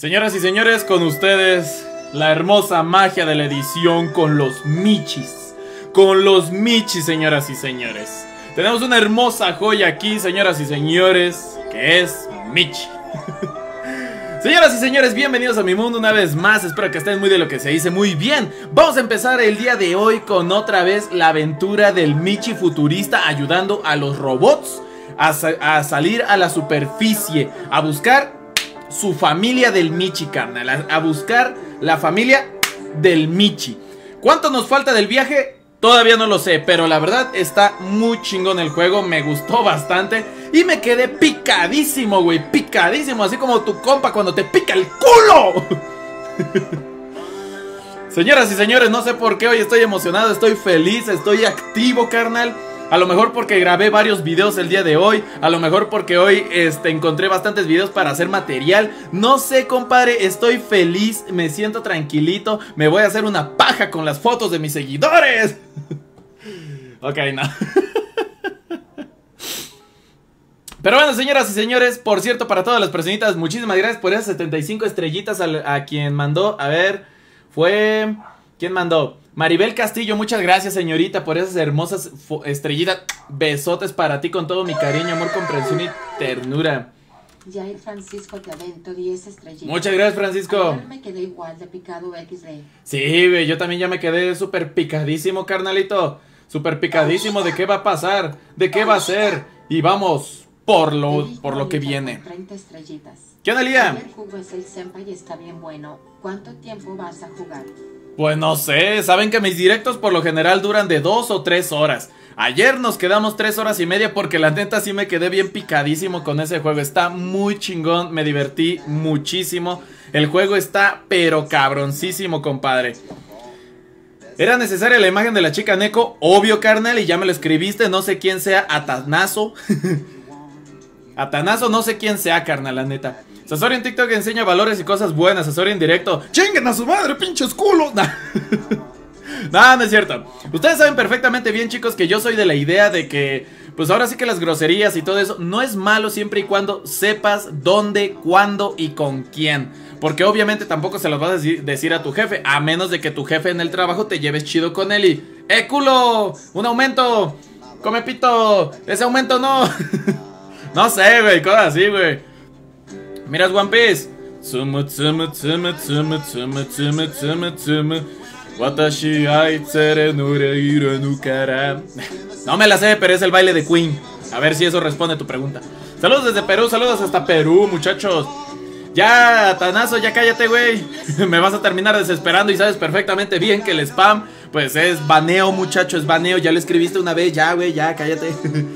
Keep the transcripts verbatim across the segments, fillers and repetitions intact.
Señoras y señores, con ustedes la hermosa magia de la edición con los Michis. Con los Michis, señoras y señores. Tenemos una hermosa joya aquí, señoras y señores, que es Michi. Señoras y señores, bienvenidos a mi mundo una vez más. Espero que estén muy de lo que se dice muy bien. Vamos a empezar el día de hoy con otra vez la aventura del Michi futurista, ayudando a los robots a, sa a salir a la superficie, a buscar su familia del Michi, carnal, a, a buscar la familia del Michi. ¿Cuánto nos falta del viaje? Todavía no lo sé, pero la verdad está muy chingón el juego, me gustó bastante y me quedé picadísimo, güey, picadísimo, así como tu compa cuando te pica el culo. Señoras y señores, no sé por qué hoy estoy emocionado, estoy feliz, estoy activo, carnal. A lo mejor porque grabé varios videos el día de hoy, a lo mejor porque hoy este, encontré bastantes videos para hacer material. No sé, compadre, estoy feliz, me siento tranquilito, me voy a hacer una paja con las fotos de mis seguidores. Ok, no. Pero bueno, señoras y señores, por cierto, para todas las personitas, muchísimas gracias por esas setenta y cinco estrellitas a, a quien mandó. A ver, fue... ¿Quién mandó? Maribel Castillo, muchas gracias, señorita, por esas hermosas estrellitas. Besotes para ti con todo mi cariño, amor, comprensión y ternura. Jair Francisco te avento diez estrellitas. Muchas gracias, Francisco. Ayer me quedé igual de picado equis de. Sí, güey, yo también ya me quedé súper picadísimo, carnalito. Súper picadísimo de qué va a pasar, de qué va a ser. Y vamos por lo, por lo que viene. treinta estrellitas. ¿Qué onda, Lía? Ayer jugo es el senpai y está bien bueno. ¿Cuánto tiempo vas a jugar? Pues no sé, saben que mis directos por lo general duran de dos o tres horas. Ayer nos quedamos tres horas y media porque la neta sí me quedé bien picadísimo con ese juego. Está muy chingón, me divertí muchísimo. El juego está pero cabroncísimo, compadre. ¿Era necesaria la imagen de la chica Neko? Obvio, carnal, y ya me lo escribiste, no sé quién sea, Atanazo. Atanazo no sé quién sea, carnal, la neta. Sasori en TikTok enseña valores y cosas buenas. Sasori en directo, ¡chinguen a su madre, pinches culos! No, no, no es cierto. Ustedes saben perfectamente bien, chicos, que yo soy de la idea de que, pues ahora sí que las groserías y todo eso no es malo siempre y cuando sepas dónde, cuándo y con quién. Porque obviamente tampoco se las vas a decir, decir a tu jefe, a menos de que tu jefe en el trabajo te lleves chido con él y... ¡Eh, culo! ¡Un aumento! ¡Come pito! ¡Ese aumento no! No sé, güey, cosas así, güey. Miras One Piece. No me la sé, pero es el baile de Queen. A ver si eso responde a tu pregunta. Saludos desde Perú, saludos hasta Perú, muchachos. Ya, Tanazo, ya cállate, güey. Me vas a terminar desesperando y sabes perfectamente bien que el spam, pues es baneo, muchacho, es baneo. Ya lo escribiste una vez, ya, güey, ya, cállate.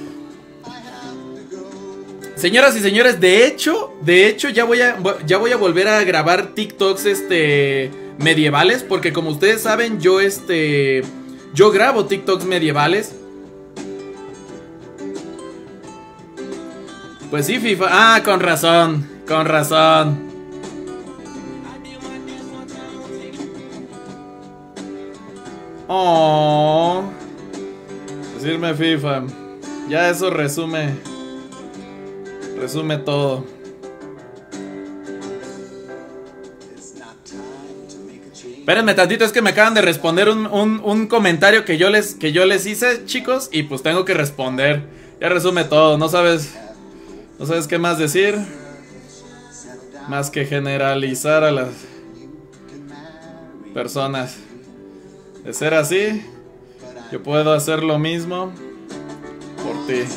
Señoras y señores, de hecho, de hecho ya voy a ya voy a volver a grabar TikToks este medievales, porque como ustedes saben, yo este yo grabo TikToks medievales. Pues sí, FIFA. Ah, con razón, con razón. Oh. Decirme FIFA. Ya eso resume Resume todo. Espérenme tantito, es que me acaban de responder un, un, un comentario que yo, les, que yo les hice, chicos, y pues tengo que responder. Ya resume todo, no sabes No sabes qué más decir, más que generalizar a las personas. De ser así, yo puedo hacer lo mismo por ti.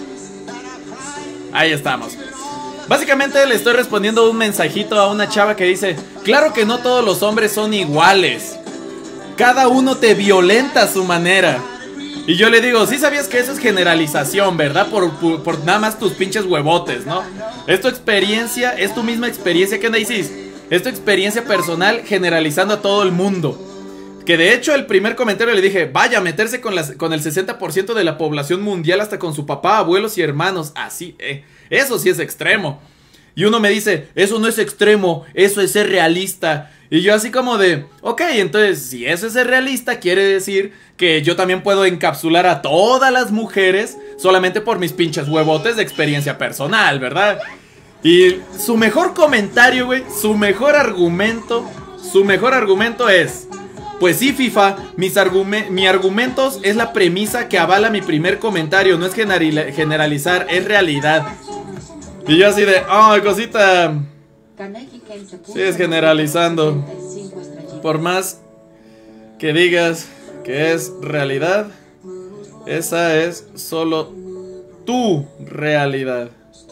Ahí estamos. Básicamente le estoy respondiendo un mensajito a una chava que dice: claro que no todos los hombres son iguales, cada uno te violenta a su manera. Y yo le digo, sí sabías que eso es generalización, ¿verdad? Por, por, por nada más tus pinches huevotes, ¿no? Es tu experiencia, es tu misma experiencia. ¿Qué onda, Isis? Es tu experiencia personal generalizando a todo el mundo. Que de hecho el primer comentario le dije, vaya, meterse con, las, con el sesenta por ciento de la población mundial, hasta con su papá, abuelos y hermanos. Así, eh, eso sí es extremo. Y uno me dice, eso no es extremo, eso es ser realista. Y yo así como de, ok, entonces si eso es ser realista, quiere decir que yo también puedo encapsular a todas las mujeres solamente por mis pinches huevotes de experiencia personal, ¿verdad? Y su mejor comentario, güey, su mejor argumento, su mejor argumento es: pues sí, FIFA, mis argume mi argumentos es la premisa que avala mi primer comentario. No es generalizar, es realidad. Y yo así de, oh, cosita. Sí, es generalizando. Por más que digas que es realidad, esa es solo tu realidad.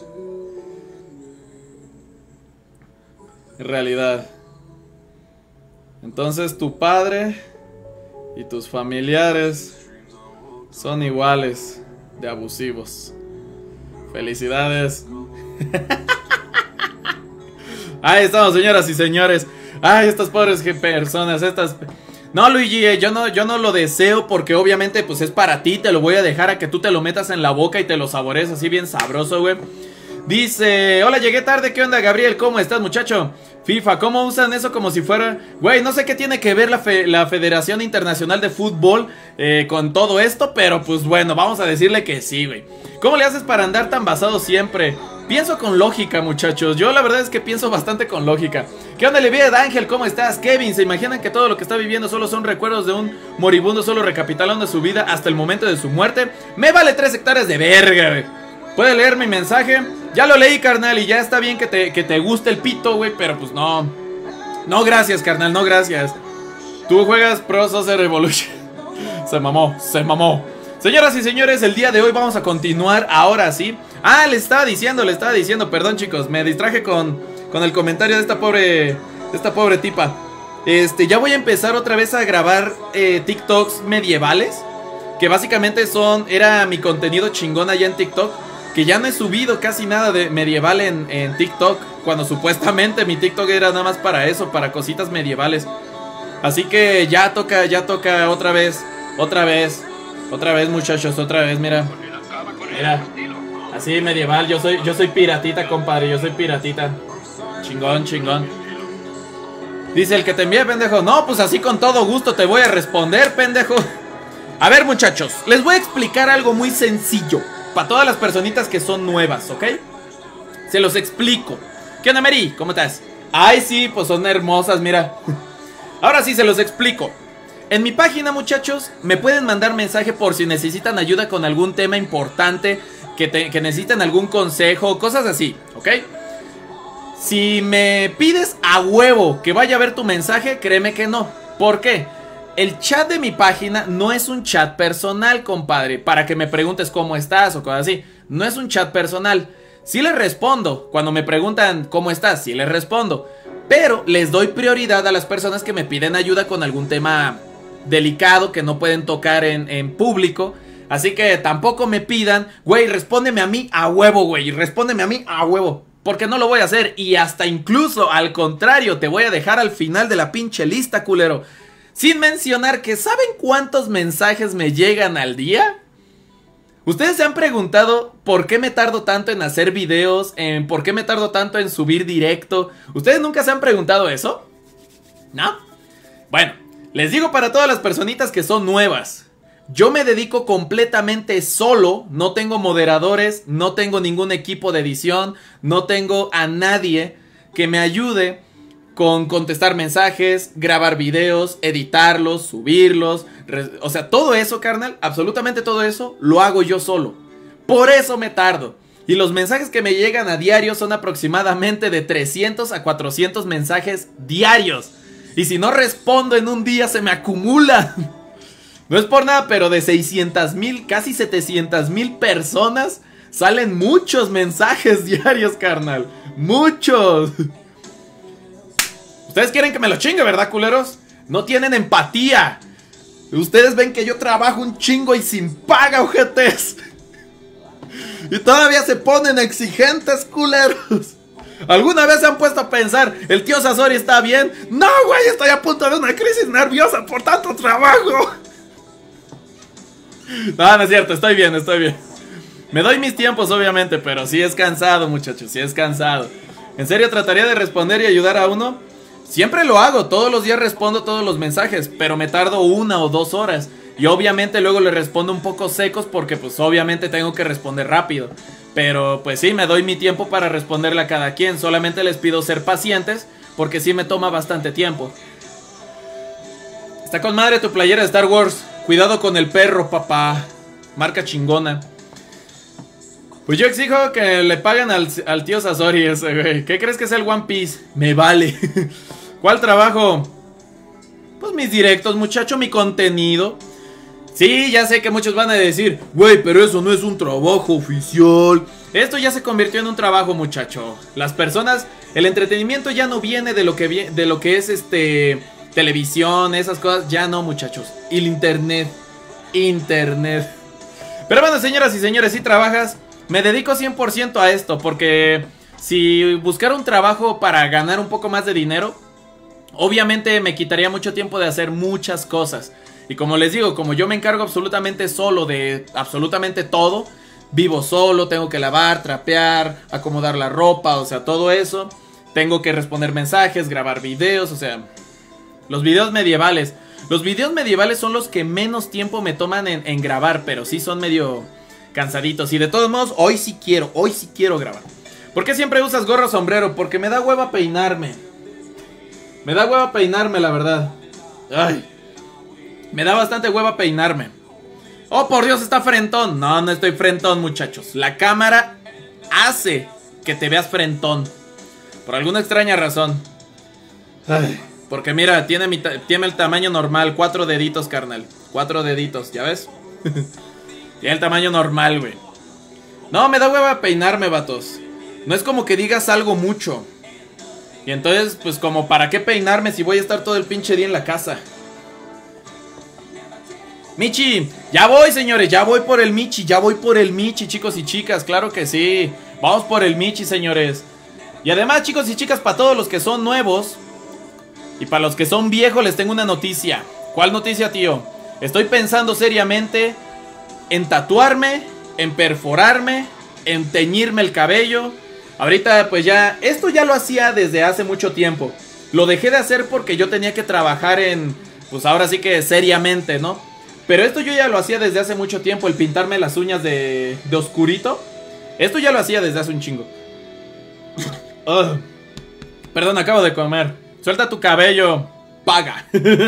Realidad. Entonces tu padre y tus familiares son iguales de abusivos. Felicidades. Ahí estamos, señoras y señores. Ay, estas pobres personas, estas... No, Luigi, eh, yo no, yo no lo deseo porque obviamente pues es para ti. Te lo voy a dejar a que tú te lo metas en la boca y te lo sabores así bien sabroso, güey. Dice, hola, llegué tarde, ¿qué onda, Gabriel? ¿Cómo estás, muchacho? FIFA, ¿cómo usan eso como si fuera...? Güey, no sé qué tiene que ver la, fe la Federación Internacional de Fútbol eh, con todo esto, pero pues bueno, vamos a decirle que sí, güey. ¿Cómo le haces para andar tan basado siempre? Pienso con lógica, muchachos. Yo la verdad es que pienso bastante con lógica. ¿Qué onda, Levied Ángel? ¿Cómo estás? Kevin, ¿se imaginan que todo lo que está viviendo solo son recuerdos de un moribundo solo recapitulando su vida hasta el momento de su muerte? Me vale tres hectáreas de verga, güey. ¿Puede leer mi mensaje? Ya lo leí, carnal, y ya está bien que te, que te guste el pito, güey, pero pues no. No, gracias, carnal, no, gracias. Tú juegas Pro Soccer Revolution. Se mamó, se mamó. Señoras y señores, el día de hoy vamos a continuar ahora sí. Ah, le estaba diciendo, le estaba diciendo, perdón, chicos, me distraje con, con el comentario de esta pobre, de esta pobre tipa. Este, ya voy a empezar otra vez a grabar eh, TikToks medievales, que básicamente son, era mi contenido chingón allá en TikTok. Que ya no he subido casi nada de medieval en, en TikTok, cuando supuestamente mi TikTok era nada más para eso, para cositas medievales. Así que ya toca, ya toca otra vez, otra vez, otra vez, muchachos, otra vez, mira. Mira, así medieval, yo soy, yo soy piratita, compadre, yo soy piratita. Chingón, chingón. Dice el que te envié, pendejo. No, pues así con todo gusto te voy a responder, pendejo. A ver, muchachos, les voy a explicar algo muy sencillo. Para todas las personitas que son nuevas, ¿ok? Se los explico. ¿Qué onda, Mary? ¿Cómo estás? Ay, sí, pues son hermosas, mira. Ahora sí, se los explico. En mi página, muchachos, me pueden mandar mensaje por si necesitan ayuda con algún tema importante, que, te, que necesitan algún consejo, cosas así, ¿ok? Si me pides a huevo que vaya a ver tu mensaje, créeme que no. ¿Por qué? El chat de mi página no es un chat personal, compadre, para que me preguntes cómo estás o cosas así. No es un chat personal. Sí les respondo, cuando me preguntan cómo estás, sí les respondo. Pero les doy prioridad a las personas que me piden ayuda con algún tema delicado que no pueden tocar en, en público. Así que tampoco me pidan, güey, respóndeme a mí a huevo, güey, respóndeme a mí a huevo. Porque no lo voy a hacer, y hasta incluso al contrario, te voy a dejar al final de la pinche lista, culero. Sin mencionar que ¿saben cuántos mensajes me llegan al día? ¿Ustedes se han preguntado por qué me tardo tanto en hacer videos? En ¿Por qué me tardo tanto en subir directo? ¿Ustedes nunca se han preguntado eso? ¿No? Bueno, les digo para todas las personitas que son nuevas. Yo me dedico completamente solo, no tengo moderadores, no tengo ningún equipo de edición, no tengo a nadie que me ayude con contestar mensajes, grabar videos, editarlos, subirlos. O sea, todo eso, carnal, absolutamente todo eso lo hago yo solo. Por eso me tardo. Y los mensajes que me llegan a diario son aproximadamente de trescientos a cuatrocientos mensajes diarios. Y si no respondo en un día se me acumula. No es por nada, pero de seiscientas mil, casi setecientas mil personas salen muchos mensajes diarios, carnal. Muchos. Ustedes quieren que me lo chingue, ¿verdad, culeros? No tienen empatía. Ustedes ven que yo trabajo un chingo y sin paga, ojetes. Y todavía se ponen exigentes, culeros. ¿Alguna vez se han puesto a pensar, el tío Sasori está bien? No, güey, estoy a punto de una crisis nerviosa por tanto trabajo. No, no es cierto, estoy bien, estoy bien. Me doy mis tiempos, obviamente, pero sí es cansado, muchachos, sí es cansado. ¿En serio trataría de responder y ayudar a uno? Siempre lo hago, todos los días respondo todos los mensajes, pero me tardo una o dos horas. Y obviamente luego le respondo un poco secos porque pues obviamente tengo que responder rápido. Pero pues sí, me doy mi tiempo para responderle a cada quien. Solamente les pido ser pacientes, porque sí me toma bastante tiempo. Está con madre tu playera de Star Wars. Cuidado con el perro, papá. Marca chingona. Pues yo exijo que le paguen al, al tío Sasori ese, güey. ¿Qué crees que es el One Piece? Me vale. ¿Cuál trabajo? Pues mis directos, muchacho, mi contenido. Sí, ya sé que muchos van a decir, güey, pero eso no es un trabajo oficial. Esto ya se convirtió en un trabajo, muchacho. Las personas, el entretenimiento ya no viene de lo que, vi de lo que es este televisión, esas cosas. Ya no, muchachos. Y el internet. Internet. Pero bueno, señoras y señores, si trabajas, me dedico cien por ciento a esto. Porque si buscara un trabajo para ganar un poco más de dinero, obviamente me quitaría mucho tiempo de hacer muchas cosas. Y como les digo, como yo me encargo absolutamente solo de absolutamente todo, vivo solo, tengo que lavar, trapear, acomodar la ropa, o sea, todo eso. Tengo que responder mensajes, grabar videos, o sea, los videos medievales. Los videos medievales son los que menos tiempo me toman en, en grabar, pero sí son medio cansaditos. Y de todos modos, hoy sí quiero, hoy sí quiero grabar. ¿Por qué siempre usas gorro o sombrero? Porque me da hueva peinarme. Me da hueva peinarme, la verdad. Ay. Me da bastante hueva peinarme. Oh, por Dios, está frentón. No, no estoy frentón, muchachos. La cámara hace que te veas frentón. Por alguna extraña razón. Ay, porque mira, tiene, mi tiene el tamaño normal. Cuatro deditos, carnal. Cuatro deditos, ¿ya ves? Tiene el tamaño normal, güey. No, me da hueva peinarme, vatos. No es como que digas algo mucho. Y entonces, pues como para qué peinarme si voy a estar todo el pinche día en la casa. Michi, ya voy, señores, ya voy por el Michi, ya voy por el Michi, chicos y chicas, claro que sí. Vamos por el Michi, señores. Y además, chicos y chicas, para todos los que son nuevos y para los que son viejos, les tengo una noticia. ¿Cuál noticia, tío? Estoy pensando seriamente en tatuarme, en perforarme, en teñirme el cabello. Ahorita, pues ya, esto ya lo hacía desde hace mucho tiempo. Lo dejé de hacer porque yo tenía que trabajar en, pues ahora sí que seriamente, ¿no? Pero esto yo ya lo hacía desde hace mucho tiempo, el pintarme las uñas de, de oscurito. Esto ya lo hacía desde hace un chingo. uh, Perdón, acabo de comer. Suelta tu cabello, paga.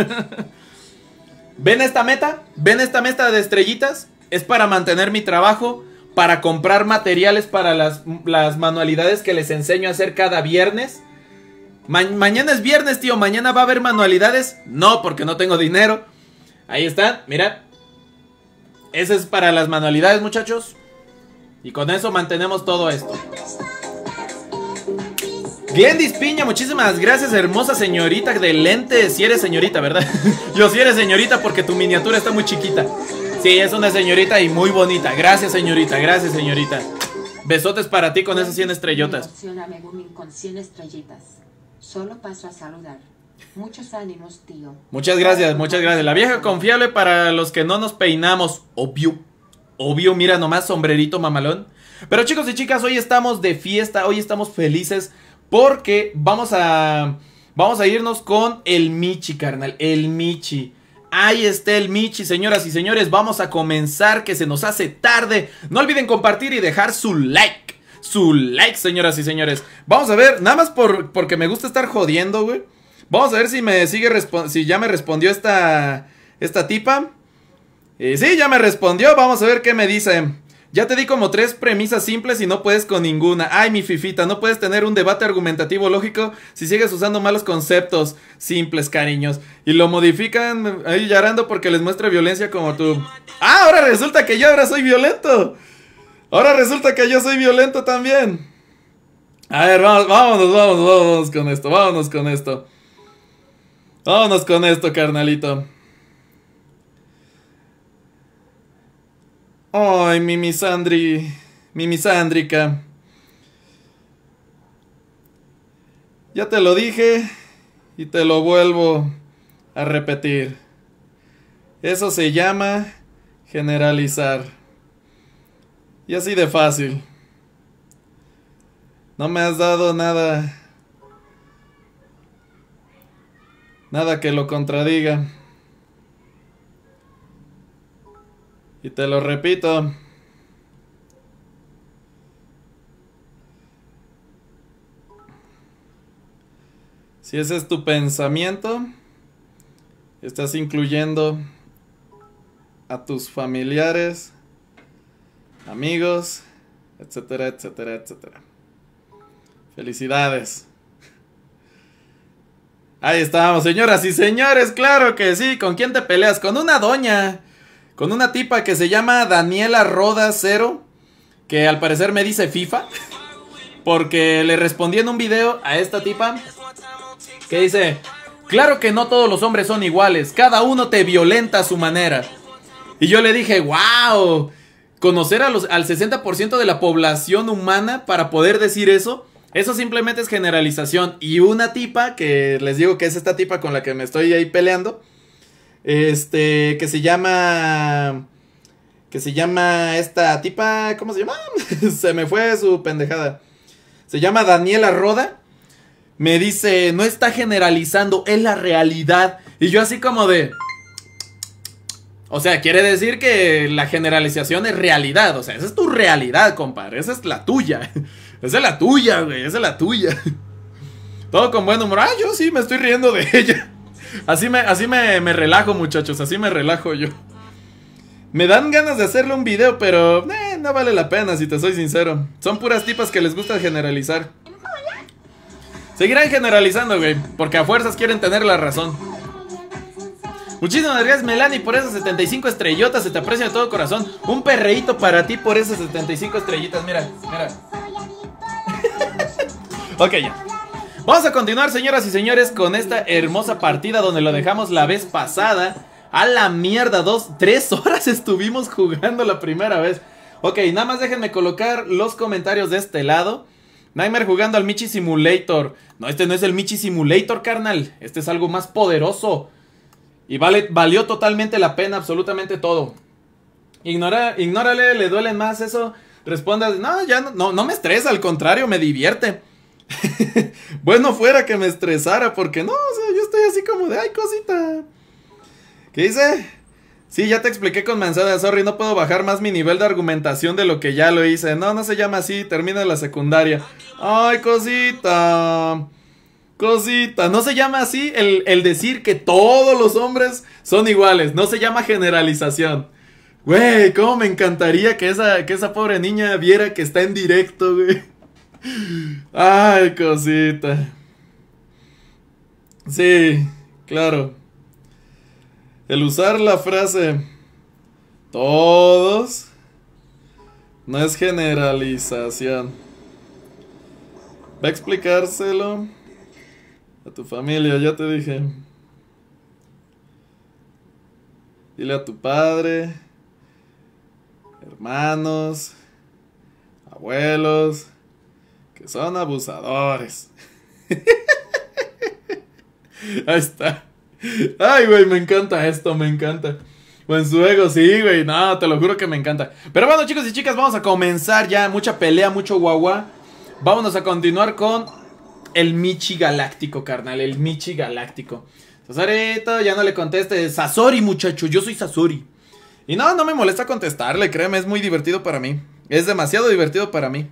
¿Ven esta meta? ¿Ven esta meta de estrellitas? Es para mantener mi trabajo, para comprar materiales para las, las manualidades que les enseño a hacer cada viernes. Ma mañana es viernes, tío, mañana va a haber manualidades. No, porque no tengo dinero. Ahí están, mirad. Ese es para las manualidades, muchachos. Y con eso mantenemos todo esto. Glendis Piña, muchísimas gracias, hermosa señorita de lentes. Si eres señorita, ¿verdad? Yo si eres señorita porque tu miniatura está muy chiquita. Sí, es una señorita y muy bonita. Gracias, señorita, gracias, señorita. Besotes para ti con esas cien estrellotas. Con cien estrellitas. Solo paso a saludar. Muchos ánimos, tío. Muchas gracias, muchas gracias. La vieja confiable para los que no nos peinamos. Obvio. Obvio, mira nomás, sombrerito mamalón. Pero chicos y chicas, hoy estamos de fiesta. Hoy estamos felices porque vamos a... Vamos a irnos con el Michi, carnal. El Michi. Ahí está el Michi, señoras y señores. Vamos a comenzar, que se nos hace tarde. No olviden compartir y dejar su like. Su like, señoras y señores. Vamos a ver, nada más por, porque me gusta estar jodiendo, güey. Vamos a ver si me sigue si ya me respondió esta esta tipa. Eh, sí, ya me respondió. Vamos a ver qué me dice. Ya te di como tres premisas simples y no puedes con ninguna. Ay, mi fifita, no puedes tener un debate argumentativo lógico si sigues usando malos conceptos simples, cariños. Y lo modifican ahí llorando porque les muestra violencia como tú. Ah, ahora resulta que yo ahora soy violento. Ahora resulta que yo soy violento también. A ver, vamos, vámonos, vámonos, vámonos con esto, vámonos con esto. Vámonos con esto, carnalito. Ay, mi misandri. Mi misándrica. Ya te lo dije y te lo vuelvo a repetir. Eso se llama generalizar. Y así de fácil. No me has dado nada. Nada que lo contradiga. Y te lo repito. Si ese es tu pensamiento, estás incluyendo a tus familiares, amigos, etcétera, etcétera, etcétera. Felicidades. Ahí estamos, señoras y señores, claro que sí. ¿Con quién te peleas? Con una doña, con una tipa que se llama Daniela Roda Cero, que al parecer me dice FIFA, porque le respondí en un video a esta tipa que dice: claro que no todos los hombres son iguales, cada uno te violenta a su manera. Y yo le dije: wow, conocer a los, al sesenta por ciento de la población humana para poder decir eso, eso simplemente es generalización. Y una tipa, que les digo que es esta tipa con la que me estoy ahí peleando, este, que se llama... Que se llama esta tipa, ¿cómo se llama? Se me fue su pendejada. Se llama Daniela Roda. Me dice: no está generalizando, es la realidad. Y yo así como de... O sea, quiere decir que la generalización es realidad. O sea, esa es tu realidad, compadre. Esa es la tuya. Esa es la tuya, güey. Esa es la tuya. Todo con buen humor. Ah, yo sí me estoy riendo de ella. Así me, así me, me relajo, muchachos. Así me relajo yo. Me dan ganas de hacerle un video, pero eh, no vale la pena, si te soy sincero. Son puras tipas que les gusta generalizar. Seguirán generalizando, güey, porque a fuerzas quieren tener la razón. Muchísimas gracias, Melanie, por esas setenta y cinco estrellotas. Se te aprecia de todo corazón. Un perreíto para ti por esas setenta y cinco estrellitas. Mira, mira. Ok, ya. Vamos a continuar, señoras y señores, con esta hermosa partida donde lo dejamos la vez pasada. A la mierda, dos, tres horas estuvimos jugando la primera vez. Ok, nada más déjenme colocar los comentarios de este lado. Nightmare jugando al Michi Simulator. No, este no es el Michi Simulator, carnal. Este es algo más poderoso. Y vale, valió totalmente la pena, absolutamente todo. Ignora, ignórale, le duele más eso. Responda: no, ya no, no, no me estresa, al contrario, me divierte. Bueno, fuera que me estresara, porque no, o sea, yo estoy así como de, ay, cosita. ¿Qué dice? Sí, ya te expliqué con manzana, sorry, no puedo bajar más mi nivel de argumentación de lo que ya lo hice. No, no se llama así, termina la secundaria. Ay, cosita. Cosita, no se llama así el, el decir que todos los hombres son iguales. No se llama generalización. Güey, cómo me encantaría que esa, que esa pobre niña viera que está en directo, güey. Ay, cosita. Sí, claro. El usar la frase todos no es generalización. Va a explicárselo a tu familia, ya te dije. Dile a tu padre, hermanos, abuelos, que son abusadores. Ahí está. Ay, güey, me encanta esto, me encanta. Buen su ego, sí, güey, no, te lo juro que me encanta. Pero bueno, chicos y chicas, vamos a comenzar ya. Mucha pelea, mucho guagua. Vámonos a continuar con el Michi Galáctico, carnal, el Michi Galáctico. Sazorito, ya no le conteste. Sasori, muchacho, yo soy Sasori. Y no, no me molesta contestarle, créeme, es muy divertido para mí. Es demasiado divertido para mí.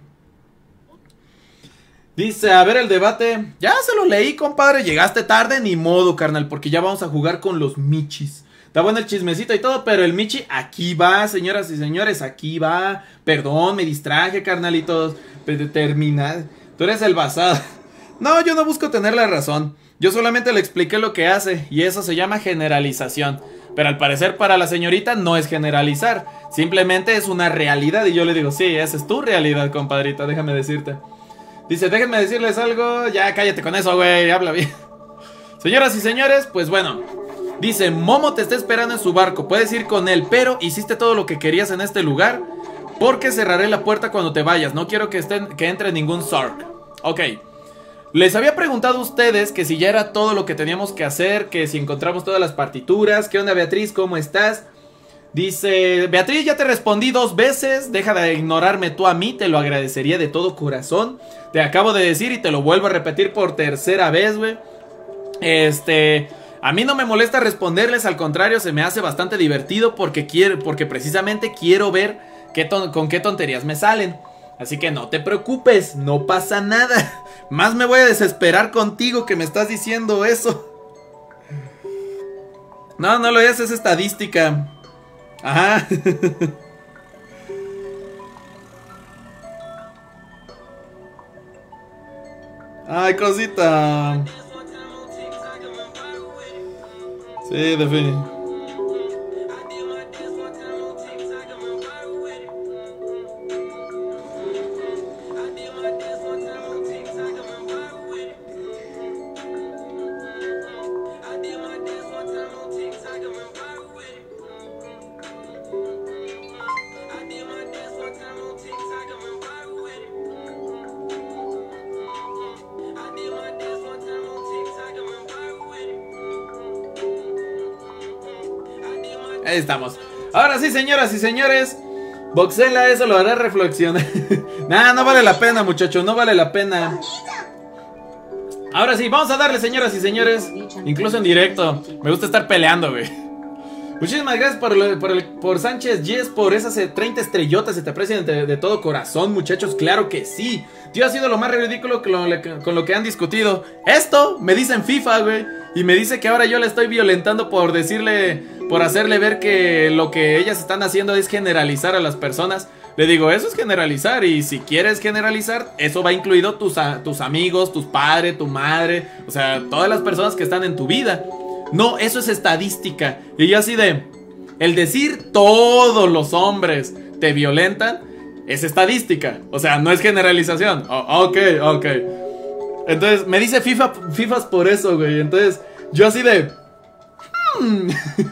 Dice, a ver el debate. Ya se lo leí, compadre. Llegaste tarde, ni modo, carnal, porque ya vamos a jugar con los Michis. Está bueno el chismecito y todo, pero el Michi aquí va, señoras y señores, aquí va. Perdón, me distraje, carnalitos. Termina. Tú eres el basado. No, yo no busco tener la razón. Yo solamente le expliqué lo que hace, y eso se llama generalización. Pero al parecer para la señorita no es generalizar. Simplemente es una realidad, y yo le digo, sí, esa es tu realidad, compadrita, déjame decirte. Dice, déjenme decirles algo. Ya, cállate con eso, güey, habla bien. Señoras y señores, pues bueno. Dice, Momo te está esperando en su barco. Puedes ir con él, pero hiciste todo lo que querías en este lugar, porque cerraré la puerta cuando te vayas. No quiero que, estén, que entre ningún Zark. Ok. Les había preguntado a ustedes que si ya era todo lo que teníamos que hacer, que si encontramos todas las partituras. ¿Qué onda, Beatriz? ¿Cómo estás? Dice, Beatriz, ya te respondí dos veces. Deja de ignorarme tú a mí, te lo agradecería de todo corazón. Te acabo de decir y te lo vuelvo a repetir por tercera vez, güey. Este, a mí no me molesta responderles, al contrario, se me hace bastante divertido porque quiero, porque precisamente quiero ver qué ton, con qué tonterías me salen. Así que no te preocupes, no pasa nada. Más me voy a desesperar contigo que me estás diciendo eso. No, no lo es, es estadística. Ajá. Ay, cosita. Sí, de fin. Ahí estamos. Ahora sí, señoras y señores, Voxela, eso lo hará reflexionar. Nah, no vale la pena, muchachos, no vale la pena. Ahora sí, vamos a darle, señoras y señores, incluso en directo. Me gusta estar peleando, güey. Muchísimas gracias por, lo, por, el, por Sánchez Yes, por esas treinta estrellotas. Se te aprecian de, de todo corazón, muchachos. Claro que sí. Tío, ha sido lo más ridículo con lo, con lo que han discutido. Esto me dicen FIFA, güey. Y me dice que ahora yo le estoy violentando por decirle, por hacerle ver que lo que ellas están haciendo es generalizar a las personas. Le digo, eso es generalizar, y si quieres generalizar, eso va incluido tus, tus amigos, tus padres, tu madre, o sea, todas las personas que están en tu vida. No, eso es estadística. Y yo así de, el decir todos los hombres te violentan es estadística, o sea, no es generalización. Oh, ok, ok. Entonces, me dice FIFA, FIFAs por eso, güey. Entonces, yo así de... Hmm.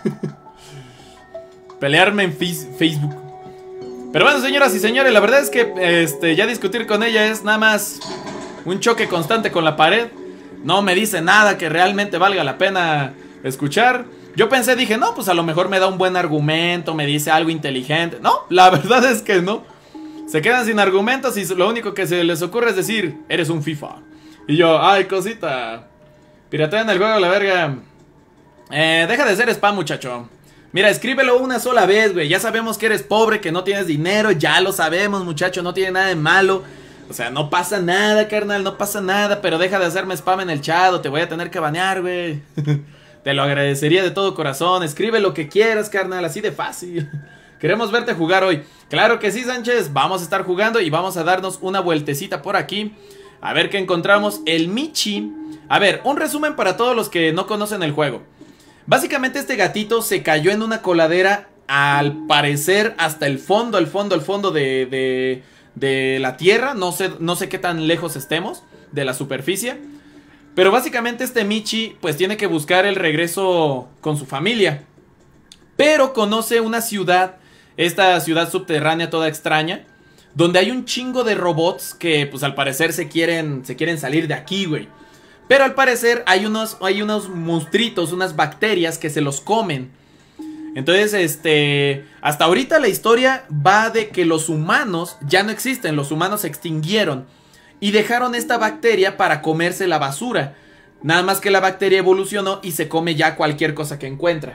Pelearme en Facebook. Pero bueno, señoras y señores, la verdad es que este, ya discutir con ella es nada más un choque constante con la pared. No me dice nada que realmente valga la pena escuchar. Yo pensé, dije, no, pues a lo mejor me da un buen argumento, me dice algo inteligente. No, la verdad es que no. Se quedan sin argumentos y lo único que se les ocurre es decir, eres un FIFA. Y yo, ay, cosita, piratean el juego, la verga. Eh, deja de ser spam, muchacho. Mira, escríbelo una sola vez, güey. Ya sabemos que eres pobre, que no tienes dinero. Ya lo sabemos, muchacho, no tiene nada de malo. O sea, no pasa nada, carnal, no pasa nada. Pero deja de hacerme spam en el chat o te voy a tener que banear, güey. Te lo agradecería de todo corazón. Escribe lo que quieras, carnal, así de fácil. Queremos verte jugar hoy. Claro que sí, Sánchez, vamos a estar jugando y vamos a darnos una vueltecita por aquí. A ver qué encontramos. El Michi. A ver, un resumen para todos los que no conocen el juego. Básicamente este gatito se cayó en una coladera, al parecer hasta el fondo, el fondo, el fondo de, de, de la tierra. No sé, no sé qué tan lejos estemos de la superficie. Pero básicamente este Michi pues tiene que buscar el regreso con su familia. Pero conoce una ciudad, esta ciudad subterránea toda extraña, donde hay un chingo de robots que pues al parecer se quieren, se quieren salir de aquí, güey. Pero al parecer hay unos, hay unos monstruitos, unas bacterias que se los comen. Entonces, este, hasta ahorita la historia va de que los humanos ya no existen, los humanos se extinguieron y dejaron esta bacteria para comerse la basura. Nada más que la bacteria evolucionó y se come ya cualquier cosa que encuentra.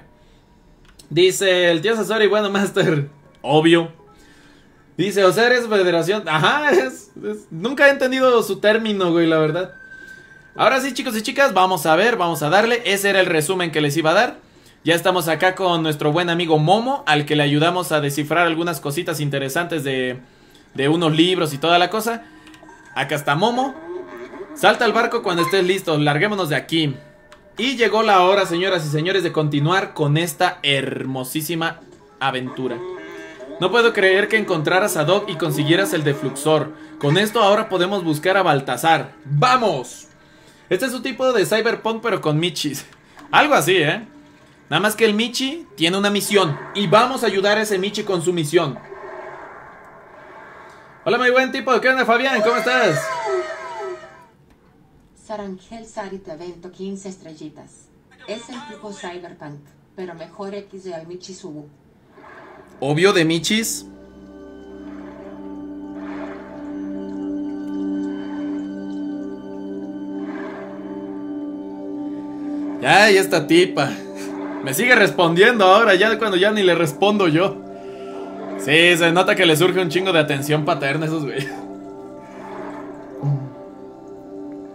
Dice el tío Sasori, bueno, Master, obvio. Dice, o sea, eres federación. Ajá, es, es, nunca he entendido su término, güey, la verdad. Ahora sí, chicos y chicas, vamos a ver, vamos a darle. Ese era el resumen que les iba a dar. Ya estamos acá con nuestro buen amigo Momo, al que le ayudamos a descifrar algunas cositas interesantes de, de unos libros y toda la cosa. Acá está Momo. Salta al barco cuando estés listo, larguémonos de aquí. Y llegó la hora, señoras y señores, de continuar con esta hermosísima aventura. No puedo creer que encontraras a Doc y consiguieras el defluxor. Con esto ahora podemos buscar a Baltasar. ¡Vamos! Este es un tipo de Cyberpunk pero con Michis. Algo así, ¿eh? Nada más que el Michi tiene una misión y vamos a ayudar a ese Michi con su misión. Hola, muy buen tipo. ¿Qué onda, Fabián? ¿Cómo estás? Sarangel Sari te avento quince estrellitas. Es el tipo Cyberpunk, pero mejor X de al Michi Subu. Obvio de Michis. Ay, esta tipa me sigue respondiendo ahora, ya cuando ya ni le respondo yo. Sí, se nota que le surge un chingo de atención paterna a esos güey.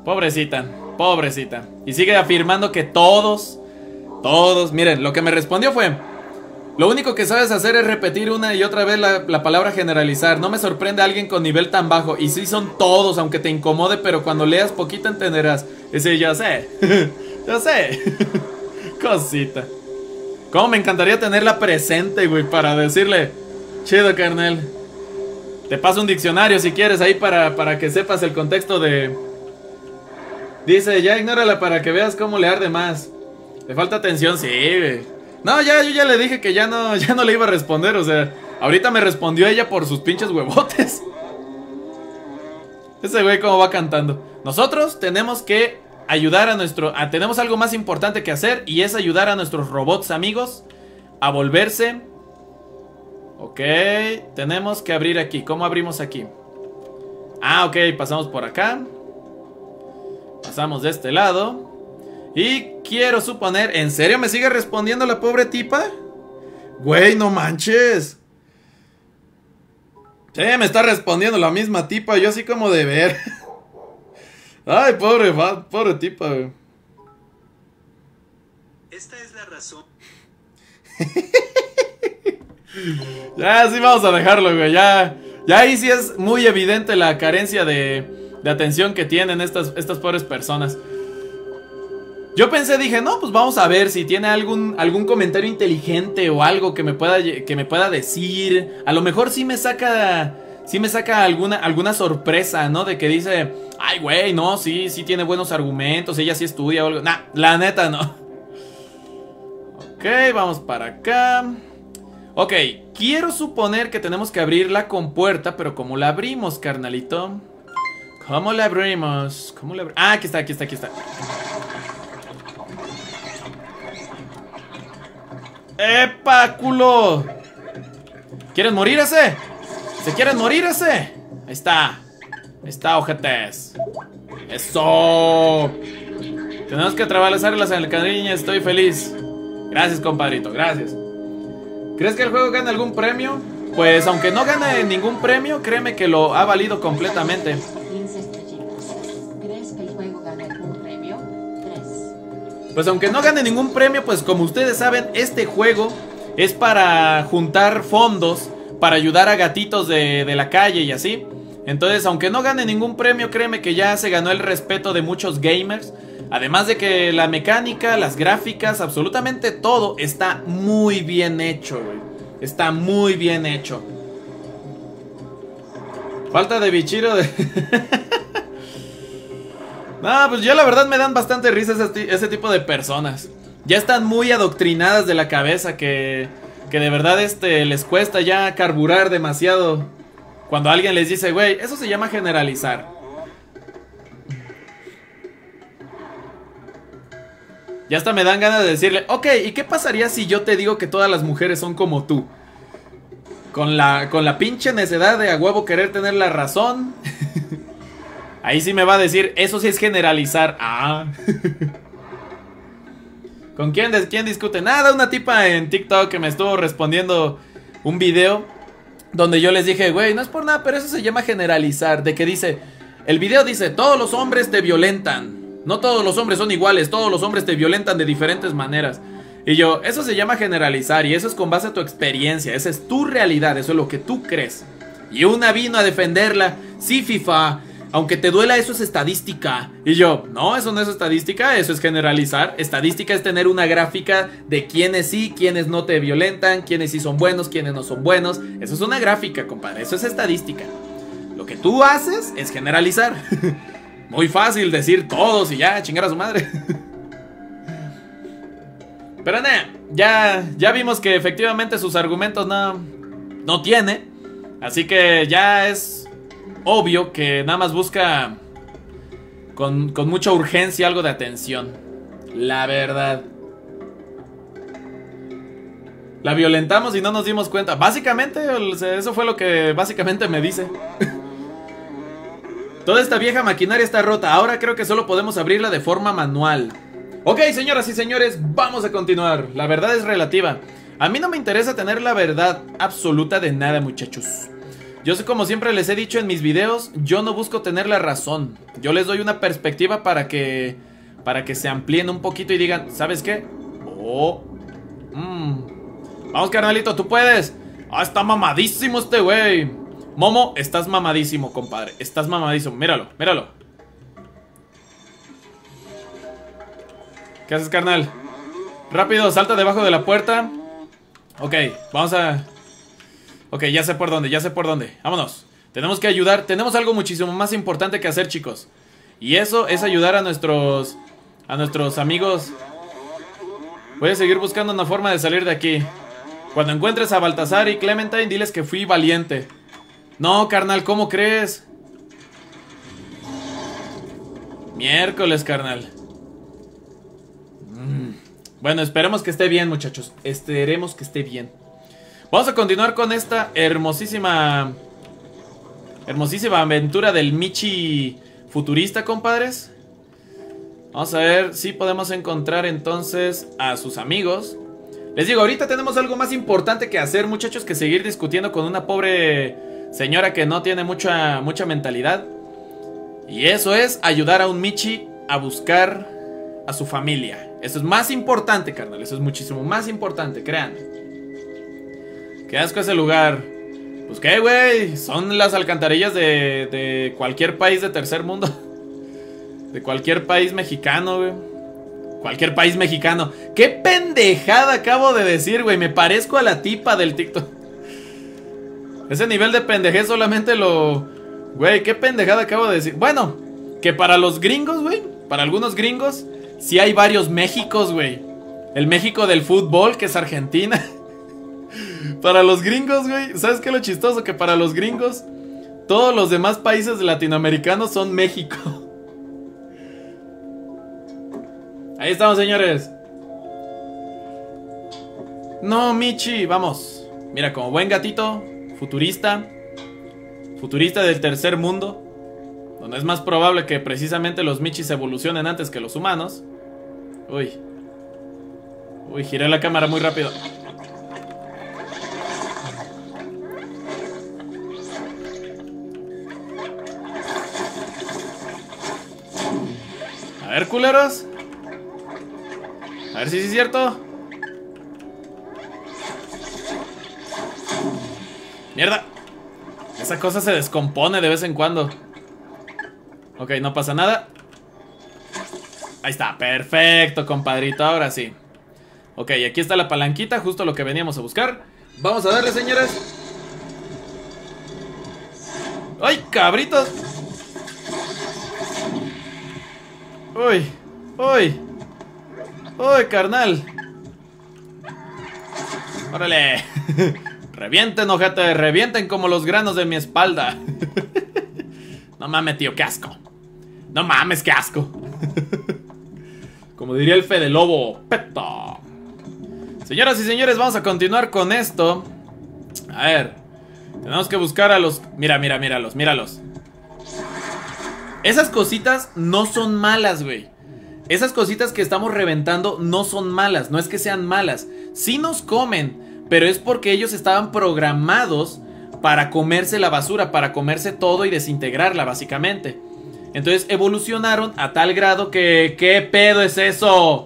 Pobrecita, pobrecita. Y sigue afirmando que todos, todos... Miren, lo que me respondió fue: lo único que sabes hacer es repetir una y otra vez la, la palabra generalizar. No me sorprende alguien con nivel tan bajo. Y sí son todos, aunque te incomode, pero cuando leas poquito entenderás. Y sí, yo sé. Yo sé. Cosita. Cómo me encantaría tenerla presente, güey, para decirle: chido, carnal. Te paso un diccionario si quieres ahí para, para que sepas el contexto de... Dice, ya ignórala para que veas cómo le arde más. Le falta atención, sí, güey. No, ya, yo ya le dije que ya no, ya no le iba a responder, o sea, ahorita me respondió ella por sus pinches huevotes. Ese güey cómo va cantando. Nosotros tenemos que ayudar a nuestro... A, tenemos algo más importante que hacer, y es ayudar a nuestros robots amigos a volverse... Ok, tenemos que abrir aquí. ¿Cómo abrimos aquí? Ah, ok, pasamos por acá. Pasamos de este lado. Y quiero suponer... ¿En serio me sigue respondiendo la pobre tipa? Güey, no manches. Sí, me está respondiendo la misma tipa. Yo así como de ver. Ay, pobre, pobre tipa, güey. Esta es la razón. Ya, sí, vamos a dejarlo, güey. Ya, ya ahí sí es muy evidente la carencia de, de atención que tienen estas, estas pobres personas. Yo pensé, dije, no, pues vamos a ver si tiene algún, algún comentario inteligente o algo que me pueda, que me pueda decir. A lo mejor sí me saca, sí me saca alguna, alguna sorpresa, ¿no? De que dice, ay, güey, no, sí, sí tiene buenos argumentos, ella sí estudia o algo. Nah, la neta no. Ok, vamos para acá. Ok, quiero suponer que tenemos que abrir la compuerta, pero ¿cómo la abrimos, carnalito? ¿Cómo la abrimos? ¿Cómo la abrimos? Ah, aquí está, aquí está, aquí está. ¡Epa, culo! ¿Quieren morir ese? ¿Se quieren morir ese? Ahí está. Ahí está, ojetes. ¡Eso! Tenemos que atravesar las alcantarillas, estoy feliz. Gracias, compadrito, gracias. ¿Crees que el juego gane algún premio? Pues aunque no gane ningún premio, créeme que lo ha valido completamente. quince estrellitas. ¿Crees que el juego gane algún premio? tres. Pues aunque no gane ningún premio, pues como ustedes saben, este juego es para juntar fondos, para ayudar a gatitos de, de la calle y así. Entonces, aunque no gane ningún premio, créeme que ya se ganó el respeto de muchos gamers. Además de que la mecánica, las gráficas, absolutamente todo está muy bien hecho, güey. Está muy bien hecho. Falta de bichiro de... No, pues yo la verdad me dan bastante risa ese, ese tipo de personas. Ya están muy adoctrinadas de la cabeza que, que de verdad este, les cuesta ya carburar demasiado. Cuando alguien les dice, güey, eso se llama generalizar. Ya hasta me dan ganas de decirle, ok, ¿y qué pasaría si yo te digo que todas las mujeres son como tú? Con la, con la pinche necedad de a huevo querer tener la razón. Ahí sí me va a decir, eso sí es generalizar. Ah. ¿Con quién, quién discute? Nada, una tipa en TikTok que me estuvo respondiendo un video donde yo les dije, güey, no es por nada, pero eso se llama generalizar. De que dice, el video dice, todos los hombres te violentan. No todos los hombres son iguales, todos los hombres te violentan de diferentes maneras. Y yo, eso se llama generalizar, y eso es con base a tu experiencia, esa es tu realidad, eso es lo que tú crees. Y una vino a defenderla, sí, FIFA, aunque te duela, eso es estadística. Y yo, no, eso no es estadística, eso es generalizar. Estadística es tener una gráfica de quiénes sí, quiénes no te violentan, quiénes sí son buenos, quiénes no son buenos. Eso es una gráfica, compadre, eso es estadística. Lo que tú haces es generalizar. Muy fácil decir todos y ya, chingar a su madre. Pero nah, ya, ya vimos que efectivamente sus argumentos no, no tiene. Así que ya es obvio que nada más busca con, con mucha urgencia algo de atención. La verdad. La violentamos y no nos dimos cuenta. Básicamente, eso fue lo que básicamente me dice. Toda esta vieja maquinaria está rota. Ahora creo que solo podemos abrirla de forma manual. Ok, señoras y señores, vamos a continuar. La verdad es relativa. A mí no me interesa tener la verdad absoluta de nada, muchachos. Yo sé, como siempre les he dicho en mis videos, yo no busco tener la razón. Yo les doy una perspectiva para que para que se amplíen un poquito y digan, ¿sabes qué? Oh, mm. Vamos, carnalito, tú puedes. Ah, está mamadísimo este güey. Momo, estás mamadísimo, compadre. Estás mamadísimo, míralo, míralo. ¿Qué haces, carnal? Rápido, salta debajo de la puerta. Ok, vamos a... Ok, ya sé por dónde, ya sé por dónde. Vámonos. Tenemos que ayudar. Tenemos algo muchísimo más importante que hacer, chicos. Y eso es ayudar a nuestros... A nuestros amigos. Voy a seguir buscando una forma de salir de aquí. Cuando encuentres a Baltasar y Clementine, diles que fui valiente. No, carnal, ¿cómo crees? Miércoles, carnal. mm. Bueno, esperemos que esté bien, muchachos. Esperemos que esté bien. Vamos a continuar con esta hermosísima Hermosísima aventura del Michi futurista, compadres. Vamos a ver si podemos encontrar entonces a sus amigos. Les digo, ahorita tenemos algo más importante que hacer, muchachos, que seguir discutiendo con una pobre señora que no tiene mucha, mucha mentalidad. Y eso es ayudar a un Michi a buscar a su familia. Eso es más importante, carnal. Eso es muchísimo más importante, créanme. Qué asco ese lugar. Pues qué, güey. Son las alcantarillas de, de cualquier país de tercer mundo. De cualquier país mexicano, güey. Cualquier país mexicano. Qué pendejada acabo de decir, güey. Me parezco a la tipa del TikTok. Ese nivel de pendejez solamente lo... Güey, qué pendejada acabo de decir. Bueno, que para los gringos, güey. Para algunos gringos, sí hay varios Méxicos, güey. El México del fútbol, que es Argentina. Para los gringos, güey, ¿sabes qué es lo chistoso? Que para los gringos todos los demás países latinoamericanos son México. Ahí estamos, señores. No, Michi, vamos. Mira, como buen gatito futurista, futurista del tercer mundo, donde es más probable que precisamente los Michis evolucionen antes que los humanos. Uy. Uy, giré la cámara muy rápido. A ver, culeros. A ver si sí es cierto. Mierda. Esa cosa se descompone de vez en cuando. Ok, no pasa nada. Ahí está, perfecto, compadrito, ahora sí. Ok, aquí está la palanquita, justo lo que veníamos a buscar. Vamos a darle, señores. ¡Ay, cabritos! Uy, uy, uy, carnal. Órale. Revienten, ojete, revienten como los granos de mi espalda. No mames, tío, qué asco. No mames, qué asco. Como diría el Fede Lobo, peto. Señoras y señores, vamos a continuar con esto. A ver, tenemos que buscar a los... Mira, mira, míralos, míralos. Esas cositas no son malas, güey. Esas cositas que estamos reventando no son malas. No es que sean malas. Sí nos comen, pero es porque ellos estaban programados para comerse la basura, para comerse todo y desintegrarla, básicamente. Entonces evolucionaron a tal grado que... ¿Qué pedo es eso?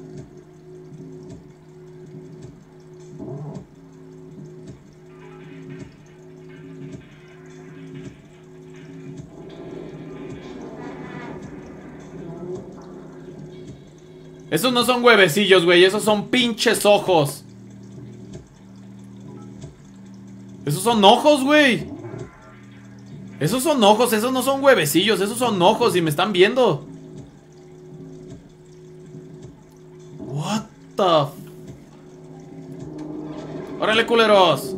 Esos no son huevecillos, güey. Esos son pinches ojos. Esos son ojos, güey. Esos son ojos, esos no son huevecillos. Esos son ojos y me están viendo. What the f... ¡Órale, culeros!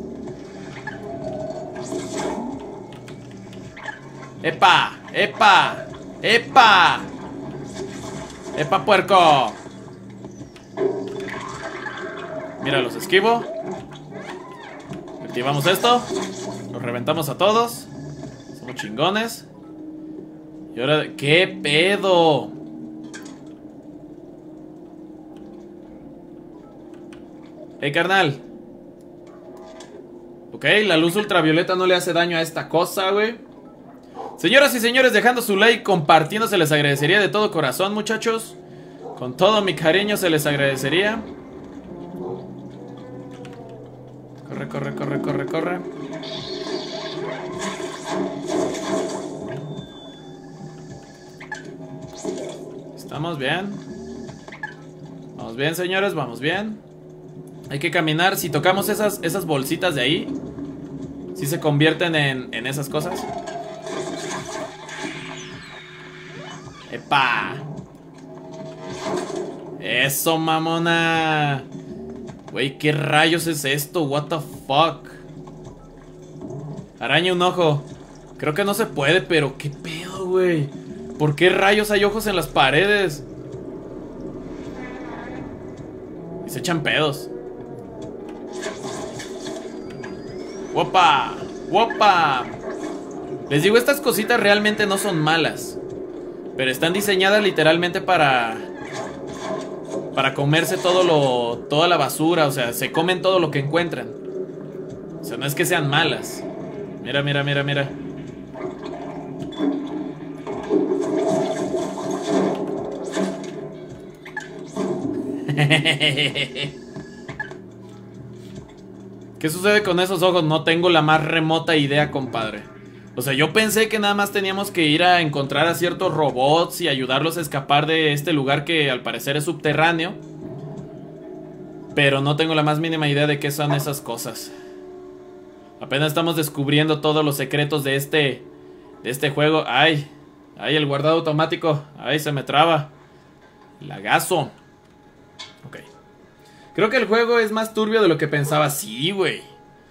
¡Epa! ¡Epa! ¡Epa! ¡Epa, puerco! Mira, los esquivo. Activamos esto. Los reventamos a todos. Somos chingones. Y ahora... ¿Qué pedo? Hey, carnal. Ok, la luz ultravioleta no le hace daño a esta cosa, güey. Señoras y señores, dejando su like, compartiendo, se les agradecería de todo corazón, muchachos. Con todo mi cariño se les agradecería. Corre, corre, corre, corre, corre. Estamos bien. Vamos bien, señores, vamos bien. Hay que caminar. Si tocamos esas, esas bolsitas de ahí, si se convierten en, en esas cosas. ¡Epa! ¡Eso, mamona! Güey, ¿qué rayos es esto? What the fuck. Araña un ojo. Creo que no se puede, pero ¿qué pedo, güey? ¿Por qué rayos hay ojos en las paredes? Y se echan pedos. ¡Wopa! ¡Wopa! Les digo, estas cositas realmente no son malas, pero están diseñadas literalmente para... Para comerse todo lo... Toda la basura, o sea, se comen todo lo que encuentran. O sea, no es que sean malas. Mira, mira, mira, mira. ¿Qué sucede con esos ojos? No tengo la más remota idea, compadre. O sea, yo pensé que nada más teníamos que ir a encontrar a ciertos robots y ayudarlos a escapar de este lugar que al parecer es subterráneo. Pero no tengo la más mínima idea de qué son esas cosas. Apenas estamos descubriendo todos los secretos de este, de este juego. Ay, ay, el guardado automático. Ay, se me traba. Lagazo. Ok. Creo que el juego es más turbio de lo que pensaba. Sí, güey.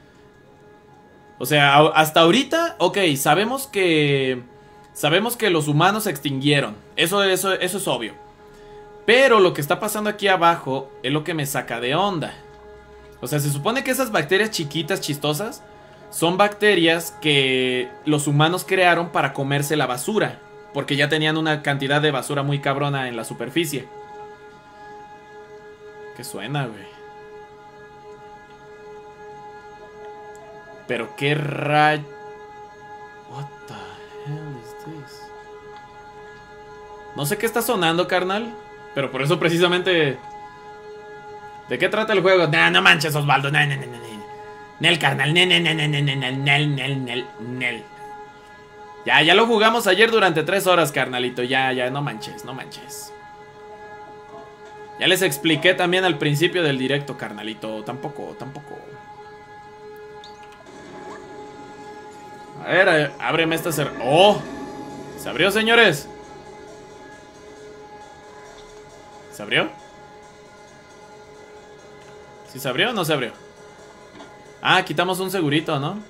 O sea, hasta ahorita, ok, sabemos que... Sabemos que los humanos se extinguieron. Eso, eso, eso es obvio. Pero lo que está pasando aquí abajo es lo que me saca de onda. O sea, se supone que esas bacterias chiquitas, chistosas, son bacterias que los humanos crearon para comerse la basura, porque ya tenían una cantidad de basura muy cabrona en la superficie. ¿Qué suena, güey? Pero qué rayo... What the hell is this? No sé qué está sonando, carnal, pero por eso precisamente... ¿De qué trata el juego? Nah, no manches, Osvaldo. Nah, nah, nah, nah. Nel, carnal. Nel, nel, nel, nel, nel, nel, nel, nel, nel. Ya, ya lo jugamos ayer durante tres horas, carnalito. Ya, ya, no manches, no manches. Ya les expliqué también al principio del directo, carnalito. Tampoco, tampoco. A ver, ábreme esta cer... ¡Oh! ¿Se abrió, señores? ¿Se abrió? ¿Sí se abrió o no se abrió? Ah, quitamos un segurito, ¿no?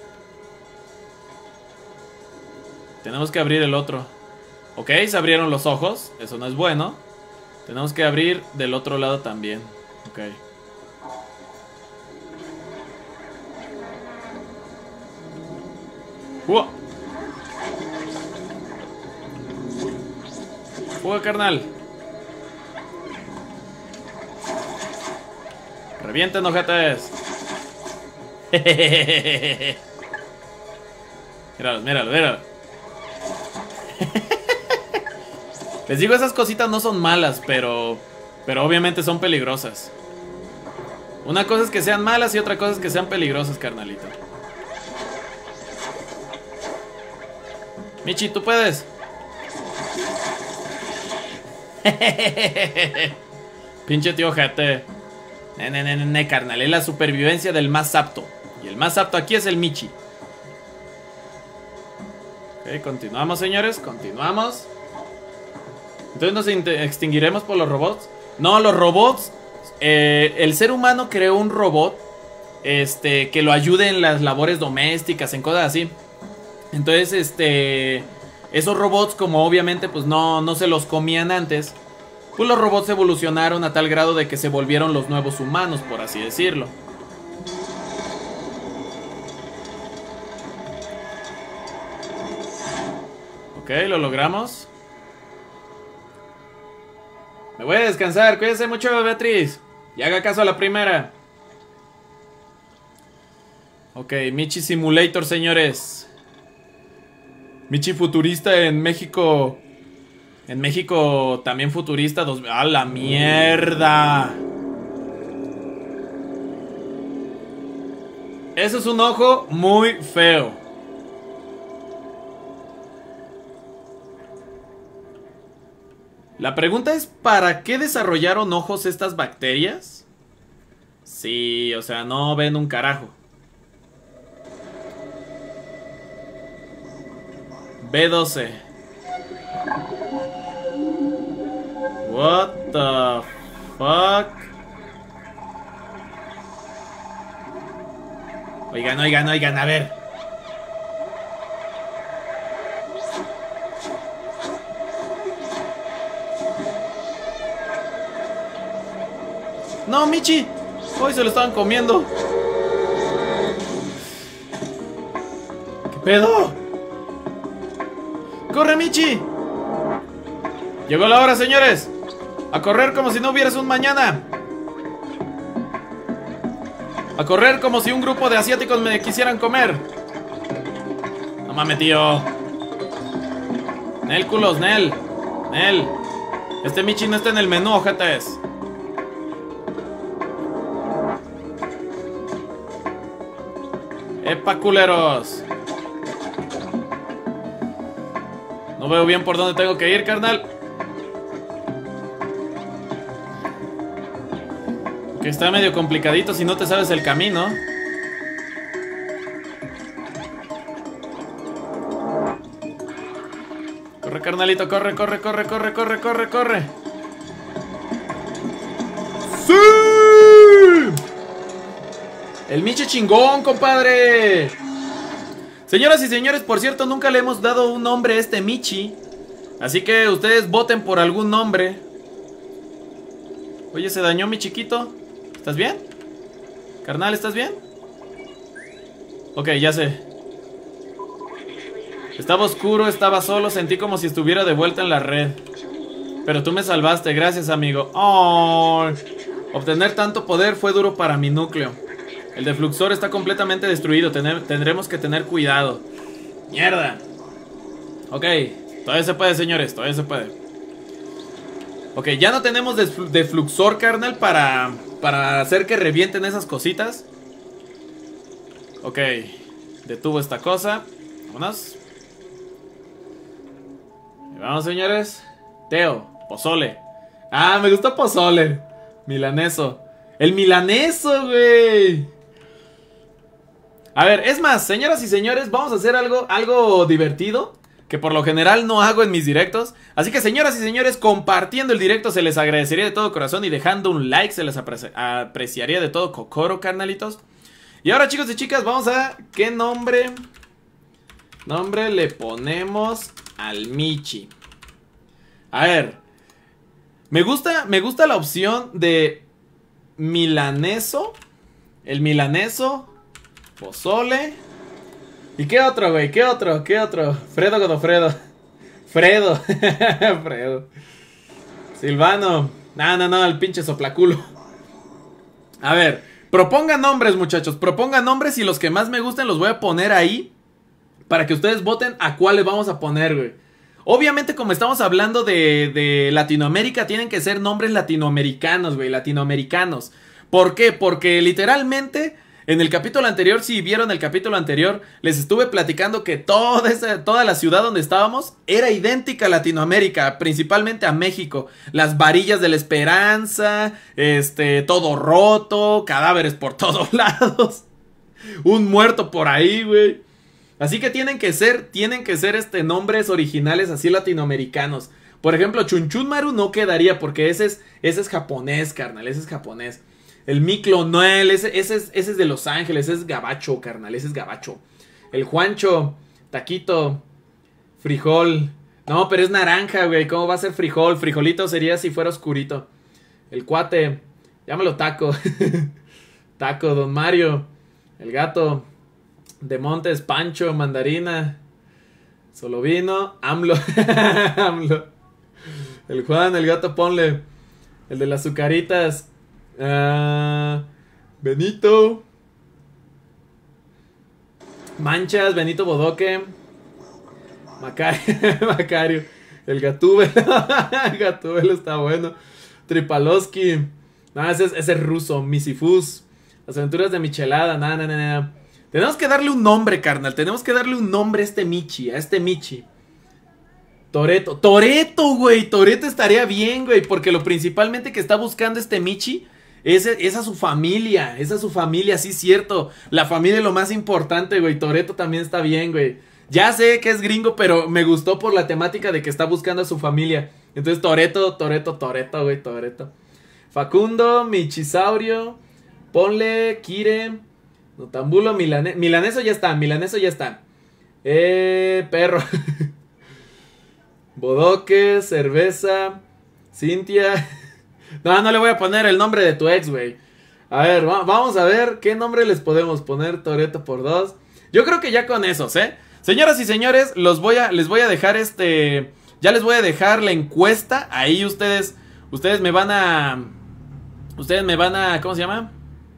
Tenemos que abrir el otro. Ok, se abrieron los ojos. Eso no es bueno. Tenemos que abrir del otro lado también. Ok. ¡Fuga! ¡Fuga, carnal! ¡Revienten, ojetes! Míralo, míralo, míralo. Les digo, esas cositas no son malas, pero... Pero obviamente son peligrosas. Una cosa es que sean malas y otra cosa es que sean peligrosas, carnalito. Michi, ¿tú puedes? Pinche tío ojete. Ne, ne, ne, ne, carnal, es la supervivencia del más apto. Y el más apto aquí es el Michi. Ok, continuamos, señores, continuamos. Entonces nos extinguiremos por los robots. No, los robots, eh, el ser humano creó un robot Este, que lo ayude en las labores domésticas, en cosas así. Entonces, este, esos robots, como obviamente pues no, no se los comían antes, pues los robots evolucionaron a tal grado de que se volvieron los nuevos humanos, por así decirlo. Ok, lo logramos. Me voy a descansar, cuídense mucho, Beatriz. Y haga caso a la primera. Ok, Michi Simulator, señores. Michi futurista en México. En México también futurista. Dos... ¡A la mierda! Eso es un ojo muy feo. La pregunta es, ¿para qué desarrollaron ojos estas bacterias? Sí, o sea, no ven un carajo. B doce. What the fuck? Oigan, oigan, oigan, a ver. No, Michi. Hoy se lo estaban comiendo. ¿Qué pedo? ¡Corre, Michi! Llegó la hora, señores. A correr como si no hubieras un mañana. A correr como si un grupo de asiáticos me quisieran comer. No mames, tío. Nel, culos, Nel. Nel. Este Michi no está en el menú, ojetes. ¡Epa, culeros! No veo bien por dónde tengo que ir, carnal. Que está medio complicadito si no te sabes el camino. Corre, carnalito, corre, corre, corre, corre, corre, corre, corre. ¡Sí! El Michi chingón, compadre. Señoras y señores, por cierto, nunca le hemos dado un nombre a este Michi. Así que ustedes voten por algún nombre. Oye, se dañó mi chiquito. ¿Estás bien? Carnal, ¿estás bien? Ok, ya sé. Estaba oscuro, estaba solo, sentí como si estuviera de vuelta en la red. Pero tú me salvaste, gracias, amigo. Oh, obtener tanto poder fue duro para mi núcleo. El defluxor está completamente destruido. Tener, tendremos que tener cuidado. Mierda. Ok, todavía se puede, señores, todavía se puede. Ok, ya no tenemos defluxor, carnal, para, para hacer que revienten esas cositas. Ok, detuvo esta cosa. Vámonos. Y vamos, señores. Teo, pozole. Ah, me gusta pozole. Milaneso. El milaneso, güey. A ver, es más, señoras y señores, vamos a hacer algo, algo divertido, que por lo general no hago en mis directos. Así que, señoras y señores, compartiendo el directo se les agradecería de todo corazón. Y dejando un like se les apreci apreciaría de todo cocoro, carnalitos. Y ahora, chicos y chicas, vamos a... ¿Qué nombre? Nombre le ponemos al Michi. A ver, Me gusta, me gusta la opción de milaneso. El milaneso, pozole. ¿Y qué otro, güey? ¿Qué otro? ¿Qué otro? Fredo Godofredo. Fredo. Fredo. Silvano. No, no, no, el pinche soplaculo. A ver, propongan nombres, muchachos. Propongan nombres y los que más me gusten los voy a poner ahí para que ustedes voten a cuál les vamos a poner, güey. Obviamente, como estamos hablando de, de Latinoamérica, tienen que ser nombres latinoamericanos, güey. Latinoamericanos. ¿Por qué? Porque literalmente... En el capítulo anterior, si vieron el capítulo anterior, les estuve platicando que toda, esa, toda la ciudad donde estábamos era idéntica a Latinoamérica, principalmente a México. Las varillas de la esperanza, este, todo roto, cadáveres por todos lados, un muerto por ahí, güey. Así que tienen que ser, tienen que ser este, nombres originales así latinoamericanos. Por ejemplo, Chunchunmaru no quedaría porque ese es, ese es japonés, carnal, ese es japonés. El Miklo Noel, ese, ese, es, ese es de Los Ángeles, ese es gabacho, carnal, ese es gabacho. El Juancho, taquito, frijol. No, pero es naranja, güey, ¿cómo va a ser frijol? Frijolito sería si fuera oscurito. El cuate, llámalo taco. Taco, Don Mario. El gato, de Montes, Pancho, Mandarina. Solovino, AMLO. AMLO. El Juan, el gato, ponle. El de las azucaritas. Uh, Benito. Manchas, Benito Bodoque. Macario, Macario. El Gatúbel. Gatúbel está bueno. Tripalowski. No, ese es, ese es ruso. Misifus. Las aventuras de Michelada. No, no, no, no. Tenemos que darle un nombre, carnal. Tenemos que darle un nombre a este Michi. A este Michi. Toreto. Toreto, güey. Toreto estaría bien, güey. Porque lo principalmente que está buscando este Michi es, es a su familia. Es a su familia, sí, cierto. La familia es lo más importante, güey. Toreto también está bien, güey. Ya sé que es gringo, pero me gustó por la temática de que está buscando a su familia. Entonces, Toreto, Toreto, Toreto, güey, Toreto. Facundo, Michisaurio. Ponle, Kire. Notambulo, Milane Milaneso ya está, Milaneso ya está. Eh, perro. Bodoque, cerveza. Cintia. No, no le voy a poner el nombre de tu ex, güey. A ver, va vamos a ver qué nombre les podemos poner. Toreto por dos. Yo creo que ya con esos, ¿eh? Señoras y señores, los voy a, les voy a dejar este... Ya les voy a dejar la encuesta. Ahí ustedes, ustedes me van a... Ustedes me van a... ¿Cómo se llama?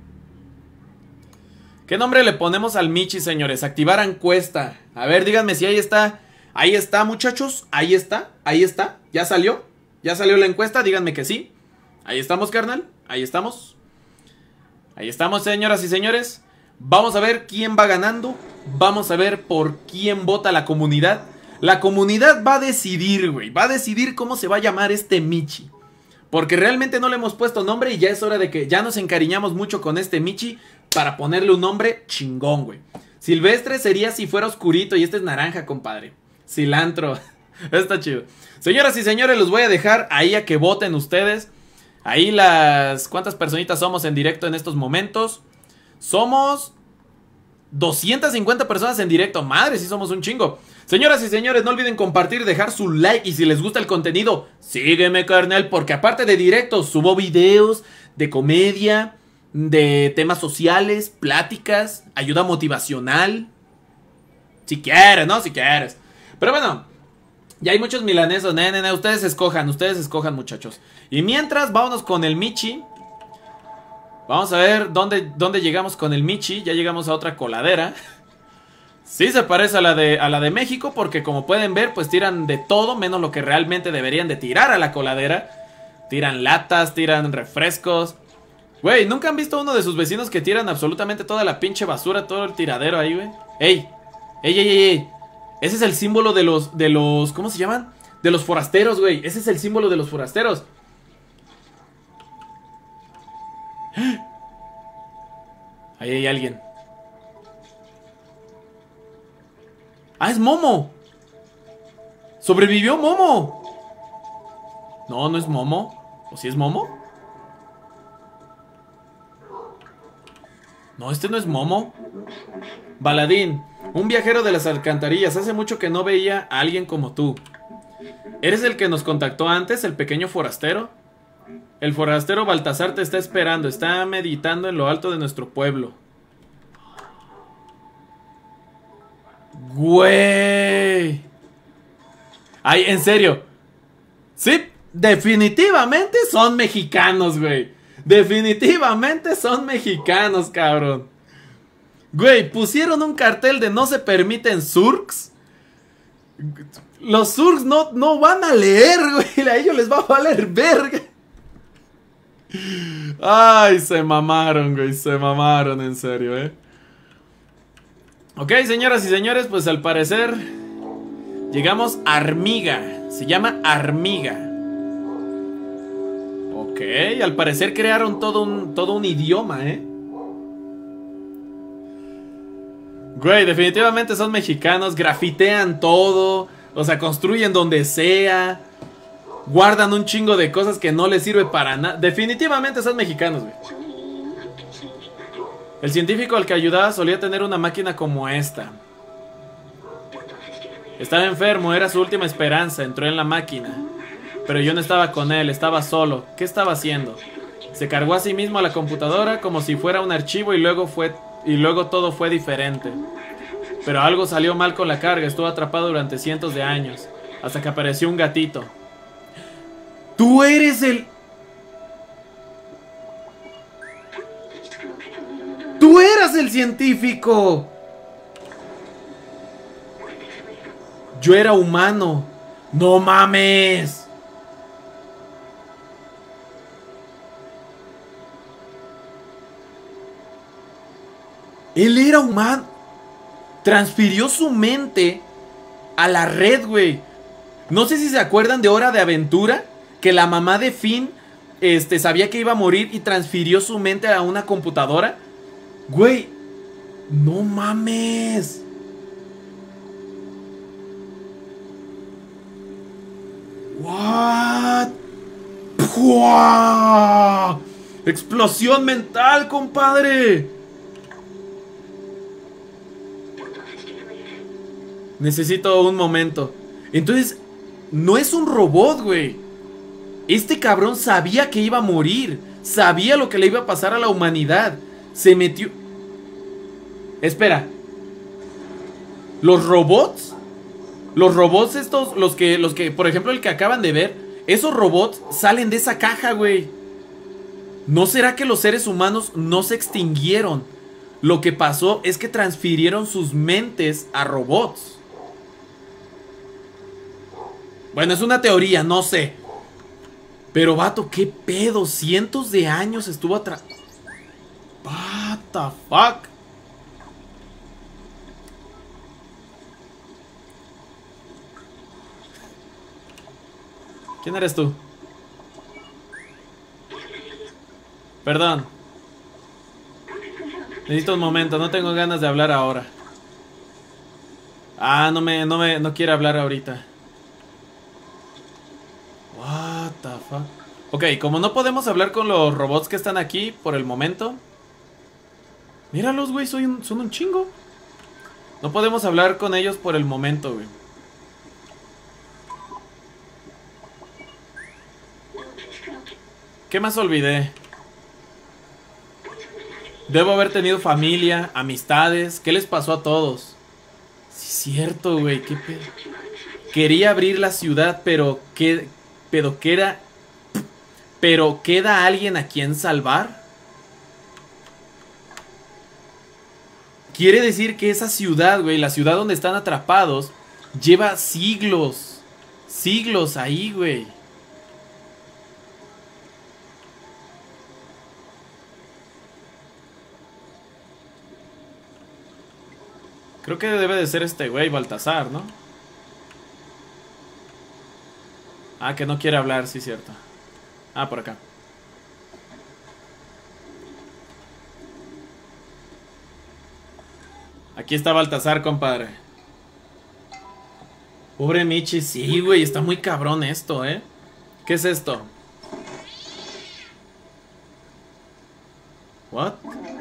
¿Qué nombre le ponemos al Michi, señores? Activar encuesta. A ver, díganme si ahí está. Ahí está, muchachos. Ahí está, ahí está. ¿Ya salió? ¿Ya salió la encuesta? Díganme que sí. Ahí estamos, carnal. Ahí estamos. Ahí estamos, señoras y señores. Vamos a ver quién va ganando. Vamos a ver por quién vota la comunidad. La comunidad va a decidir, güey. Va a decidir cómo se va a llamar este Michi. Porque realmente no le hemos puesto nombre y ya es hora de que ya nos encariñamos mucho con este Michi para ponerle un nombre chingón, güey. Silvestre sería si fuera oscurito y este es naranja, compadre. Cilantro. Está chido. Señoras y señores, los voy a dejar ahí a que voten ustedes. Ahí las... ¿Cuántas personitas somos en directo en estos momentos? Somos... doscientas cincuenta personas en directo. Madre, sí somos un chingo. Señoras y señores, no olviden compartir, dejar su like. Y si les gusta el contenido, sígueme, carnal, porque aparte de directos, subo videos de comedia, de temas sociales, pláticas, ayuda motivacional. Si quieres, ¿no? Si quieres. Pero bueno, ya hay muchos milanesos. Ne, ne, ne, ustedes escojan, ustedes escojan, muchachos. Y mientras, vámonos con el Michi. Vamos a ver dónde, dónde llegamos con el Michi. Ya llegamos a otra coladera. Sí se parece a la, de, a la de México, porque como pueden ver, pues tiran de todo menos lo que realmente deberían de tirar a la coladera. Tiran latas, tiran refrescos. Güey, ¿nunca han visto uno de sus vecinos que tiran absolutamente toda la pinche basura, todo el tiradero ahí, güey? ¡Ey! ¡Ey, ey, ey, ey! Ese es el símbolo de los, de los, ¿cómo se llaman? De los forasteros, güey. Ese es el símbolo de los forasteros. Ahí hay alguien. ¡Ah, es Momo! ¡Sobrevivió Momo! No, no es Momo. ¿O sí es Momo? No, este no es Momo. Baladín, un viajero de las alcantarillas. Hace mucho que no veía a alguien como tú. ¿Eres el que nos contactó antes, el pequeño forastero? El forastero Baltasar te está esperando. Está meditando en lo alto de nuestro pueblo. Güey. Ay, en serio. Sí, definitivamente son mexicanos, güey. Definitivamente son mexicanos, cabrón. Güey, pusieron un cartel de no se permiten surks. Los surks no, no van a leer, güey. A ellos les va a valer verga. Ay, se mamaron, güey. Se mamaron, en serio, eh. Ok, señoras y señores, pues al parecer llegamos a Armiga. Se llama Armiga. Ok, al parecer crearon todo un, todo un idioma, eh. Güey, definitivamente son mexicanos. Grafitean todo. O sea, construyen donde sea. Guardan un chingo de cosas que no les sirve para nada. Definitivamente son mexicanos, güey. El científico al que ayudaba solía tener una máquina como esta. Estaba enfermo, era su última esperanza. Entró en la máquina. Pero yo no estaba con él, estaba solo. ¿Qué estaba haciendo? Se cargó a sí mismo a la computadora como si fuera un archivo y luego fue... Y luego todo fue diferente. Pero algo salió mal con la carga. Estuvo atrapado durante cientos de años. Hasta que apareció un gatito. ¡Tú eres el... ¡Tú eras el científico! Yo era humano. ¡No mames! Él era humano. Transfirió su mente a la red, güey. No sé si se acuerdan de Hora de Aventura, que la mamá de Finn este, sabía que iba a morir y transfirió su mente a una computadora. Güey, no mames. What? ¡Pua! Explosión mental, compadre. Necesito un momento. Entonces, no es un robot, güey. Este cabrón sabía que iba a morir. Sabía lo que le iba a pasar a la humanidad. Se metió... Espera. ¿Los robots? Los robots estos, los que, los que, por ejemplo, el que acaban de ver, esos robots salen de esa caja, güey. ¿No será que los seres humanos no se extinguieron? Lo que pasó es que transfirieron sus mentes a robots. Bueno, es una teoría, no sé. Pero, vato, ¿qué pedo? Cientos de años estuvo atrás. What the fuck? ¿Quién eres tú? Perdón. Necesito un momento, no tengo ganas de hablar ahora. Ah, no me, no me, no quiere hablar ahorita. What the fuck. Ok, como no podemos hablar con los robots que están aquí por el momento. Míralos, güey, son un, son un chingo. No podemos hablar con ellos por el momento, güey. ¿Qué más olvidé? Debo haber tenido familia, amistades. ¿Qué les pasó a todos? Sí, es cierto, güey. ¿Qué pedo? Quería abrir la ciudad, pero ¿qué? Pero queda... Pero ¿queda alguien a quien salvar? Quiere decir que esa ciudad, güey, la ciudad donde están atrapados, lleva siglos. Siglos ahí, güey. Creo que debe de ser este güey, Baltasar, ¿no? Ah, que no quiere hablar, sí, cierto. Ah, por acá. Aquí está Baltasar, compadre. Pobre Michi, sí, güey, está muy cabrón esto, ¿eh? ¿Qué es esto? ¿What?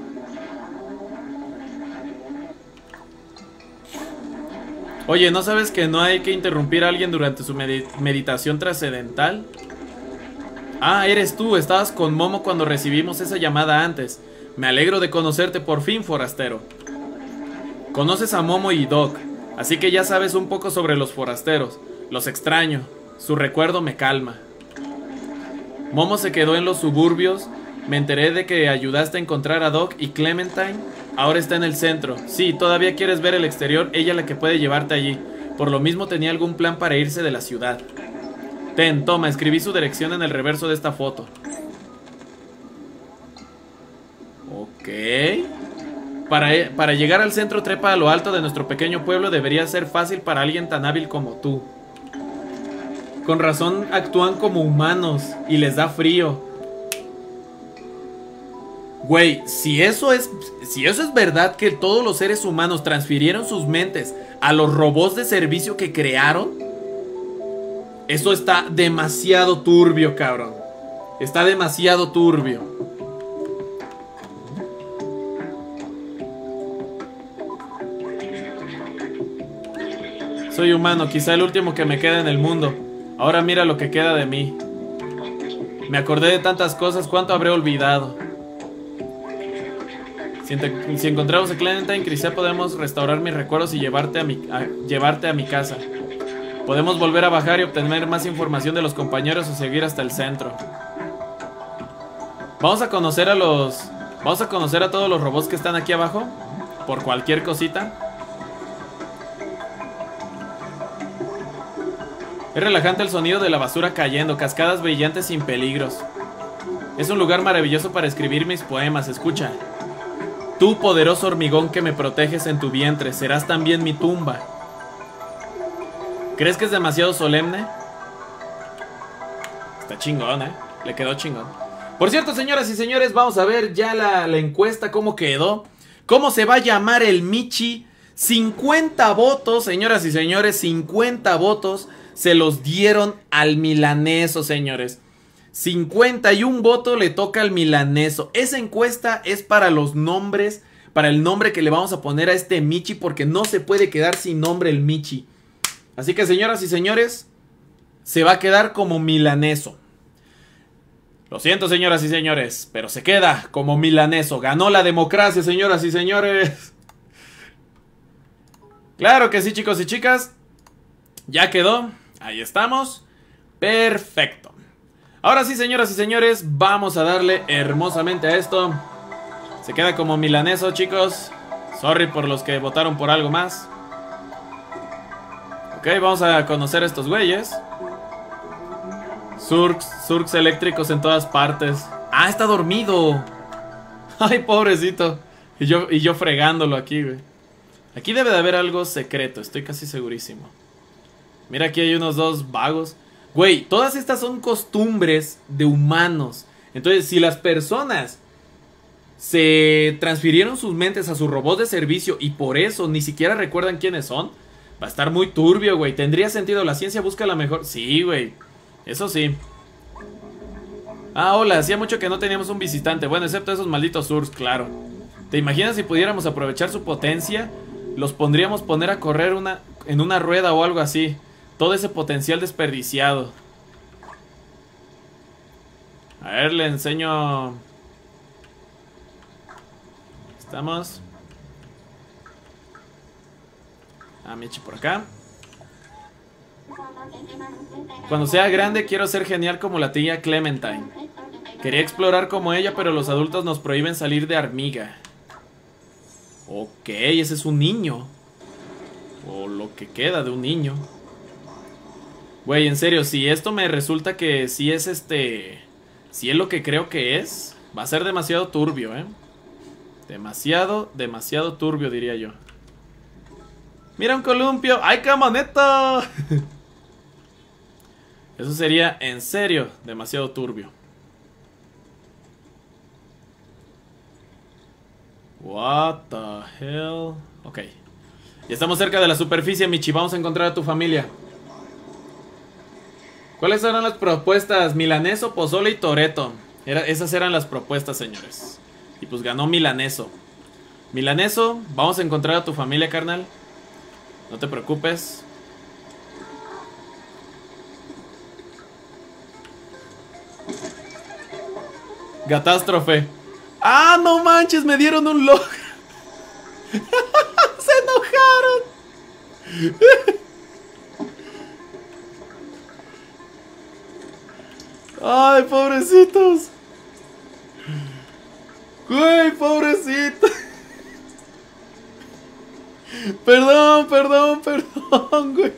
Oye, ¿no sabes que no hay que interrumpir a alguien durante su med- meditación trascendental? Ah, eres tú, estabas con Momo cuando recibimos esa llamada antes. Me alegro de conocerte por fin, forastero. Conoces a Momo y Doc, así que ya sabes un poco sobre los forasteros. Los extraño, su recuerdo me calma. Momo se quedó en los suburbios. Me enteré de que ayudaste a encontrar a Doc y Clementine. Ahora está en el centro. Sí, todavía quieres ver el exterior, ella la que puede llevarte allí. Por lo mismo tenía algún plan para irse de la ciudad. Ten, toma, escribí su dirección en el reverso de esta foto. Ok. Para, para llegar al centro trepa a lo alto de nuestro pequeño pueblo. Debería ser fácil para alguien tan hábil como tú. Con razón actúan como humanos y les da frío. Güey, si eso es si eso es verdad, que todos los seres humanos transfirieron sus mentes a los robots de servicio que crearon, eso está demasiado turbio, cabrón. Está demasiado turbio. Soy humano, quizá el último que me queda en el mundo. Ahora mira lo que queda de mí. Me acordé de tantas cosas, cuánto habré olvidado. Si, te, si encontramos a Clementine, quizá podemos restaurar mis recuerdos y llevarte a, mi, a, llevarte a mi casa. Podemos volver a bajar y obtener más información de los compañeros o seguir hasta el centro. Vamos a conocer a los... Vamos a conocer a todos los robots que están aquí abajo. Por cualquier cosita. Es relajante el sonido de la basura cayendo, cascadas brillantes sin peligros. Es un lugar maravilloso para escribir mis poemas, escucha. Tú, poderoso hormigón que me proteges en tu vientre, serás también mi tumba. ¿Crees que es demasiado solemne? Está chingón, ¿eh? Le quedó chingón. Por cierto, señoras y señores, vamos a ver ya la, la encuesta, cómo quedó. ¿Cómo se va a llamar el Michi? cincuenta votos, señoras y señores, cincuenta votos se los dieron al milaneso, señores. cincuenta y un votos le toca al milaneso. Esa encuesta es para los nombres, para el nombre que le vamos a poner a este Michi, porque no se puede quedar sin nombre el Michi. Así que, señoras y señores, se va a quedar como milaneso. Lo siento, señoras y señores, pero se queda como milaneso. Ganó la democracia, señoras y señores. Claro que sí, chicos y chicas. Ya quedó. Ahí estamos. Perfecto. Ahora sí, señoras y señores, vamos a darle hermosamente a esto. Se queda como milaneso, chicos. Sorry por los que votaron por algo más. Ok, vamos a conocer a estos güeyes. Surks, surks eléctricos en todas partes. Ah, está dormido. Ay, pobrecito. Y yo, y yo fregándolo aquí, güey. Aquí debe de haber algo secreto, estoy casi segurísimo. Mira, aquí hay unos dos vagos. Güey, todas estas son costumbres de humanos. Entonces, si las personas se transfirieron sus mentes a sus robots de servicio y por eso ni siquiera recuerdan quiénes son, va a estar muy turbio, güey. ¿Tendría sentido? La ciencia busca la mejor... Sí, güey. Eso sí. Ah, hola, hacía mucho que no teníamos un visitante. Bueno, excepto esos malditos Surks, claro. ¿Te imaginas si pudiéramos aprovechar su potencia? Los pondríamos poner a correr una, en una rueda o algo así. Todo ese potencial desperdiciado. A ver, le enseño. Estamos. Ah, Michi por acá. Cuando sea grande quiero ser genial como la tía Clementine. Quería explorar como ella, pero los adultos nos prohíben salir de Armiga. Ok, ese es un niño. O lo que queda de un niño. Güey, en serio, si esto me resulta que sí es este... Si es lo que creo que es, va a ser demasiado turbio, ¿eh? Demasiado, demasiado turbio, diría yo. ¡Mira un columpio! ¡Ay, camoneta! Eso sería, en serio, demasiado turbio. What the hell? Ok. Ya estamos cerca de la superficie, Michi. Vamos a encontrar a tu familia. ¿Cuáles eran las propuestas? Milaneso, pozole y toreto. Era, esas eran las propuestas, señores. Y pues ganó Milaneso. Milaneso, vamos a encontrar a tu familia, carnal. No te preocupes. Catástrofe. ¡Ah, no manches! Me dieron un logro. Se enojaron. Ay, pobrecitos. Güey, pobrecito. Perdón, perdón, perdón, güey.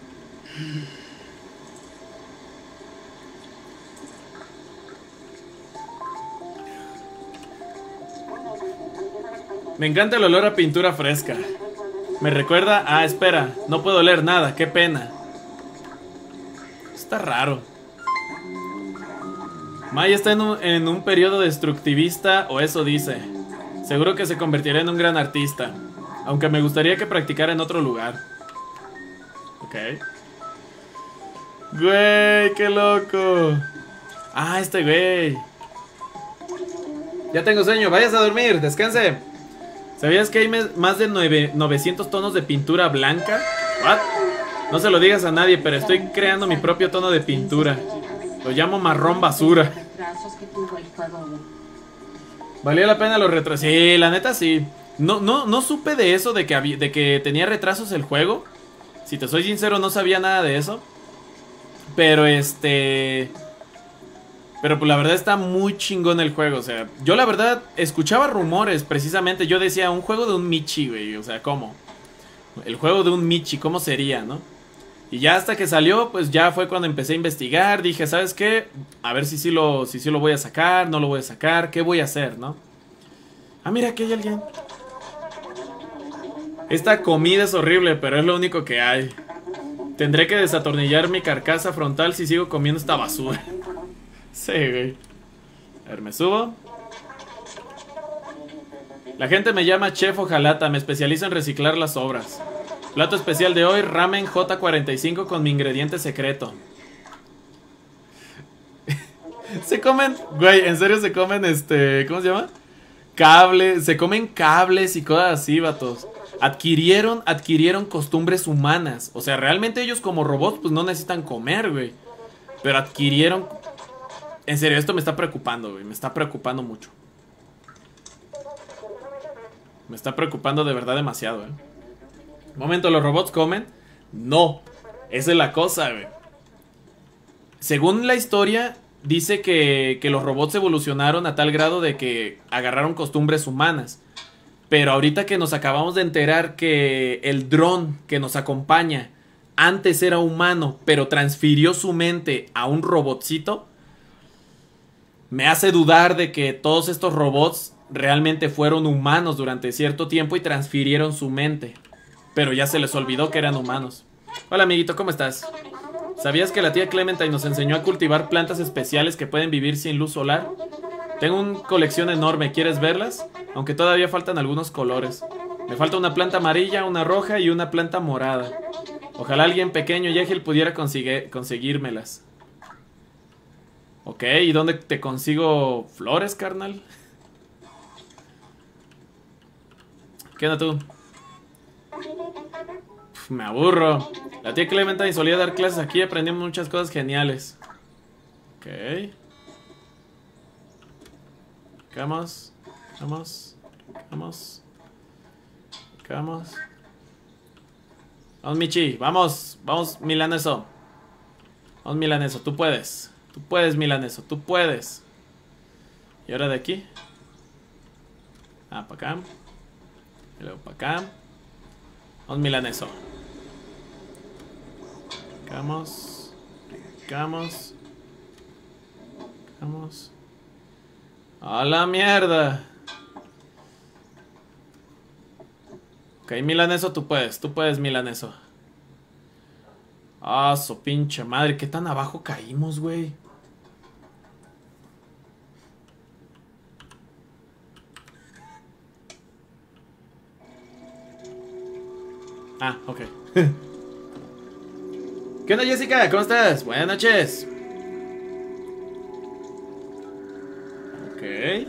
Me encanta el olor a pintura fresca. Me recuerda... Ah, espera, no puedo oler nada, qué pena. Está raro. Maya está en un, en un periodo destructivista, o eso dice. Seguro que se convertirá en un gran artista. Aunque me gustaría que practicara en otro lugar. Ok. Güey, qué loco. Ah, este güey. Ya tengo sueño, vayas a dormir, descanse. ¿Sabías que hay más de novecientos tonos de pintura blanca? ¿What? No se lo digas a nadie, pero estoy creando mi propio tono de pintura. Lo llamo marrón basura. ¿Valía la pena los retrasos? Sí, la neta sí. No, no, no supe de eso, de que, había, de que tenía retrasos el juego. Si te soy sincero, no sabía nada de eso. Pero este... Pero pues la verdad está muy chingón el juego, o sea, yo la verdad escuchaba rumores, precisamente, yo decía, un juego de un Michi, güey, o sea, ¿cómo? El juego de un Michi, ¿cómo sería, no? Y ya hasta que salió, pues ya fue cuando empecé a investigar. Dije, ¿sabes qué? A ver si sí lo, si sí lo voy a sacar, no lo voy a sacar. ¿Qué voy a hacer, no? Ah, mira, aquí hay alguien. Esta comida es horrible, pero es lo único que hay. Tendré que desatornillar mi carcasa frontal si sigo comiendo esta basura. Sí, güey. A ver, me subo. La gente me llama Chef Ojalata. Me especializo en reciclar las obras. Plato especial de hoy, ramen J cuarenta y cinco con mi ingrediente secreto. Se comen, güey, en serio se comen este, ¿cómo se llama? Cables, se comen cables y cosas así, vatos. Adquirieron, adquirieron costumbres humanas. O sea, realmente ellos como robots pues no necesitan comer, güey. Pero adquirieron... En serio, esto me está preocupando, güey. Me está preocupando mucho. Me está preocupando de verdad demasiado, eh. Momento, ¿los robots comen? No, esa es la cosa, güey. Según la historia, dice que, que los robots evolucionaron a tal grado de que agarraron costumbres humanas. Pero ahorita que nos acabamos de enterar que el dron que nos acompaña antes era humano, pero transfirió su mente a un robotcito, me hace dudar de que todos estos robots realmente fueron humanos durante cierto tiempo y transfirieron su mente. Pero ya se les olvidó que eran humanos. Hola amiguito, ¿cómo estás? ¿Sabías que la tía Clementine nos enseñó a cultivar plantas especiales que pueden vivir sin luz solar? Tengo una colección enorme, ¿quieres verlas? Aunque todavía faltan algunos colores. Me falta una planta amarilla, una roja y una planta morada. Ojalá alguien pequeño y ágil pudiera consigue, conseguírmelas. Ok, ¿y dónde te consigo flores, carnal? ¿Qué onda tú? Uf, me aburro. La tía Clementine solía dar clases aquí y aprendimos muchas cosas geniales. Ok. Vamos. Vamos. Vamos. Vamos. Vamos, Michi. Vamos. Vamos, Milaneso. Vamos, Milaneso. Tú puedes. Tú puedes, Milaneso. Tú puedes. ¿Y ahora de aquí? Ah, para acá. Y luego para acá. Vamos, Milaneso. Vamos. Vamos. Vamos. ¡A la mierda! Ok, Milaneso, tú puedes. Tú puedes, Milaneso. Ah, su pinche madre. ¿Qué tan abajo caímos, güey? Ah, ok. ¿Qué onda, Jessica? ¿Cómo estás? Buenas noches. Ok.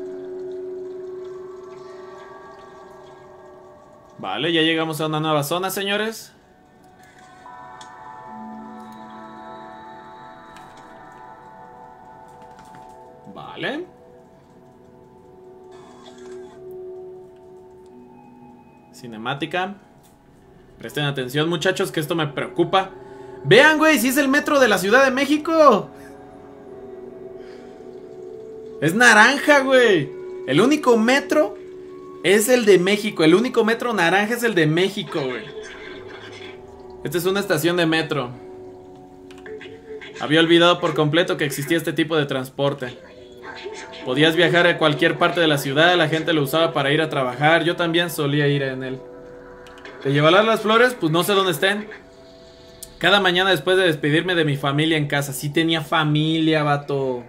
Vale, ya llegamos a una nueva zona, señores. Vale. Cinemática. Presten atención, muchachos, que esto me preocupa. Vean, güey, si es el metro de la Ciudad de México. Es naranja, güey. El único metro es el de México. El único metro naranja es el de México, güey. Esta es una estación de metro. Había olvidado por completo que existía este tipo de transporte. Podías viajar a cualquier parte de la ciudad. La gente lo usaba para ir a trabajar. Yo también solía ir en él. ¿Te llevarás las flores? Pues no sé dónde estén. Cada mañana después de despedirme de mi familia en casa. Sí tenía familia, vato.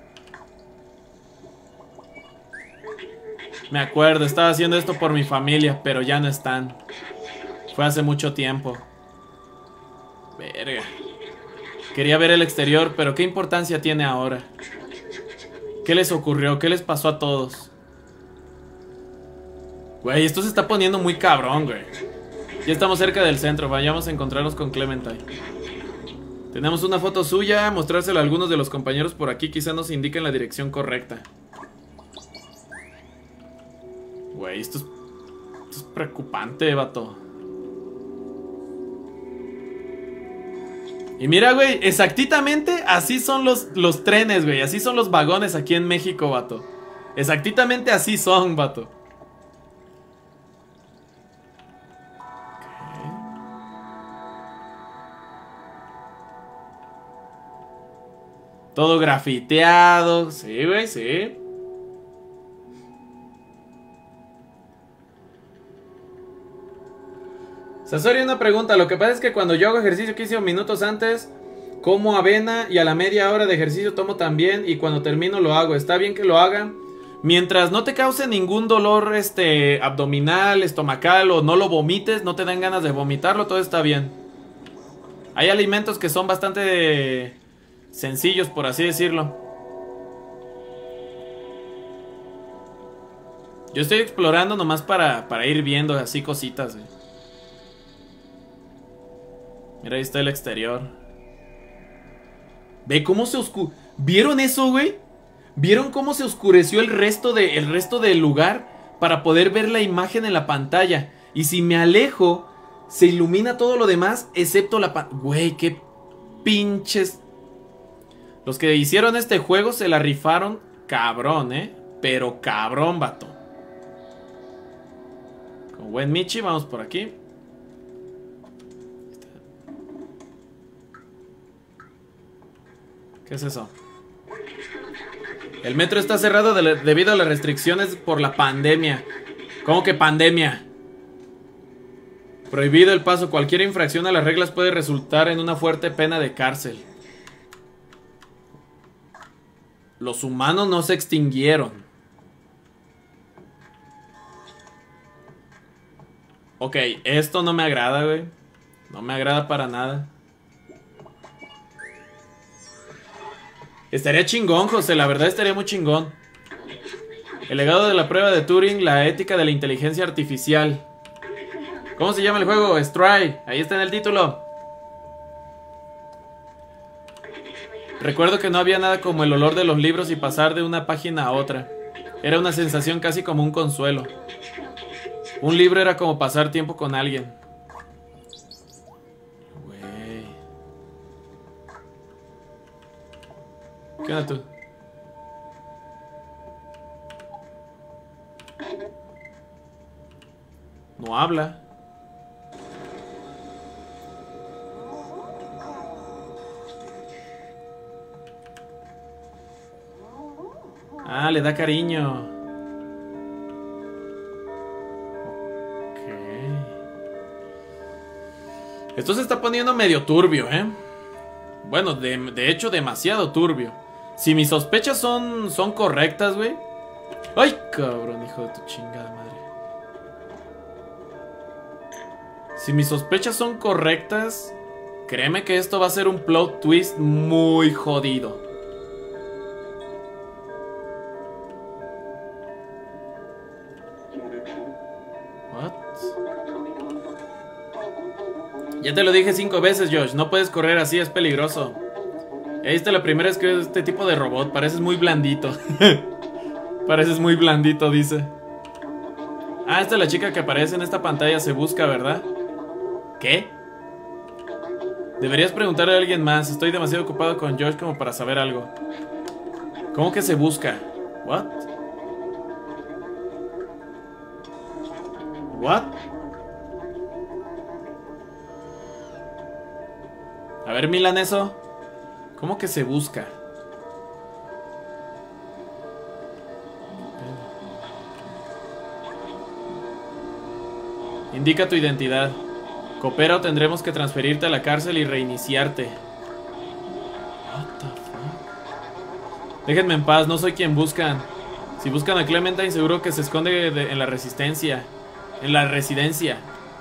Me acuerdo, estaba haciendo esto por mi familia, pero ya no están. Fue hace mucho tiempo. Verga. Quería ver el exterior, pero ¿qué importancia tiene ahora? ¿Qué les ocurrió? ¿Qué les pasó a todos? Güey, esto se está poniendo muy cabrón, güey. Ya estamos cerca del centro, vayamos a encontrarnos con Clementine. Tenemos una foto suya, mostrársela a algunos de los compañeros por aquí, quizá nos indiquen la dirección correcta. Güey, esto es, esto es preocupante, vato. Y mira, güey, exactamente así son los, los trenes, güey. Así son los vagones aquí en México, vato. Exactamente así son, vato. Todo grafiteado. Sí, güey, sí. Sasori, una pregunta. Lo que pasa es que cuando yo hago ejercicio quince minutos antes, como avena y a la media hora de ejercicio tomo también y cuando termino lo hago. ¿Está bien que lo haga? Mientras no te cause ningún dolor este abdominal, estomacal o no lo vomites, no te dan ganas de vomitarlo, todo está bien. Hay alimentos que son bastante sencillos, por así decirlo. Yo estoy explorando nomás para, para ir viendo así cositas, güey. Mira, ahí está el exterior. Ve cómo se oscure... ¿Vieron eso, güey? ¿Vieron cómo se oscureció el resto, de, el resto del lugar? Para poder ver la imagen en la pantalla. Y si me alejo, se ilumina todo lo demás, excepto la pantalla. Güey, qué pinches... Los que hicieron este juego se la rifaron cabrón, eh. Pero cabrón, vato. Con buen Michi, vamos por aquí. ¿Qué es eso? El metro está cerrado de debido a las restricciones por la pandemia. ¿Cómo que pandemia? Prohibido el paso. Cualquier infracción a las reglas puede resultar en una fuerte pena de cárcel. Los humanos no se extinguieron. Ok, esto no me agrada, güey. No me agrada para nada. Estaría chingón, José, la verdad estaría muy chingón. El legado de la prueba de Turing, la ética de la inteligencia artificial. ¿Cómo se llama el juego? Stray, ahí está en el título. Recuerdo que no había nada como el olor de los libros y pasar de una página a otra. Era una sensación casi como un consuelo. Un libro era como pasar tiempo con alguien. ¿Qué onda tú? No habla. Ah, le da cariño. Ok. Esto se está poniendo medio turbio, ¿eh? Bueno, de, de hecho demasiado turbio. Si mis sospechas son, son correctas, güey. Ay, cabrón, hijo de tu chingada madre. Si mis sospechas son correctas, créeme que esto va a ser un plot twist muy jodido. What? Ya te lo dije cinco veces, Josh. No puedes correr así, es peligroso. Ahí está la primera vez que veo este tipo de robot. Pareces muy blandito. Pareces muy blandito, dice. Ah, esta es la chica que aparece en esta pantalla. Se busca, ¿verdad? ¿Qué? Deberías preguntarle a alguien más. Estoy demasiado ocupado con Josh como para saber algo. ¿Cómo que se busca? ¿What? ¿What? A ver, Milaneso. ¿Cómo que se busca? Indica tu identidad. Coopera o tendremos que transferirte a la cárcel y reiniciarte. What the fuck? Déjenme en paz, no soy quien buscan. Si buscan a Clementine, seguro que se esconde de, en la resistencia. En la residencia.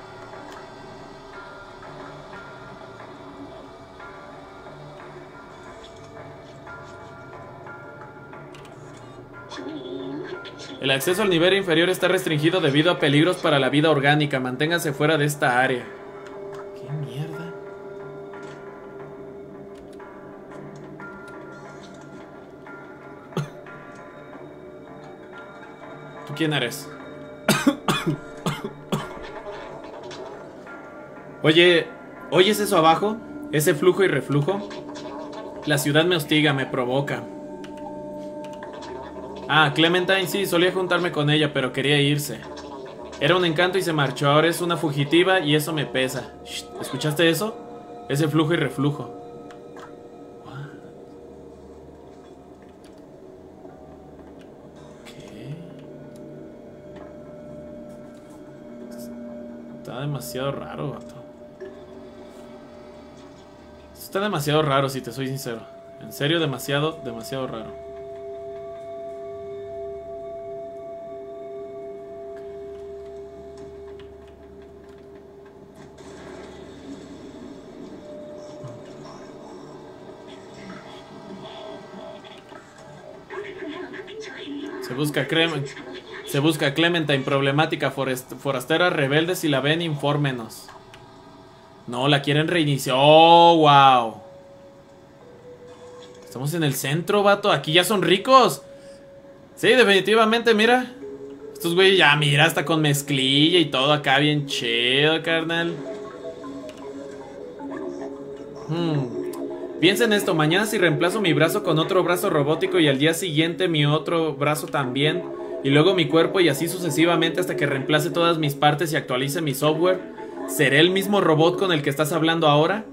El acceso al nivel inferior está restringido debido a peligros para la vida orgánica. Manténgase fuera de esta área. ¿Qué mierda? ¿Tú quién eres? Oye, ¿oyes eso abajo? Ese flujo y reflujo. La ciudad me hostiga, me provoca. Ah, Clementine, sí, solía juntarme con ella, pero quería irse. Era un encanto y se marchó. Ahora es una fugitiva y eso me pesa. Shh, ¿escuchaste eso? Ese flujo y reflujo. What? demasiado raro, vato. Está demasiado raro, si te soy sincero. En serio, demasiado, demasiado raro. Se busca Clemen, se busca Clementine, problemática forest, forastera, rebelde. Si la ven, infórmenos. No, la quieren reiniciar. Oh, wow. Estamos en el centro, vato. Aquí ya son ricos. Sí, definitivamente, mira. Estos güeyes ya, mira, hasta con mezclilla y todo acá bien chido, carnal. Hmm. Piensa en esto, mañana si reemplazo mi brazo con otro brazo robótico y al día siguiente mi otro brazo también, y luego mi cuerpo y así sucesivamente hasta que reemplace todas mis partes y actualice mi software, ¿seré el mismo robot con el que estás hablando ahora?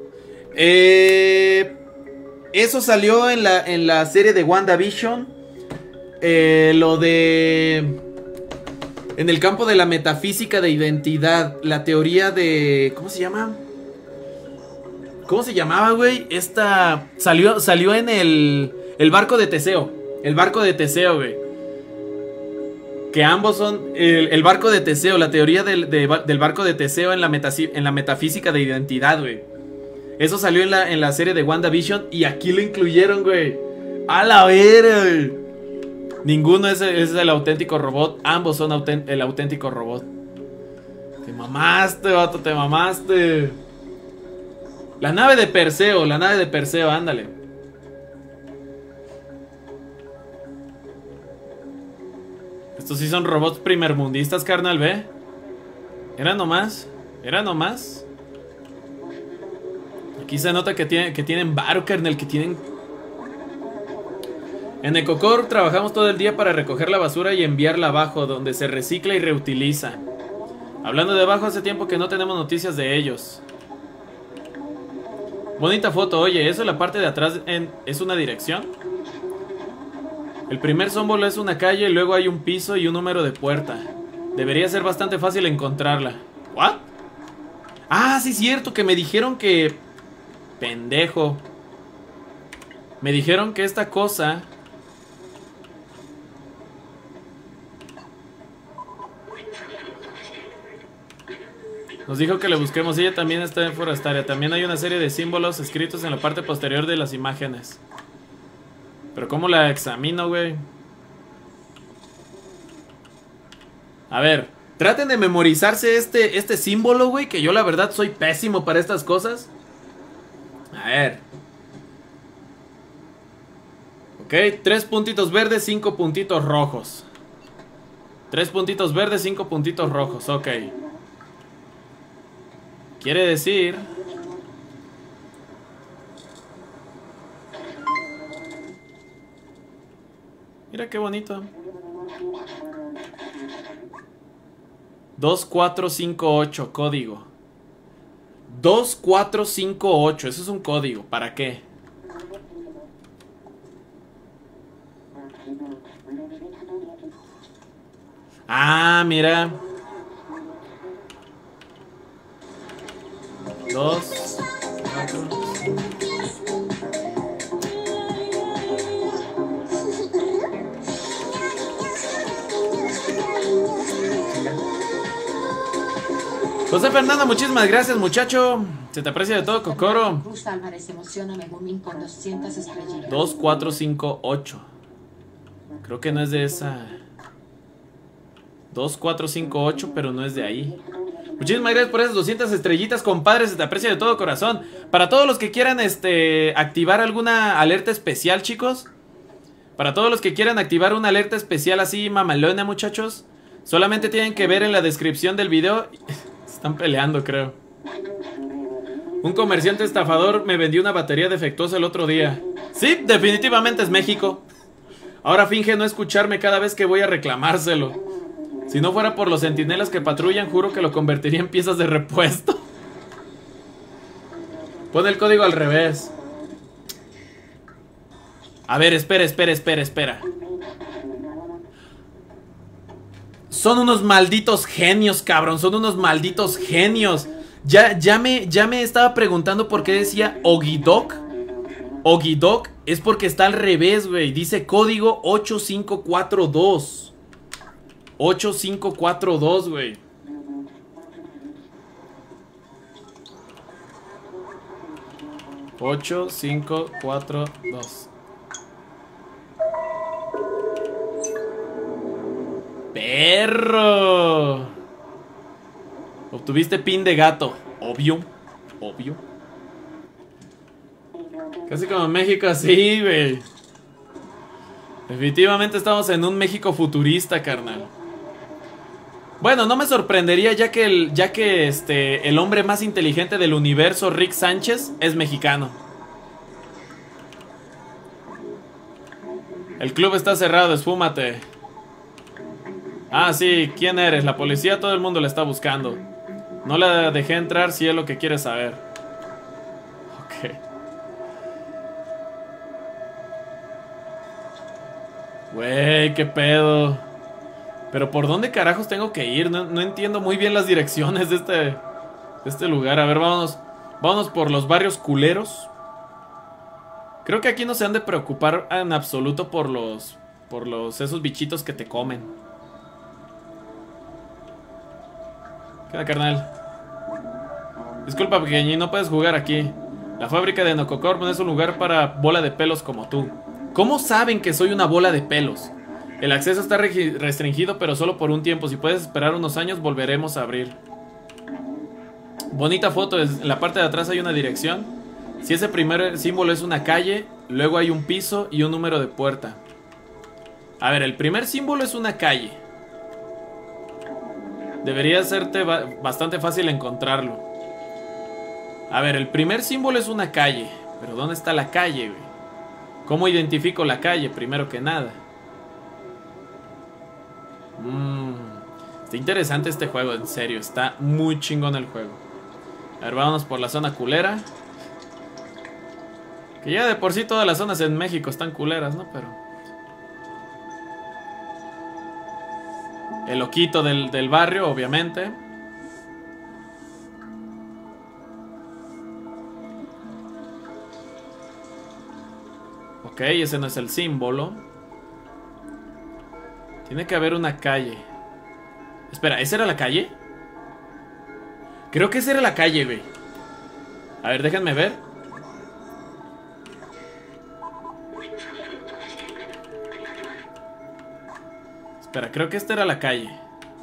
Eh, eso salió en la, en la serie de WandaVision. Eh, lo de... En el campo de la metafísica de identidad, la teoría de... ¿Cómo se llama? ¿Cómo se llamaba, güey? Esta... Salió, salió en el... El barco de Teseo. El barco de Teseo, güey. Que ambos son... El, el barco de Teseo. La teoría del, de, del barco de Teseo en la, metasi, en la metafísica de identidad, güey. Eso salió en la, en la serie de WandaVision. Y aquí lo incluyeron, güey. A la vera, güey. Ninguno es, es el auténtico robot. Ambos son autent, el auténtico robot. Te mamaste, vato, te mamaste. La nave de Perseo, la nave de Perseo, ándale. Estos sí son robots primermundistas, carnal, ve. Era nomás, era nomás. Aquí se nota que, tiene, que tienen varo, carnal, que tienen... En Ecocor trabajamos todo el día para recoger la basura y enviarla abajo, donde se recicla y reutiliza. Hablando de abajo, hace tiempo que no tenemos noticias de ellos. Bonita foto, oye, ¿eso en la parte de atrás en, es una dirección? El primer símbolo es una calle, y luego hay un piso y un número de puerta. Debería ser bastante fácil encontrarla. ¿What? Ah, sí, cierto, que me dijeron que... Pendejo. Me dijeron que esta cosa... Nos dijo que le busquemos. Ella también está en Forestaria. También hay una serie de símbolos escritos en la parte posterior de las imágenes. Pero ¿cómo la examino, güey? A ver, traten de memorizarse este, este símbolo, güey. Que yo la verdad soy pésimo para estas cosas. A ver. Ok, tres puntitos verdes, cinco puntitos rojos. Tres puntitos verdes, cinco puntitos rojos, ok. Quiere decir... Mira qué bonito. dos cuatro cinco ocho, código. dos cuatro cinco ocho, eso es un código. ¿Para qué? Ah, mira. Dos, cuatro, José Fernando, muchísimas gracias, muchacho. Se te aprecia de todo, Kokoro. dos cuatro cinco ocho. Creo que no es de esa. dos cuatro cinco ocho, pero no es de ahí. Muchísimas gracias por esas doscientas estrellitas, compadre. Se te aprecia de todo corazón. Para todos los que quieran este, activar alguna alerta especial, chicos. Para todos los que quieran activar una alerta especial así mamalona, muchachos. Solamente tienen que ver en la descripción del video. Se están peleando, creo. Un comerciante estafador me vendió una batería defectuosa el otro día. Sí, definitivamente es México. Ahora finge no escucharme cada vez que voy a reclamárselo. Si no fuera por los centinelas que patrullan, juro que lo convertiría en piezas de repuesto. Pon el código al revés. A ver, espera, espera, espera, espera. Son unos malditos genios, cabrón. Son unos malditos genios. Ya, ya, me, ya me estaba preguntando por qué decía Ogidok. Ogidok es porque está al revés, güey. Dice código ocho cinco cuatro dos. ocho cinco cuatro dos, güey. ocho cinco cuatro dos. ¡Perro! Obtuviste pin de gato. Obvio. Obvio. Casi como en México así, güey. Definitivamente estamos en un México futurista, carnal. Bueno, no me sorprendería ya que el, ya que este, el hombre más inteligente del universo, Rick Sánchez, es mexicano. El club está cerrado, esfúmate. Ah, sí, ¿quién eres? La policía, todo el mundo la está buscando. No la dejé entrar si es lo que quiere saber. Ok. Güey, qué pedo. Pero ¿por dónde carajos tengo que ir? No, no entiendo muy bien las direcciones de este, de este lugar. A ver, vámonos. Vámonos por los barrios culeros. Creo que aquí no se han de preocupar en absoluto por los... Por los... esos bichitos que te comen. ¿Qué onda, carnal? Disculpa, pequeñín, no puedes jugar aquí. La fábrica de Nococorp no es un lugar para bola de pelos como tú. ¿Cómo saben que soy una bola de pelos? El acceso está restringido, pero solo por un tiempo. Si puedes esperar unos años, volveremos a abrir. Bonita foto. En la parte de atrás hay una dirección. Si ese primer símbolo es una calle, luego hay un piso y un número de puerta. A ver, el primer símbolo es una calle. Debería serte bastante fácil encontrarlo. A ver, el primer símbolo es una calle. Pero ¿dónde está la calle, güey? ¿Cómo identifico la calle? Primero que nada. Mmm, está interesante este juego, en serio. Está muy chingón el juego. A ver, vámonos por la zona culera. Que ya de por sí todas las zonas en México están culeras, ¿no? Pero... el loquito del, del barrio, obviamente. Ok, ese no es el símbolo. Tiene que haber una calle. Espera, ¿esa era la calle? Creo que esa era la calle, güey. A ver, déjenme ver. Espera, creo que esta era la calle.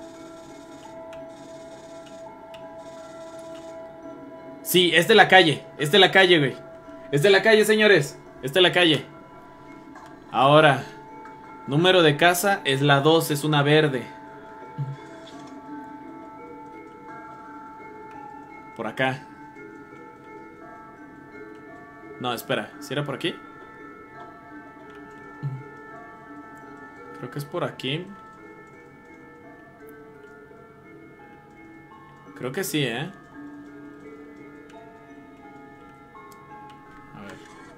Sí, es de la calle. Es de la calle, güey. Es de la calle, señores. Es de la calle. Ahora, número de casa es la dos, es una verde. Por acá. No, espera, ¿sí era por aquí? Creo que es por aquí. Creo que sí, ¿eh? A ver.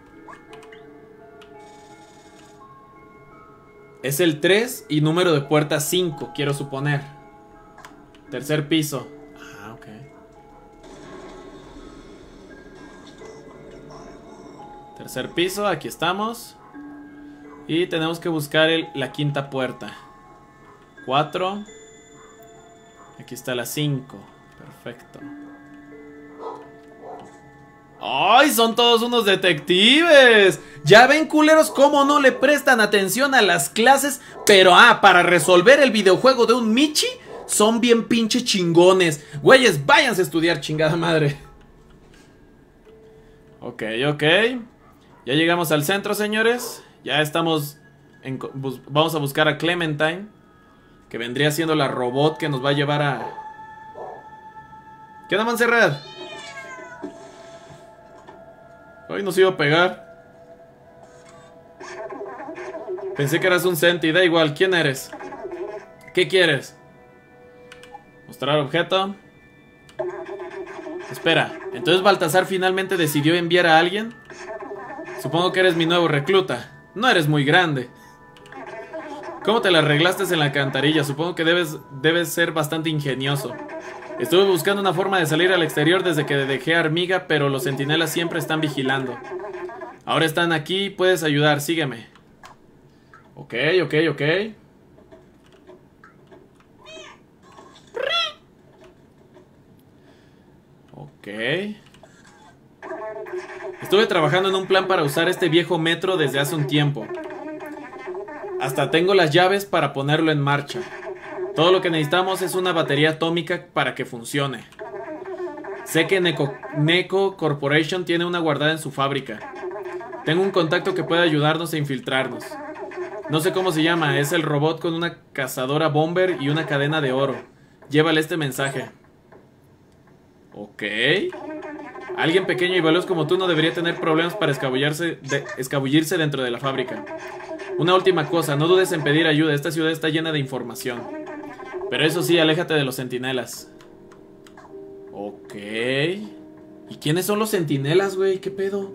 Es el tres y número de puerta cinco, quiero suponer. Tercer piso. Ah, ok. Tercer piso, aquí estamos. Y tenemos que buscar el, la quinta puerta. cuatro. Aquí está la cinco. Perfecto. ¡Ay! Son todos unos detectives. Ya ven, culeros, cómo no le prestan atención a las clases. Pero ah, para resolver el videojuego de un Michi, son bien pinche chingones. Güeyes, váyanse a estudiar, chingada madre. Ok, ok. Ya llegamos al centro, señores. Ya estamos en, bus, vamos a buscar a Clementine, que vendría siendo la robot que nos va a llevar a... ¿Qué onda, Montserrat? Hoy nos iba a pegar. Pensé que eras un Senti, da igual, ¿quién eres? ¿Qué quieres? Mostrar objeto. Espera, ¿entonces Baltasar finalmente decidió enviar a alguien? Supongo que eres mi nuevo recluta. No eres muy grande. ¿Cómo te la arreglaste en la alcantarilla? Supongo que debes, debes ser bastante ingenioso. Estuve buscando una forma de salir al exterior desde que dejé a Armiga, pero los centinelas siempre están vigilando. Ahora están aquí, puedes ayudar, sígueme. Ok, ok, ok. Ok. Estuve trabajando en un plan para usar este viejo metro desde hace un tiempo. Hasta tengo las llaves para ponerlo en marcha. Todo lo que necesitamos es una batería atómica para que funcione. Sé que Neko, Neko Corporation tiene una guardada en su fábrica. Tengo un contacto que puede ayudarnos a infiltrarnos. No sé cómo se llama, es el robot con una cazadora bomber y una cadena de oro. Llévale este mensaje. Ok. Alguien pequeño y veloz como tú no debería tener problemas para escabullirse, de, escabullirse dentro de la fábrica. Una última cosa, no dudes en pedir ayuda, esta ciudad está llena de información. Pero eso sí, aléjate de los centinelas. Ok. ¿Y quiénes son los centinelas, güey? ¿Qué pedo?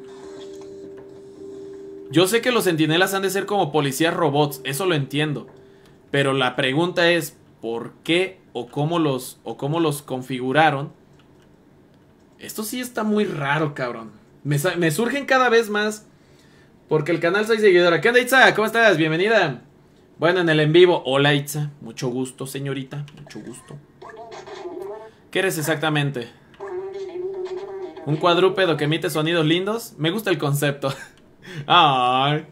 Yo sé que los centinelas han de ser como policías robots, eso lo entiendo. Pero la pregunta es, ¿por qué o cómo los, o cómo los configuraron? Esto sí está muy raro, cabrón. Me, me surgen cada vez más. Porque el canal soy seguidora. ¿Qué onda, Itza? ¿Cómo estás? Bienvenida. Bueno, en el en vivo. Hola, Itza. Mucho gusto, señorita. Mucho gusto. ¿Qué eres exactamente? ¿Un cuadrúpedo que emite sonidos lindos? Me gusta el concepto. Ay.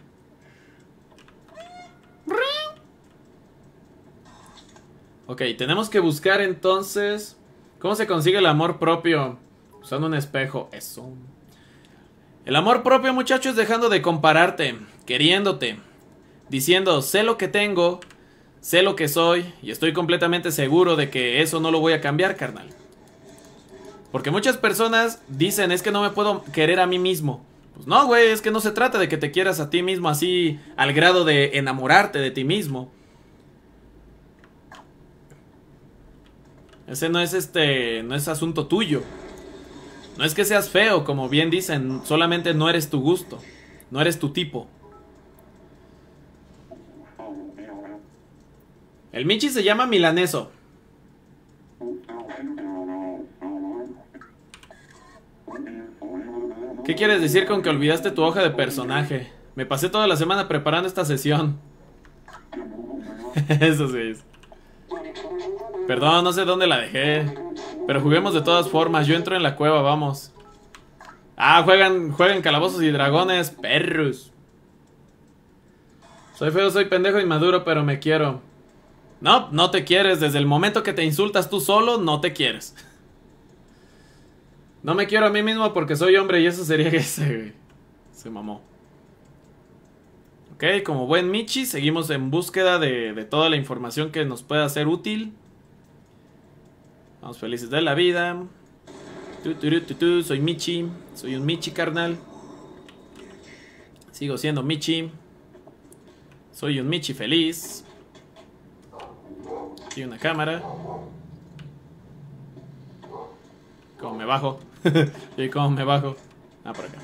Ok, tenemos que buscar entonces ¿cómo se consigue el amor propio? Usando un espejo. Eso. El amor propio, muchacho, es dejando de compararte, queriéndote, diciendo, sé lo que tengo, sé lo que soy, y estoy completamente seguro de que eso no lo voy a cambiar, carnal. Porque muchas personas dicen, es que no me puedo querer a mí mismo. Pues no, güey, es que no se trata de que te quieras a ti mismo así al grado de enamorarte de ti mismo. Ese no es este, no es asunto tuyo. No es que seas feo, como bien dicen, solamente no eres tu gusto, no eres tu tipo. El Michi se llama Milaneso. ¿Qué quieres decir con que olvidaste tu hoja de personaje? Me pasé toda la semana preparando esta sesión. Eso sí es. Perdón, no sé dónde la dejé. Pero juguemos de todas formas. Yo entro en la cueva, vamos. Ah, juegan, juegan calabozos y dragones. Perros. Soy feo, soy pendejo y inmaduro, pero me quiero. No, no te quieres. Desde el momento que te insultas tú solo, no te quieres. No me quiero a mí mismo porque soy hombre y eso sería ese, güey. Se mamó. Ok, como buen Michi, seguimos en búsqueda de, de toda la información que nos pueda ser útil. Vamos felices de la vida. Tu, tu, tu, tu, soy Michi. Soy un Michi, carnal. Sigo siendo Michi. Soy un Michi feliz. Aquí una cámara. ¿Cómo me bajo? ¿Y cómo me bajo? Ah, por acá.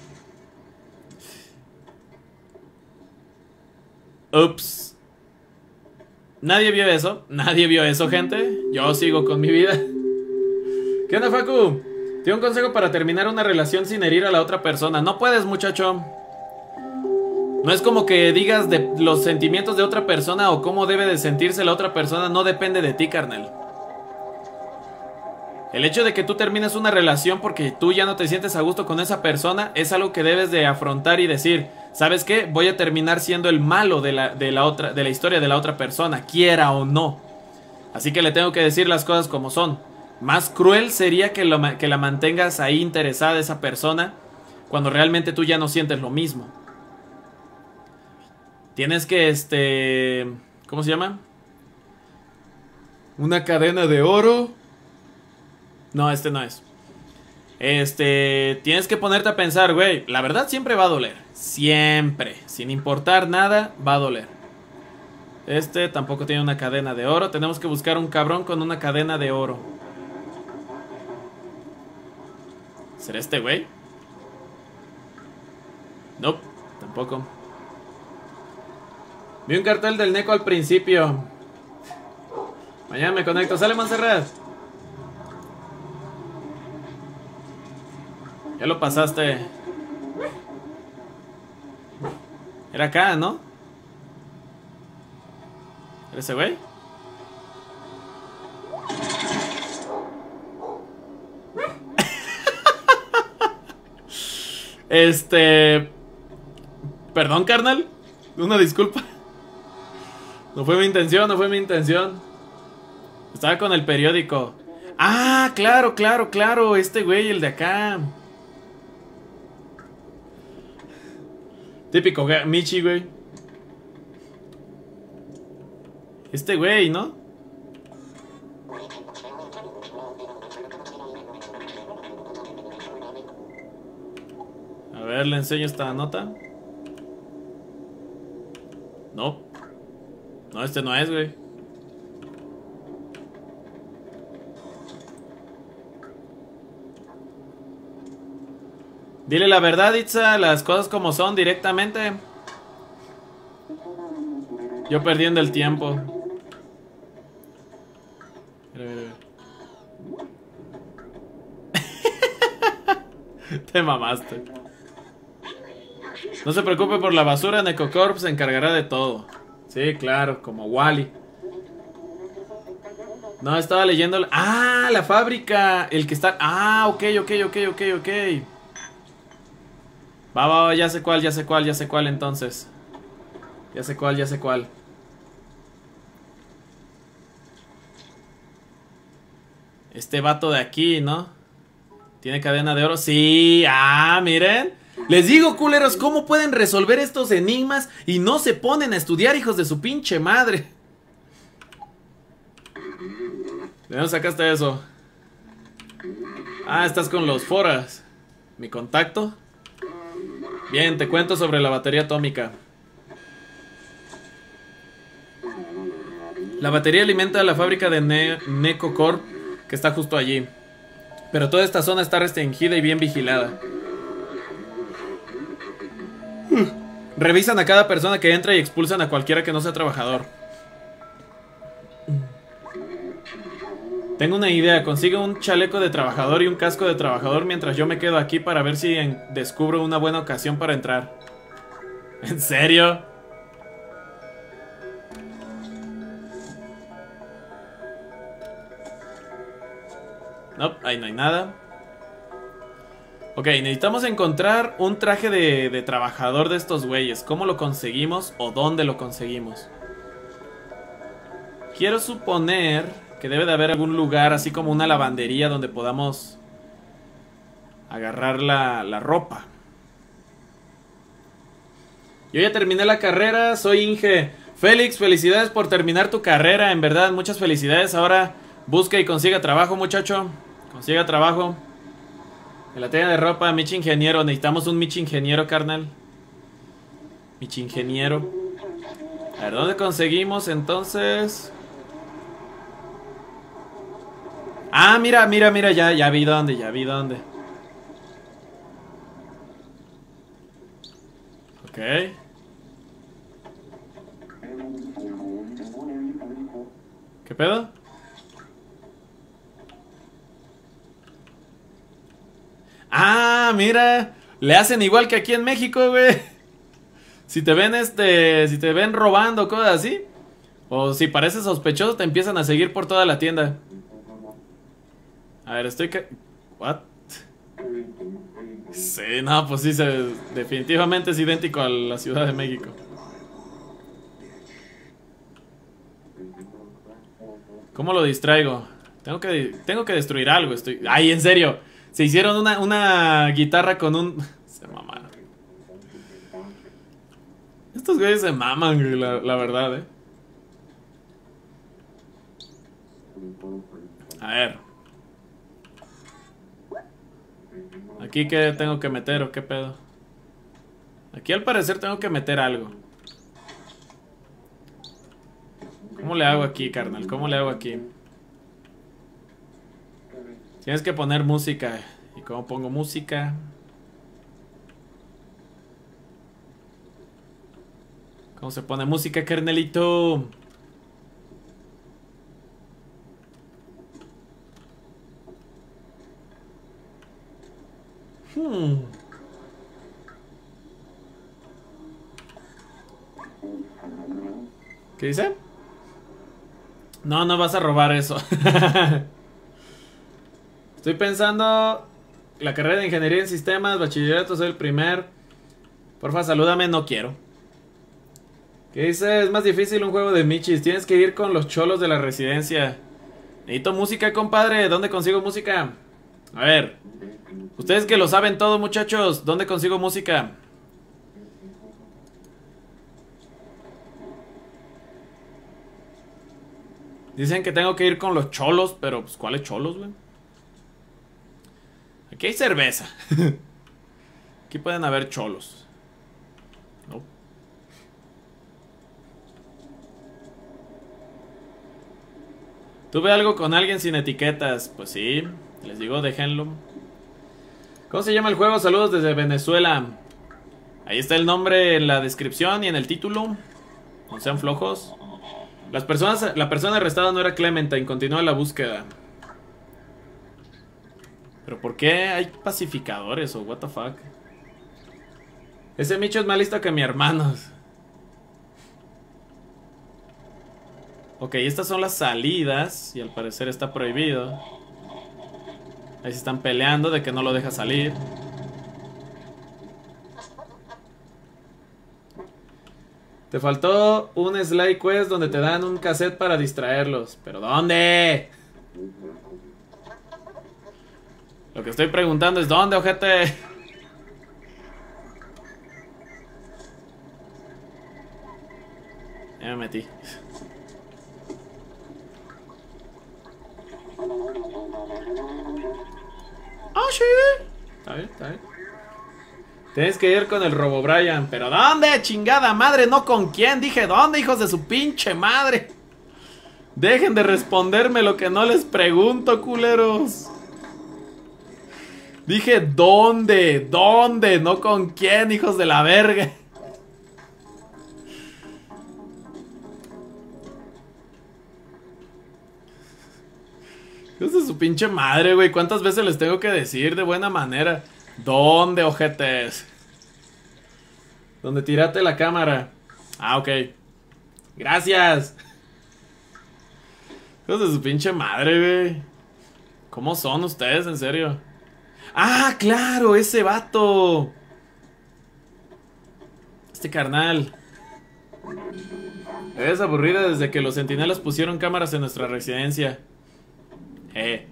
Ups. Nadie vio eso. Nadie vio eso, gente. Yo sigo con mi vida. ¿Qué onda, Facu? Tengo un consejo para terminar una relación sin herir a la otra persona. No puedes, muchacho. No es como que digas de los sentimientos de otra persona o cómo debe de sentirse la otra persona. No depende de ti, carnal. El hecho de que tú termines una relación porque tú ya no te sientes a gusto con esa persona es algo que debes de afrontar y decir, ¿sabes qué? Voy a terminar siendo el malo de la, de la, otra, de la historia de la otra persona, quiera o no. Así que le tengo que decir las cosas como son. Más cruel sería que, lo, que la mantengas ahí interesada esa persona cuando realmente tú ya no sientes lo mismo. Tienes que, este... ¿cómo se llama? Una cadena de oro... No, este no es. Este, tienes que ponerte a pensar, güey, la verdad siempre va a doler. Siempre, sin importar nada, va a doler. Este tampoco tiene una cadena de oro. Tenemos que buscar un cabrón con una cadena de oro. ¿Será este güey? No, tampoco. Vi un cartel del Neko al principio. Mañana me conecto. Sale, Montserrat. Ya lo pasaste. Era acá, ¿no? ¿Era ese güey? Este... Perdón, carnal. Una disculpa. No fue mi intención, no fue mi intención. Estaba con el periódico. Ah, claro, claro, claro. Este güey, el de acá. Típico Michi, güey. Este güey, ¿no? A ver, le enseño esta nota. No. No, este no es, güey. Dile la verdad, Itza, las cosas como son directamente. Yo perdiendo el tiempo. Mira, mira, mira. Te mamaste. No se preocupe por la basura, Necocorp se encargará de todo. Sí, claro, como Wally. No, estaba leyendo... ¡Ah! La fábrica. El que está... Ah, ok, ok, ok, ok, ok. Va, va, va, ya sé cuál, ya sé cuál, ya sé cuál entonces. Ya sé cuál, ya sé cuál. Este vato de aquí, ¿no? ¿Tiene cadena de oro? Sí, ah, miren. Les digo, culeros, ¿cómo pueden resolver estos enigmas y no se ponen a estudiar, hijos de su pinche madre? ¿De dónde sacaste eso? Ah, estás con los foras. ¿Mi contacto? Bien, te cuento sobre la batería atómica. La batería alimenta a la fábrica de ne Necocorp, que está justo allí. Pero toda esta zona está restringida y bien vigilada. Revisan a cada persona que entra y expulsan a cualquiera que no sea trabajador. Tengo una idea, consigue un chaleco de trabajador y un casco de trabajador mientras yo me quedo aquí para ver si en descubro una buena ocasión para entrar. ¿En serio? No, ahí no hay nada. Ok, necesitamos encontrar un traje de, de trabajador de estos güeyes. ¿Cómo lo conseguimos o dónde lo conseguimos? Quiero suponer que debe de haber algún lugar, así como una lavandería, donde podamos agarrar la, la ropa. Yo ya terminé la carrera, soy Inge. Félix, felicidades por terminar tu carrera, en verdad, muchas felicidades. Ahora busca y consiga trabajo, muchacho. Consiga trabajo. En la tienda de ropa, Michi Ingeniero. Necesitamos un Michi Ingeniero, carnal. Michi Ingeniero. A ver, ¿dónde conseguimos entonces? Ah, mira, mira, mira, ya, ya vi dónde, ya vi dónde. Ok. ¿Qué pedo? Ah, mira. Le hacen igual que aquí en México, güey. Si te ven, este, si te ven robando, cosas así, o si pareces sospechoso, te empiezan a seguir por toda la tienda. A ver, estoy... que... ¿What? Sí, no, pues sí, se... definitivamente es idéntico a la Ciudad de México. ¿Cómo lo distraigo? Tengo que, tengo que destruir algo. Estoy... Ay, en serio. Se hicieron una, una guitarra con un... Se mamaron. Estos güeyes se maman, la, la verdad, eh. A ver. ¿Aquí qué tengo que meter o qué pedo? Aquí al parecer tengo que meter algo. ¿Cómo le hago aquí, carnal? ¿Cómo le hago aquí? Tienes que poner música. ¿Y cómo pongo música? ¿Cómo se pone música, carnalito? Hmm. ¿Qué dice? No, no vas a robar eso. Estoy pensando la carrera de ingeniería en sistemas, bachillerato, soy el primer. Porfa, salúdame, no quiero. ¿Qué dice? Es más difícil un juego de michis. Tienes que ir con los cholos de la residencia. Necesito música, compadre. ¿Dónde consigo música? A ver. Ustedes que lo saben todo, muchachos. ¿Dónde consigo música? Dicen que tengo que ir con los cholos, pero pues ¿cuáles cholos, güey? Aquí hay cerveza. Aquí pueden haber cholos. No. Tuve algo con alguien sin etiquetas. Pues sí, les digo, déjenlo. ¿Cómo se llama el juego? Saludos desde Venezuela. Ahí está el nombre en la descripción y en el título. No sean flojos. Las personas, la persona arrestada no era Clementine. Continúa la búsqueda. ¿Pero por qué hay pacificadores o what the fuck? Ese Micho es más listo que mi hermano. Ok, estas son las salidas. Y al parecer está prohibido. Ahí se están peleando de que no lo deja salir. Te faltó un Sly Quest donde te dan un cassette para distraerlos. ¿Pero dónde? Lo que estoy preguntando es ¿dónde, ojete? Ya me metí. ¡Ah, sí! Está bien, está bien. Tienes que ir con el Robo Brian. ¿Pero dónde, chingada madre? No con quién. Dije, ¿dónde, hijos de su pinche madre? Dejen de responderme lo que no les pregunto, culeros. Dije, ¿dónde? ¿Dónde? No con quién, hijos de la verga. Hijos de su pinche madre, güey. ¿Cuántas veces les tengo que decir de buena manera? ¿Dónde, ojetes? ¿Dónde tiraste la cámara? Ah, ok. Gracias. Hijos de su pinche madre, güey. ¿Cómo son ustedes, en serio? ¡Ah, claro! ¡Ese vato! Este carnal. Es aburrida desde que los centinelas pusieron cámaras en nuestra residencia. Eh.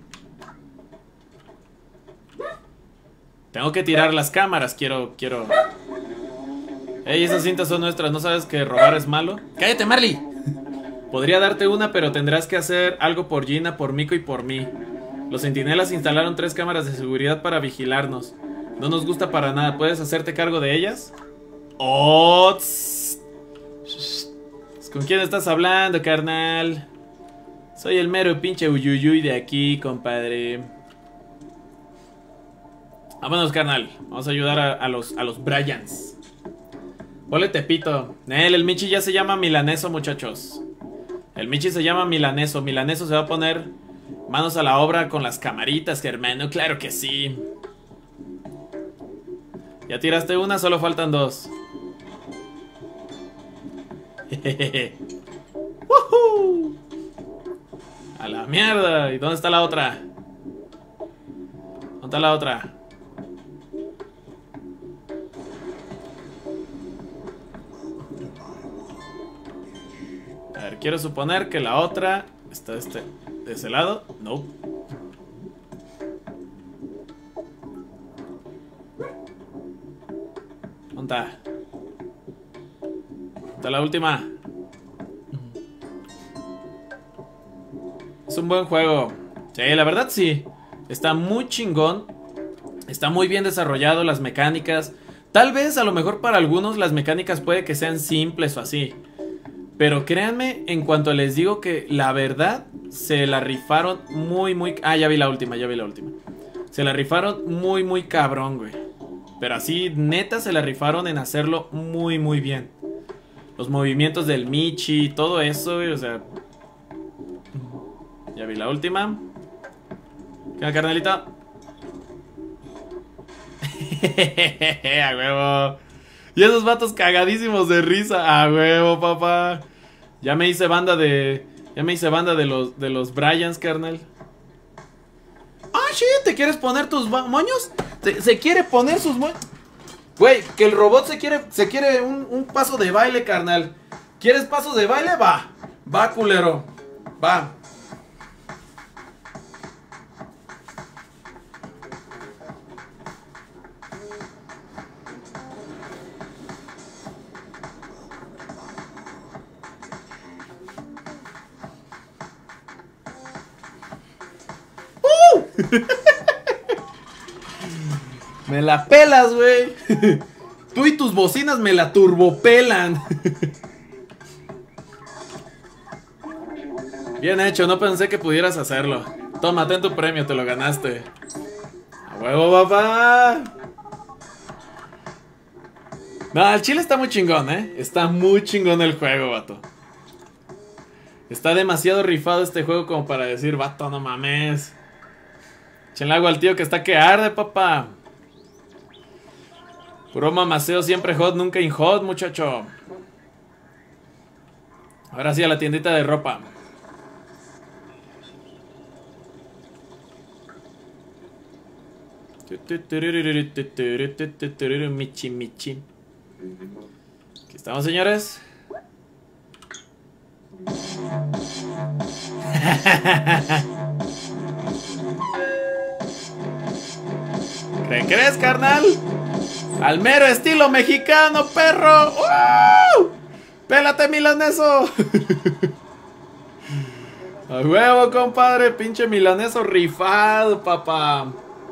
Tengo que tirar las cámaras, quiero, quiero... Ey, esas cintas son nuestras, ¿no sabes que robar es malo? ¡Cállate, Marley! Podría darte una, pero tendrás que hacer algo por Gina, por Miko y por mí. Los centinelas instalaron tres cámaras de seguridad para vigilarnos. No nos gusta para nada, ¿puedes hacerte cargo de ellas? ¡Oh! Tss. ¿Con quién estás hablando, carnal? Soy el mero pinche uyuyuy de aquí, compadre. Vámonos, carnal. Vamos a ayudar a, a los, a los Bryans. Ponle Tepito. Nel, el Michi ya se llama Milaneso, muchachos. El Michi se llama Milaneso. Milaneso se va a poner manos a la obra con las camaritas, hermano. Claro que sí. Ya tiraste una, solo faltan dos. Jejeje. ¡Woohoo! A la mierda. ¿Y dónde está la otra? ¿Dónde está la otra? A ver, quiero suponer que la otra está de, este, de ese lado. No. ¿Dónde está? ¿Dónde está la última? Es un buen juego. Sí, la verdad sí. Está muy chingón. Está muy bien desarrollado las mecánicas. Tal vez a lo mejor para algunos las mecánicas puede que sean simples o así. Pero créanme, en cuanto les digo que la verdad se la rifaron muy, muy... Ah, ya vi la última, ya vi la última. Se la rifaron muy, muy cabrón, güey. Pero así, neta, se la rifaron en hacerlo muy, muy bien. los movimientos del Michi, todo eso, güey, o sea. Ya vi la última. ¿Qué onda, carnalita? A huevo. Y esos vatos cagadísimos de risa. A huevo, papá. Ya me hice banda de... Ya me hice banda de los, de los Bryans, carnal. Ah, sí, ¿te quieres poner tus moños? ¿Se, se quiere poner sus moños? Güey, que el robot se quiere, se quiere un, un paso de baile, carnal. ¿Quieres paso de baile? Va. Va, culero. Va. Me la pelas, güey. Tú y tus bocinas me la turbopelan. Bien hecho, no pensé que pudieras hacerlo. Toma, ten tu premio, te lo ganaste. A huevo, papá. No, el chile está muy chingón, eh. Está muy chingón el juego, vato. Está demasiado rifado este juego como para decir, vato, no mames. Échenle agua al tío que está que arde, papá. Puro mamaceo, siempre hot, nunca in hot, muchacho. Ahora sí a la tiendita de ropa. Michi, michi. Aquí estamos, señores. ¿Qué crees, carnal? Al mero estilo mexicano, perro. ¡Uh! ¡Pélate, milaneso! A huevo, compadre. Pinche milaneso rifado, papá.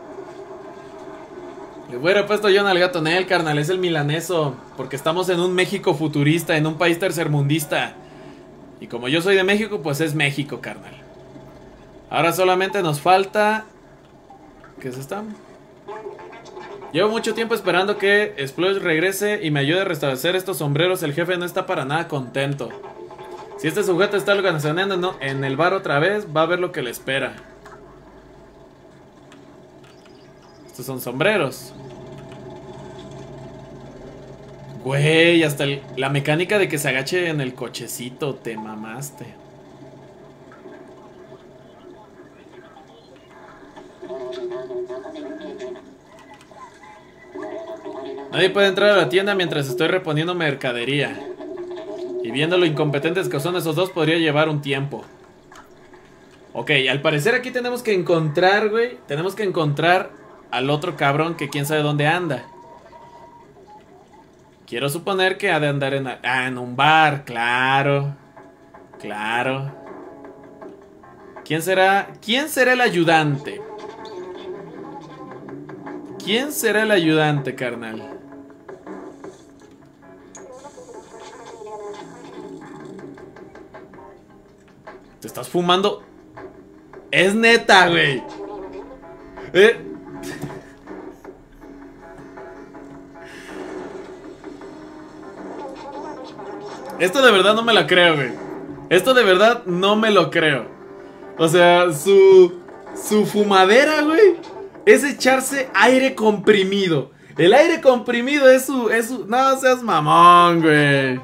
Le hubiera puesto yo al gato Nel, carnal. Es el milaneso. Porque estamos en un México futurista, en un país tercermundista. Y como yo soy de México, pues es México, carnal. Ahora solamente nos falta... ¿Qué es esto? Llevo mucho tiempo esperando que Exploit regrese y me ayude a restablecer estos sombreros. El jefe no está para nada contento. Si este sujeto está organizando en el bar otra vez, va a ver lo que le espera. Estos son sombreros. Güey, hasta el, la mecánica de que se agache en el cochecito. Te mamaste. Nadie puede entrar a la tienda mientras estoy reponiendo mercadería. Y viendo lo incompetentes que son esos dos, podría llevar un tiempo. Ok, al parecer aquí tenemos que encontrar, güey. Tenemos que encontrar al otro cabrón que quién sabe dónde anda. Quiero suponer que ha de andar en, ah, en un bar, claro. Claro. ¿Quién será? ¿Quién será el ayudante? ¿Quién será el ayudante, carnal? Te estás fumando. Es neta, güey. Eh. Esto de verdad no me la creo, güey. Esto de verdad no me lo creo. O sea, su... Su fumadera, güey, es echarse aire comprimido. El aire comprimido es su... Es su no seas mamón, güey.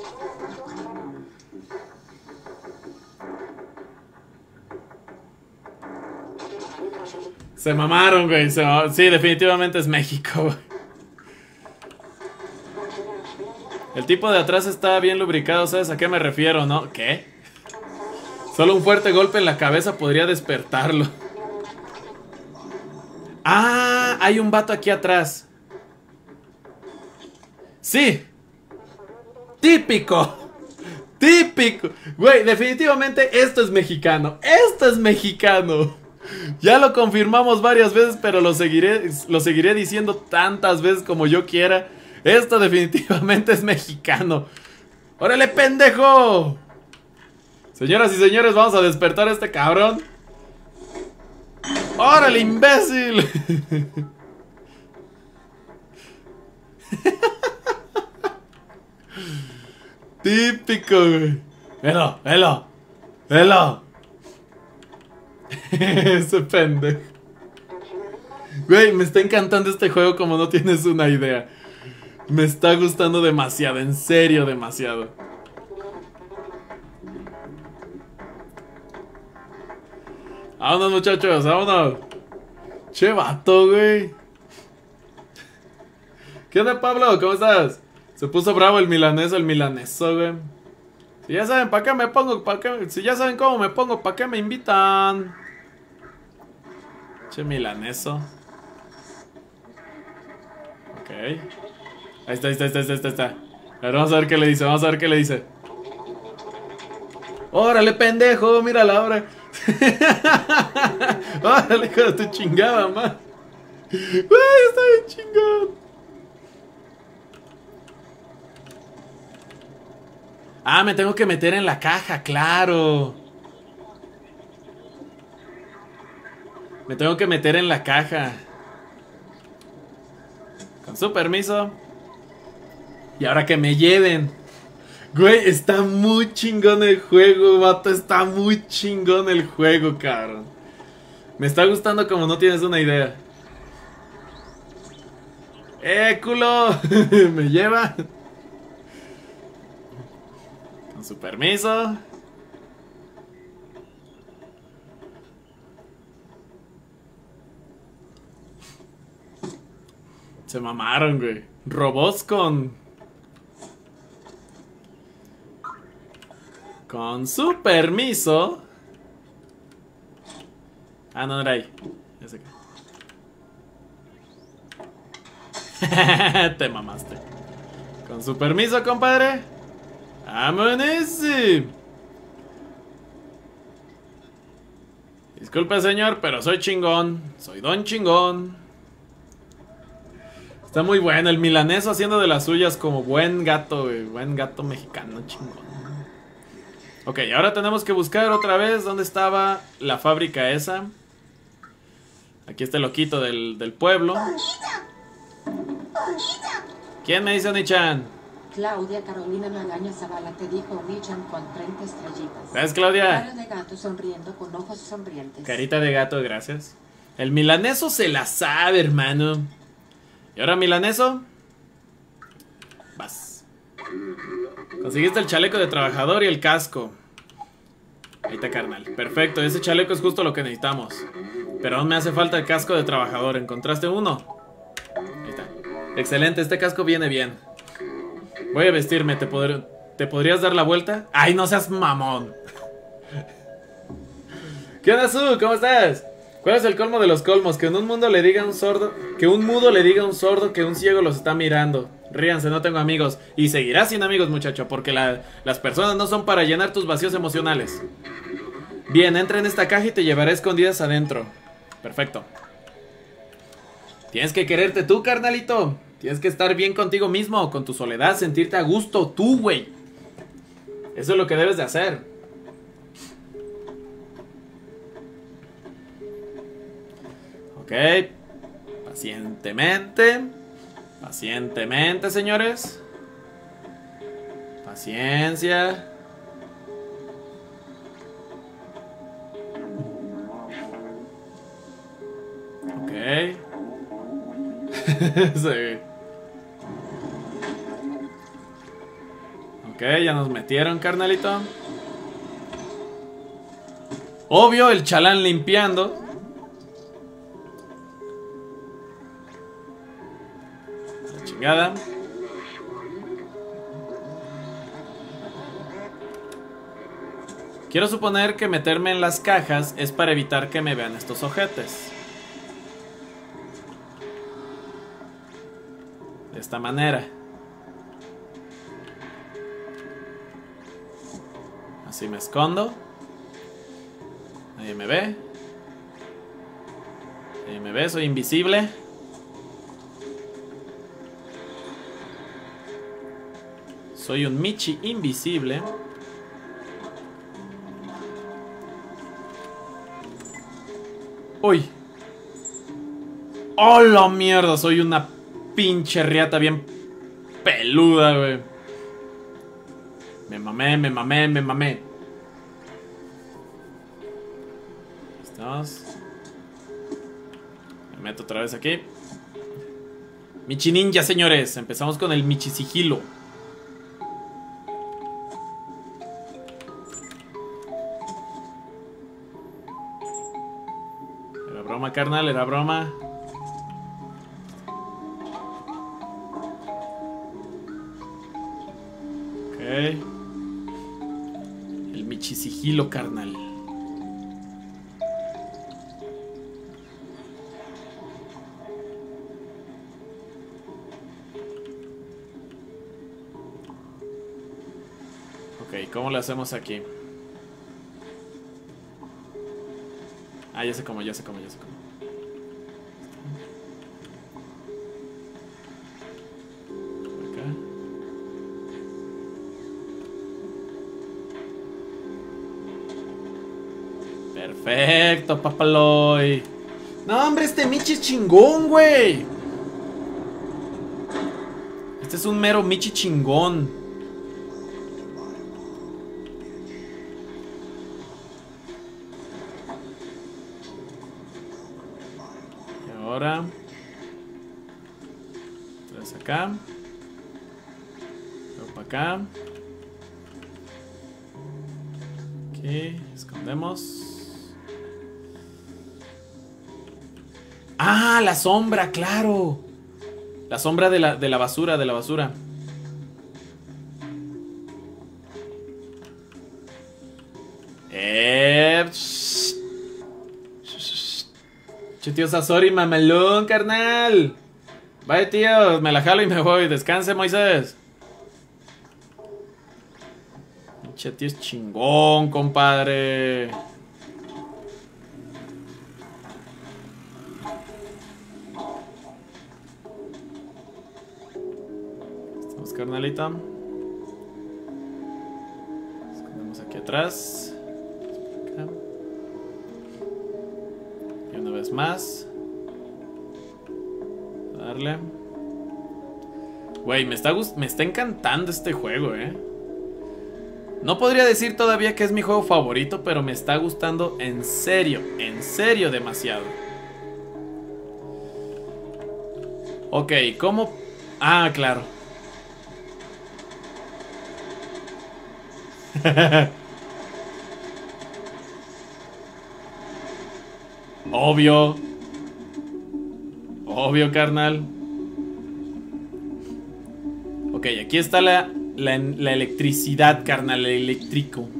Se mamaron, güey. Se mamaron. Sí, definitivamente es México, güey. El tipo de atrás está bien lubricado, ¿sabes a qué me refiero, no? ¿Qué? Solo un fuerte golpe en la cabeza podría despertarlo. Ah, hay un vato aquí atrás. Sí. Típico. Típico. Güey, definitivamente esto es mexicano. Esto es mexicano. Ya lo confirmamos varias veces, pero lo seguiré, lo seguiré diciendo tantas veces como yo quiera. Esto definitivamente es mexicano. ¡Órale, pendejo! Señoras y señores, vamos a despertar a este cabrón. ¡Órale, imbécil! Típico, güey. Velo, velo. Velo. Ese pendejo. Güey, me está encantando este juego como no tienes una idea. Me está gustando demasiado, en serio demasiado. Vámonos, muchachos, vámonos. Che vato, güey. ¿Qué onda, Pablo? ¿Cómo estás? Se puso bravo el milaneso, el milaneso, güey. Si ya saben para qué me pongo, para qué, si ya saben cómo me pongo, para qué me invitan. Che milaneso. Ok. Ahí está, ahí está, ahí está, ahí está, ahí está. A ver, vamos a ver qué le dice, vamos a ver qué le dice. ¡Órale, pendejo! ¡Mírala ahora! ¡Órale, hijo de tu chingada, man! ¡Güey, está bien chingón! Ah, me tengo que meter en la caja, claro. Me tengo que meter en la caja. Con su permiso. Y ahora que me lleven. Güey, está muy chingón el juego, vato. Está muy chingón el juego, cabrón. Me está gustando como no tienes una idea. ¡Eh, culo! ¿Me lleva? Con su permiso. Se mamaron, güey. Robots con... Con su permiso. Ah, no, era ahí. Ya sé que... Te mamaste. Con su permiso, compadre. ¡Amanece! Disculpe, señor, pero soy chingón. Soy don chingón. Está muy bueno el milaneso haciendo de las suyas como buen gato, güey. Buen gato mexicano, chingón. Ok, ahora tenemos que buscar otra vez dónde estaba la fábrica esa. Aquí está el loquito del, del pueblo. ¿Quién me dice Oni-chan? Claudia Carolina Magaña Zavala te dijo Oni-chan con treinta estrellitas. ¿Ves, Claudia? Cara de gato sonriendo con ojos sonrientes. Carita de gato, gracias. El milaneso se la sabe, hermano. ¿Y ahora, milaneso? Vas. Conseguiste el chaleco de trabajador y el casco. Ahí está, carnal. Perfecto, ese chaleco es justo lo que necesitamos. Pero aún me hace falta el casco de trabajador. ¿Encontraste uno? Ahí está. Excelente, este casco viene bien. Voy a vestirme, ¿te, pod ¿te podrías dar la vuelta? ¡Ay, no seas mamón! ¿Qué onda, Su? ¿Cómo estás? ¿Cuál es el colmo de los colmos? Que en un mundo le diga a un sordo... Que un mudo le diga a un sordo que un ciego los está mirando. Ríanse, no tengo amigos. Y seguirás sin amigos, muchacho, porque la, las personas no son para llenar tus vacíos emocionales. Bien, entra en esta caja y te llevaré escondidas adentro. Perfecto. Tienes que quererte tú, carnalito. Tienes que estar bien contigo mismo, con tu soledad, sentirte a gusto, tú, güey. Eso es lo que debes de hacer. Ok. Pacientemente. Pacientemente, señores. Paciencia. Ok. Sí. Ok, ya nos metieron, carnalito. Obvio, el chalán limpiando. La chingada. Quiero suponer que meterme en las cajas es para evitar que me vean estos ojetes. De esta manera. Así me escondo. Nadie me ve. Nadie me ve, soy invisible. Soy un Michi invisible. Uy. ¡Oh, la mierda! Soy una pinche riata bien peluda, güey. Me mamé, me mamé, me mamé. Estamos. Me meto otra vez aquí. Michi Ninja, señores. Empezamos con el Michi Sigilo. Era broma, carnal, era broma. Ok. El Michi Sigilo, carnal. Ok, ¿cómo le hacemos aquí? Ah, ya sé cómo, ya sé cómo, ya sé cómo. Acá. Perfecto, papaloy. No, hombre, este Michi es chingón, güey. Este es un mero Michi chingón. Ahora, traes acá, luego para acá, aquí, escondemos. Ah, la sombra, claro. La sombra de la, de la basura, de la basura. Eh, tío Sasori, mamelón, carnal. Vaya, tío, me la jalo y me voy. Descanse, Moisés. Che, tío es chingón, compadre. Estamos, carnalita. Escondemos aquí atrás. Acá. Y una vez más. Darle. Güey, me está, me está encantando este juego, eh. No podría decir todavía que es mi juego favorito, pero me está gustando en serio, en serio demasiado. Ok, ¿cómo? Ah, claro. Obvio. Obvio, carnal. Ok, aquí está la, la, la electricidad, carnal, el eléctrico.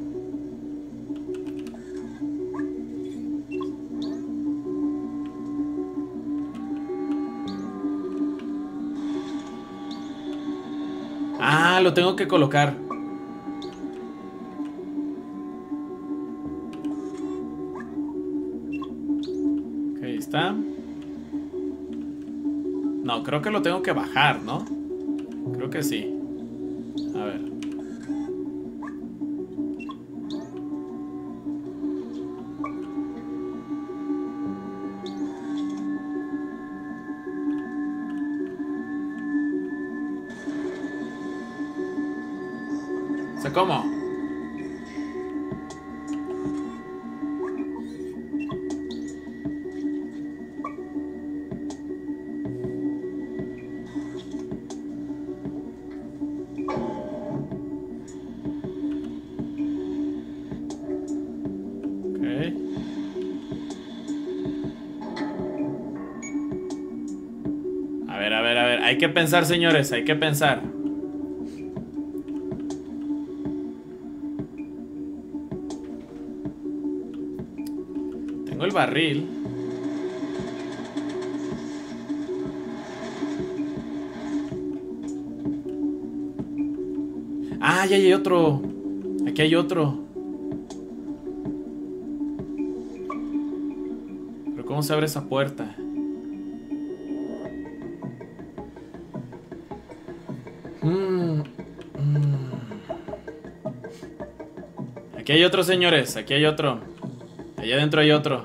Ah, lo tengo que colocar. Ok, ahí está. No, creo que lo tengo que bajar, ¿no? Creo que sí. A ver. O sea, ¿cómo? Hay que pensar, señores, hay que pensar. Tengo el barril. Ah, ya hay otro. Aquí hay otro. Pero ¿cómo se abre esa puerta? Mm, mm. Aquí hay otro, señores. Aquí hay otro. Allá adentro hay otro.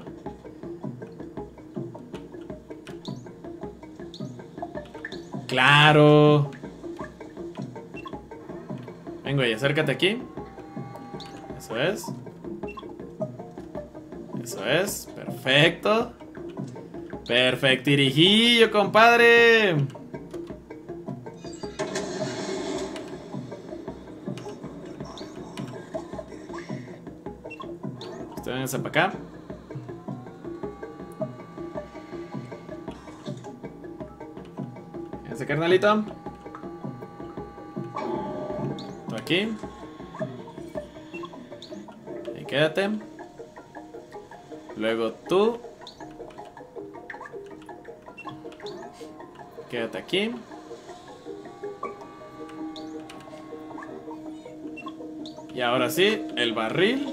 Claro. Ven, güey, acércate aquí. Eso es. Eso es. Perfecto. Perfectirijillo, compadre. Usted véngase para acá. Ese carnalito. Tú aquí. Ahí quédate. Luego tú. Quédate aquí. Y ahora sí, el barril.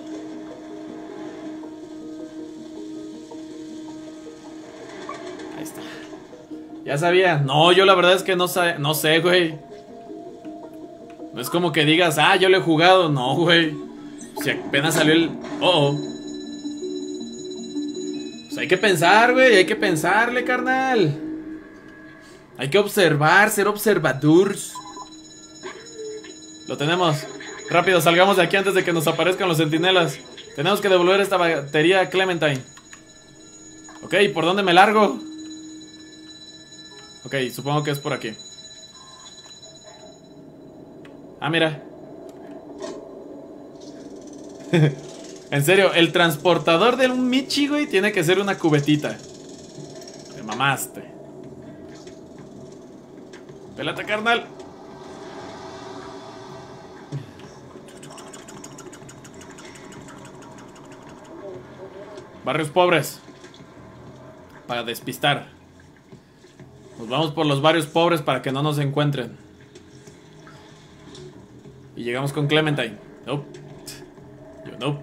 Ahí está. Ya sabía. No, yo la verdad es que no sé, no sé, güey. No es como que digas, ah, yo lo he jugado. No, güey. Si apenas salió el... Oh, oh. Pues hay que pensar, güey. Hay que pensarle, carnal. Hay que observar, ser observadores. Lo tenemos. Rápido, salgamos de aquí antes de que nos aparezcan los centinelas. Tenemos que devolver esta batería a Clementine. Ok, ¿por dónde me largo? Ok, supongo que es por aquí. Ah, mira. En serio, el transportador de un Michi, güey, tiene que ser una cubetita. Te mamaste. Pélate, carnal. Barrios pobres. Para despistar. Nos vamos por los barrios pobres para que no nos encuentren. Y llegamos con Clementine. Nope. Yo no.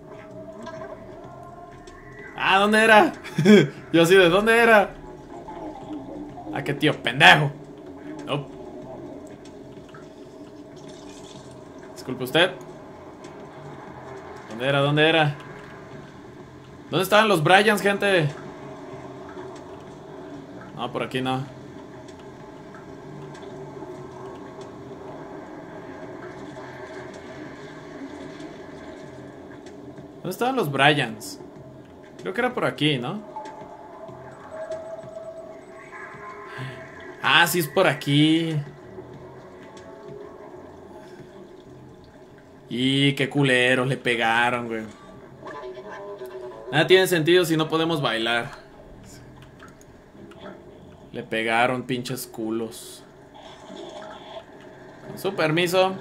Ah, ¿dónde era? Yo así, ¿de dónde era? Ah, qué tío pendejo. Nope. Disculpe usted. ¿Dónde era? ¿Dónde era? ¿Dónde estaban los Bryans, gente? No, por aquí no. ¿Dónde estaban los Bryans? Creo que era por aquí, ¿no? Ah, sí es por aquí. Y qué culeros le pegaron, güey. Nada tiene sentido si no podemos bailar. Le pegaron, pinches culos. Con su permiso.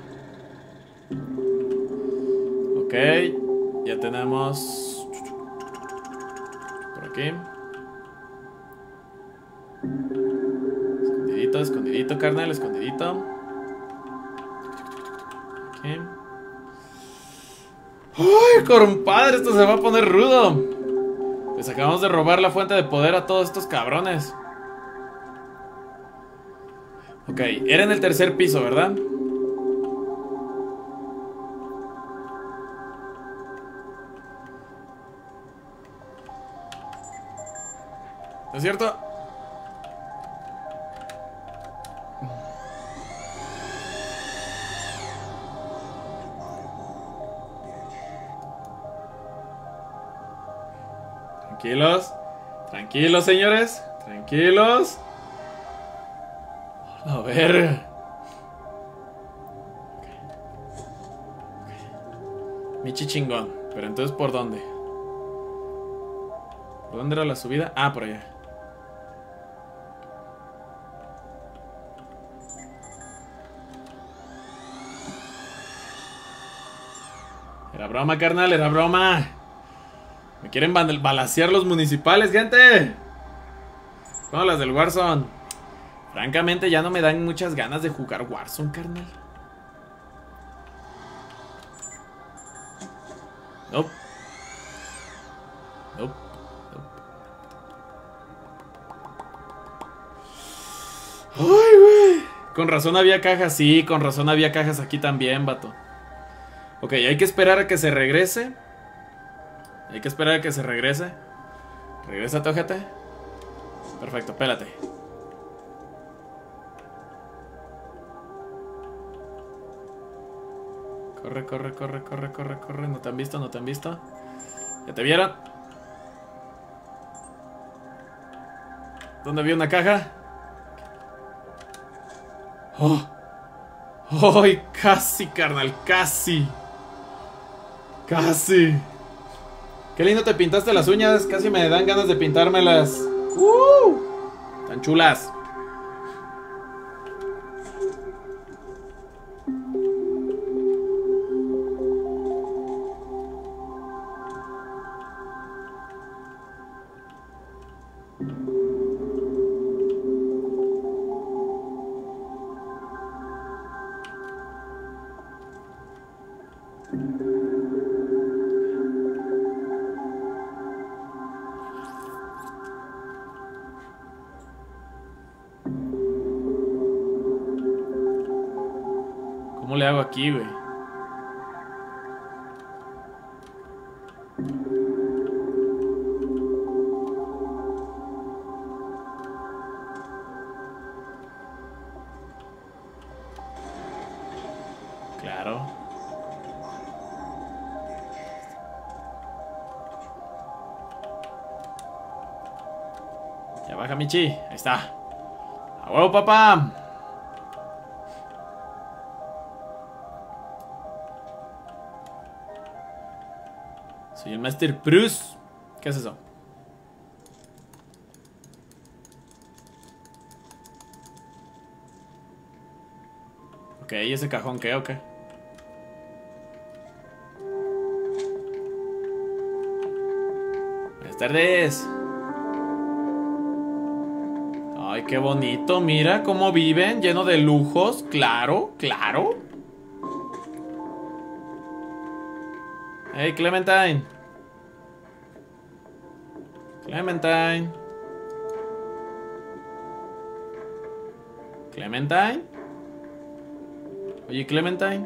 Ok. Ya tenemos... Por aquí. Escondidito, escondidito, carnal, escondidito. Aquí. ¡Uy, compadre! Esto se va a poner rudo. Les acabamos de robar la fuente de poder a todos estos cabrones. Ok, era en el tercer piso, ¿verdad? ¿No es cierto? Tranquilos. Tranquilos, señores. Tranquilos. A ver. Michi chingón. Pero entonces, ¿por dónde? ¿Por dónde era la subida? Ah, por allá. Era broma, carnal, era broma. Me quieren balacear los municipales, gente. Como las del Warzone. Francamente ya no me dan muchas ganas de jugar Warzone, carnal. Nope. Nope. Nope. Ay, güey. Con razón había cajas, sí, con razón había cajas aquí también, vato. Ok, hay que esperar a que se regrese. Hay que esperar a que se regrese. Regrésate, ojete. Perfecto, pélate. Corre, corre, corre, corre, corre, corre. No te han visto, no te han visto. ¿Ya te vieron? ¿Dónde había una caja? ¡Oh! ¡Oh! Casi, carnal, casi. Casi. Qué lindo te pintaste las uñas. Casi me dan ganas de pintármelas. ¡Uh! Tan chulas. ¿Cómo le hago aquí, güey? Claro. Ya baja, Michi. Ahí está. ¡A huevo, papá! Soy el Master Bruce. ¿Qué es eso? Ok, ¿y ese cajón qué o qué? Buenas tardes. Ay, qué bonito. Mira cómo viven, lleno de lujos. Claro, claro. Hey, Clementine. Clementine. Clementine. Oye, Clementine.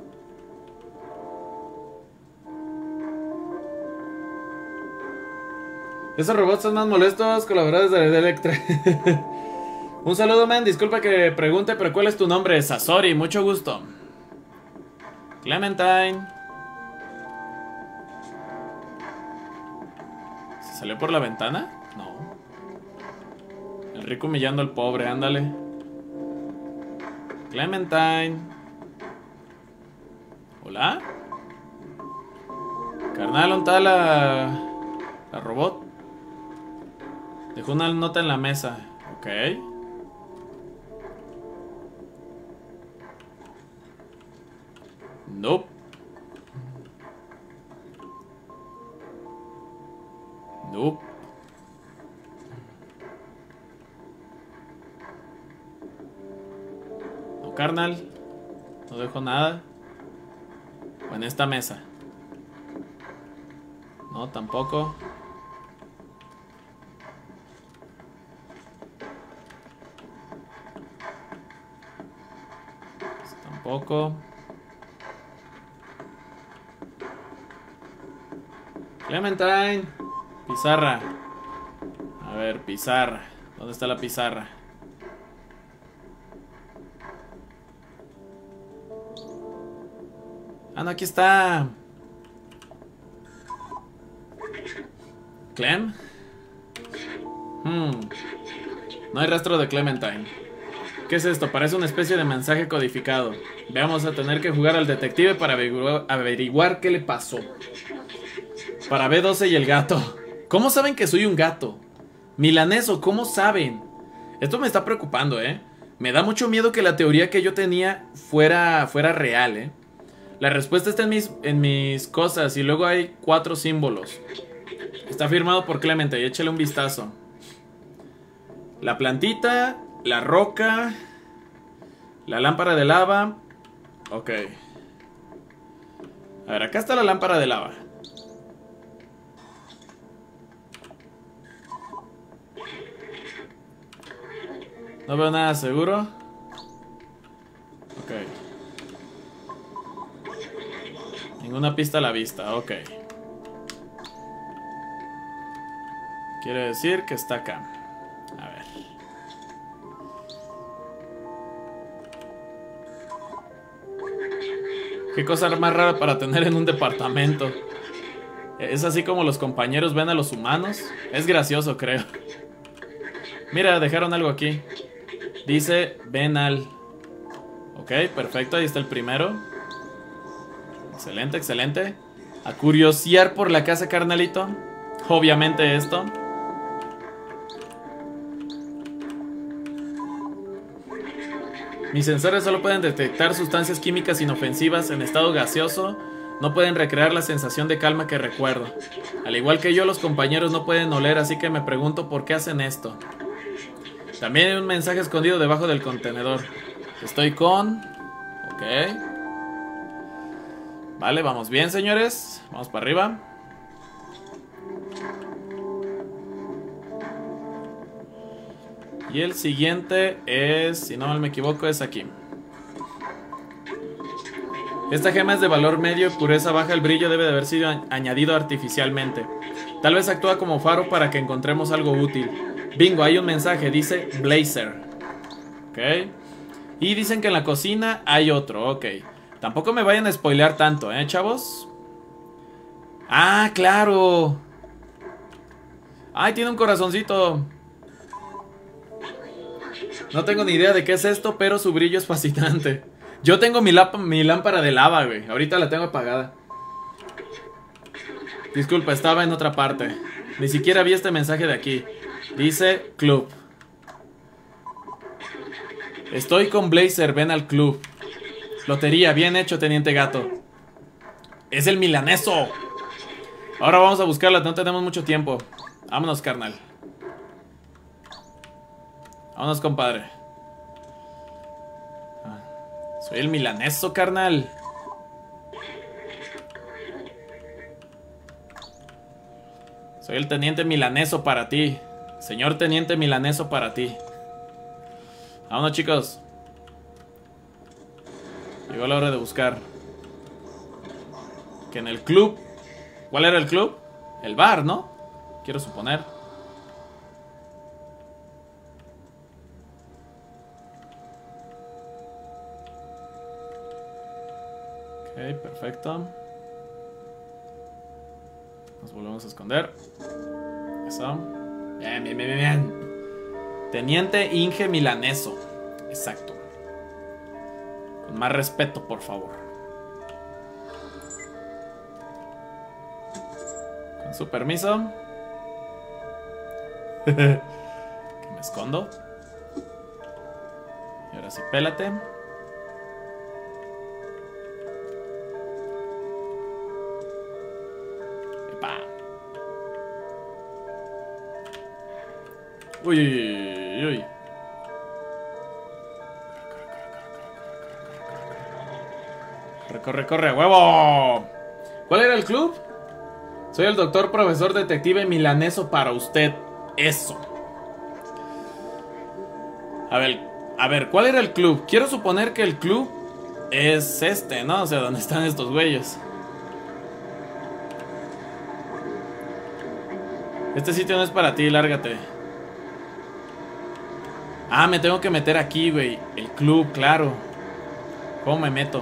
Esos robots son más molestos, colaboradores de Electra. Un saludo, man. Disculpa que pregunte, pero ¿cuál es tu nombre? Sasori, mucho gusto. Clementine. ¿Se salió por la ventana? No. El rico humillando al pobre, ándale. Clementine. ¿Hola? Carnal, ¿dónde está la... la robot? Dejó una nota en la mesa. Ok. Nope. Nope. No, carnal. No dejo nada. O en esta mesa. No, tampoco. Tampoco. Clementine. Pizarra. A ver, pizarra. ¿Dónde está la pizarra? Ah, no, aquí está. ¿Clem? Hmm. No hay rastro de Clementine. ¿Qué es esto? Parece una especie de mensaje codificado. Vamos a tener que jugar al detective para averiguar, averiguar qué le pasó. Para B doce y el gato. ¿Cómo saben que soy un gato? Milaneso, ¿cómo saben? Esto me está preocupando, ¿eh? Me da mucho miedo que la teoría que yo tenía fuera, fuera real, ¿eh? La respuesta está en mis, en mis cosas y luego hay cuatro símbolos. Está firmado por Clemente y échale un vistazo. La plantita, la roca, la lámpara de lava. Ok. A ver, acá está la lámpara de lava. No veo nada seguro. Ok. Ninguna pista a la vista, ok. Quiere decir que está acá. A ver. Qué cosa más rara para tener en un departamento. Es así como los compañeros ven a los humanos. Es gracioso, creo. Mira, dejaron algo aquí. Dice, ven al... Ok, perfecto, ahí está el primero. Excelente, excelente. A curiosear por la casa, carnalito. Obviamente esto. Mis sensores solo pueden detectar sustancias químicas inofensivas en estado gaseoso. No pueden recrear la sensación de calma que recuerdo. Al igual que yo, los compañeros no pueden oler, así que me pregunto por qué hacen esto. También hay un mensaje escondido debajo del contenedor. Estoy con... Ok. Vale, vamos bien, señores. Vamos para arriba. Y el siguiente es, si no mal me equivoco, es aquí. Esta gema es de valor medio y pureza baja. El brillo debe de haber sido añadido artificialmente. Tal vez actúa como faro para que encontremos algo útil. Bingo, hay un mensaje, dice Blazer. Ok. Y dicen que en la cocina hay otro, ok. Tampoco me vayan a spoilear tanto, ¿eh, chavos? ¡Ah, claro! ¡Ay, tiene un corazoncito! No tengo ni idea de qué es esto, pero su brillo es fascinante. Yo tengo mi, mi lámpara de lava, güey. Ahorita la tengo apagada. Disculpa, estaba en otra parte. Ni siquiera vi este mensaje de aquí. Dice club. Estoy con Blazer, ven al club. Lotería, bien hecho, teniente gato. Es el milaneso. Ahora vamos a buscarla, no tenemos mucho tiempo. Vámonos, carnal. Vámonos, compadre. Ah, soy el milaneso, carnal. Soy el teniente milaneso para ti. Señor teniente milaneso para ti. Vámonos, chicos. Llegó la hora de buscar. Que en el club... ¿Cuál era el club? El bar, ¿no? Quiero suponer. Ok, perfecto. Nos volvemos a esconder. Eso. Bien, bien, bien, bien, bien. Teniente Inge Milaneso. Exacto. Con más respeto, por favor. Con su permiso. Que me escondo. Y ahora sí, pélate. Uy, uy, uy. Corre, corre, corre, huevo. ¿Cuál era el club? Soy el doctor profesor detective milaneso para usted. Eso. A ver, a ver, ¿cuál era el club? Quiero suponer que el club es este, ¿no? O sea, donde están estos güeyes. Este sitio no es para ti, lárgate. Ah, me tengo que meter aquí, güey. El club, claro. ¿Cómo me meto?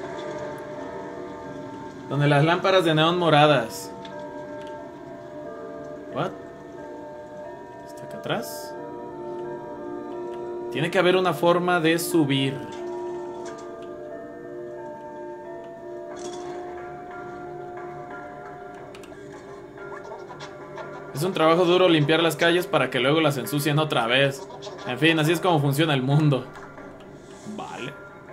Donde las lámparas de neón moradas. ¿What? ¿Está acá atrás? Tiene que haber una forma de subir. Es un trabajo duro limpiar las calles para que luego las ensucien otra vez. En fin, así es como funciona el mundo. Vale.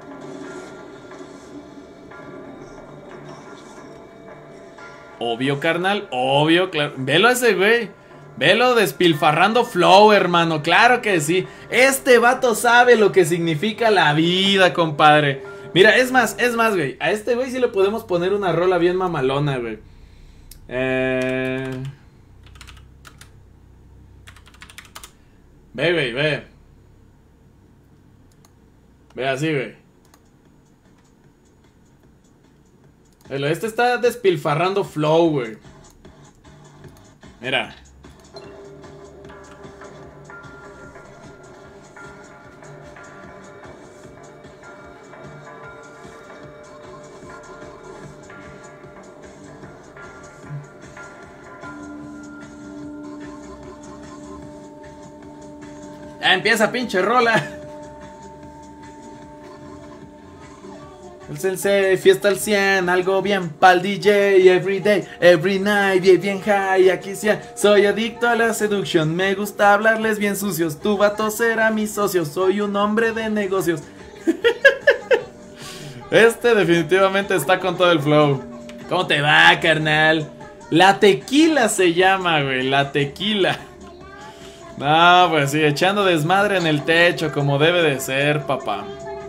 Obvio, carnal. Obvio, claro. Velo a ese güey. Velo despilfarrando flow, hermano. Claro que sí. Este vato sabe lo que significa la vida, compadre. Mira, es más, es más, güey. A este güey sí le podemos poner una rola bien mamalona, güey. Eh... Ve, güey, ve. Ve así, güey. Pero este está despilfarrando flow, güey. Mira. Empieza pinche rola. El sensei, fiesta al cien, algo bien pa'l D J. Every day, every night, bien, bien high, aquí cien. Soy adicto a la seducción, me gusta hablarles bien sucios. Tu vato será mi socio, soy un hombre de negocios. Este definitivamente está con todo el flow. ¿Cómo te va, carnal? La tequila se llama, güey, la tequila. No, pues sí, echando desmadre en el techo como debe de ser, papá.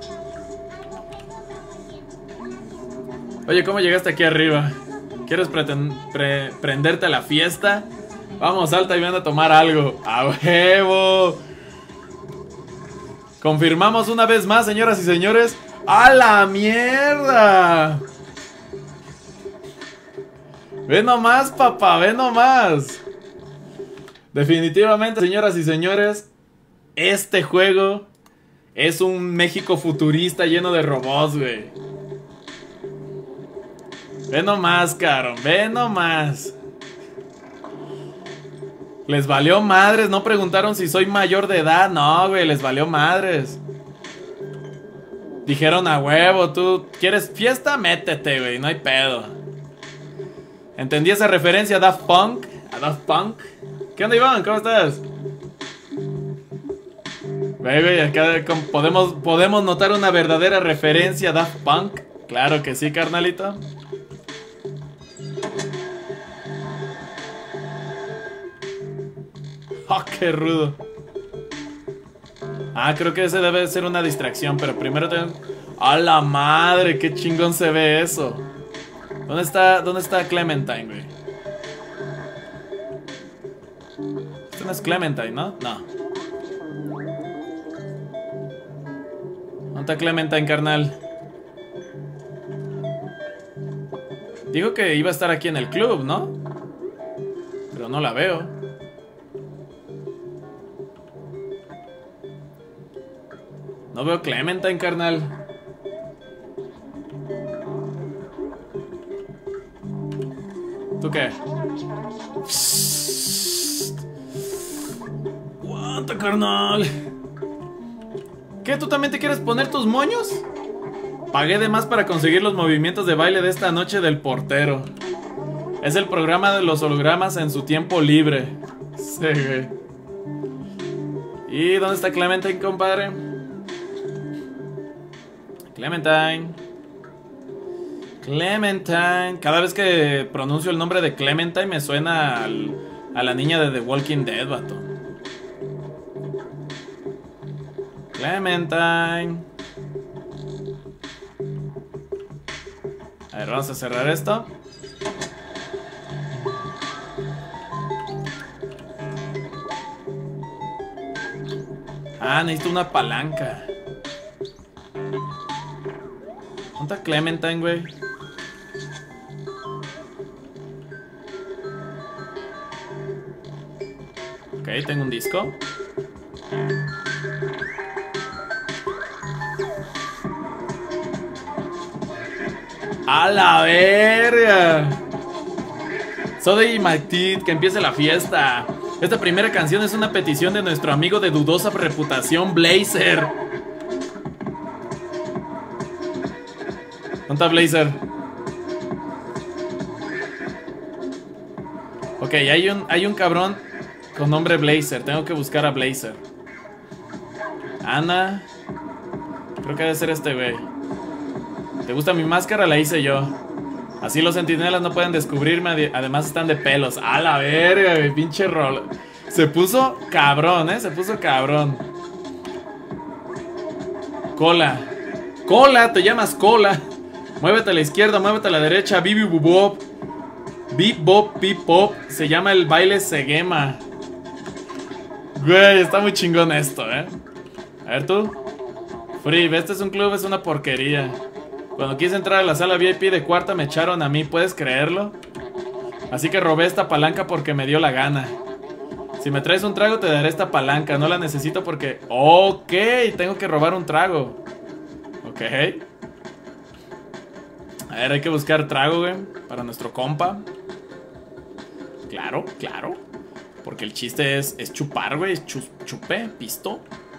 Oye, ¿cómo llegaste aquí arriba? ¿Quieres pre prenderte a la fiesta? Vamos, salta y ven a tomar algo. ¡A huevo! Confirmamos una vez más, señoras y señores. ¡A la mierda! Ve nomás, papá, ve nomás. Definitivamente, señoras y señores, este juego es un México futurista lleno de robots, güey. Ve nomás, caro, ve nomás. Les valió madres, no preguntaron si soy mayor de edad. No, güey, les valió madres. Dijeron a huevo, tú quieres fiesta, métete, güey, no hay pedo. Entendí esa referencia a Daft Punk. A Daft Punk. ¿Qué onda, Iván? ¿Cómo estás? Güey, güey, acá podemos, podemos notar una verdadera referencia a Daft Punk. Claro que sí, carnalito. Oh, qué rudo. Ah, creo que ese debe ser una distracción, pero primero tengo... ¡A la madre! ¡Qué chingón se ve eso! ¿Dónde está, dónde está Clementine, güey? Esto no es Clementine, ¿no? No. ¿Dónde está Clementine, carnal? Dijo que iba a estar aquí en el club, ¿no? Pero no la veo. No veo Clementine, carnal. ¿Tú qué? Aguanta, carnal. ¿Qué? ¿Tú también te quieres poner tus moños? Pagué de más para conseguir los movimientos de baile de esta noche del portero. Es el programa de los hologramas en su tiempo libre. Sí, güey. ¿Y dónde está Clementine, compadre? Clementine. Clementine. Cada vez que pronuncio el nombre de Clementine me suena al, a la niña de The Walking Dead, vato. Clementine. A ver, vamos a cerrar esto. Ah, necesito una palanca. ¿Dónde está Clementine, güey? Ok, tengo un disco. ¡A la verga! Sody y Matit, que empiece la fiesta. Esta primera canción es una petición de nuestro amigo de dudosa reputación, Blazer. ¿Dónde está Blazer? Ok, hay un, hay un cabrón con nombre Blazer. Tengo que buscar a Blazer. Ana. Creo que debe ser este güey. ¿Te gusta mi máscara? La hice yo. Así los centinelas no pueden descubrirme. Además están de pelos. A la verga, güey, pinche rol. Se puso cabrón, eh. Se puso cabrón. Cola. Cola, te llamas Cola. Muévete a la izquierda, muévete a la derecha. Bibi bubop. Bip bop, bip pop. Se llama el baile Segema. Güey, está muy chingón esto, eh. A ver tú. Free, este es un club, es una porquería. Cuando quise entrar a la sala V I P de cuarta me echaron a mí, ¿puedes creerlo? Así que robé esta palanca porque me dio la gana. Si me traes un trago te daré esta palanca. No la necesito porque... Ok, tengo que robar un trago. Ok. A ver, hay que buscar trago, güey, para nuestro compa. Claro, claro. Porque el chiste es, es chupar, güey. Es chu, chupe, pisto.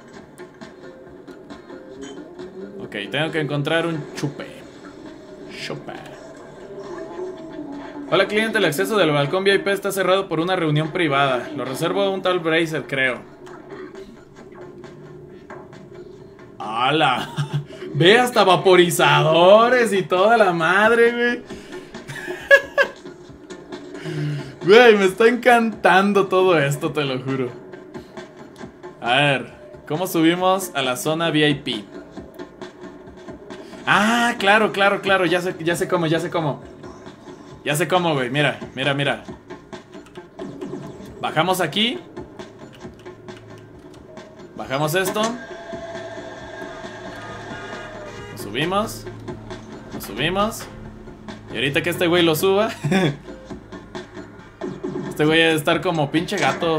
Ok, tengo que encontrar un chupe. Chupe. Hola cliente, el acceso del balcón V I P está cerrado por una reunión privada. Lo reservo a un tal Bracer, creo. ¡Hala! Ve, hasta vaporizadores y toda la madre, güey. Güey, me está encantando todo esto, te lo juro. A ver, ¿cómo subimos a la zona V I P? Ah, claro, claro, claro. Ya sé, ya sé cómo, ya sé cómo. Ya sé cómo, güey. Mira, mira, mira. Bajamos aquí. Bajamos esto. Nos subimos. Nos subimos. Y ahorita que este güey lo suba. Este güey debe estar como pinche gato.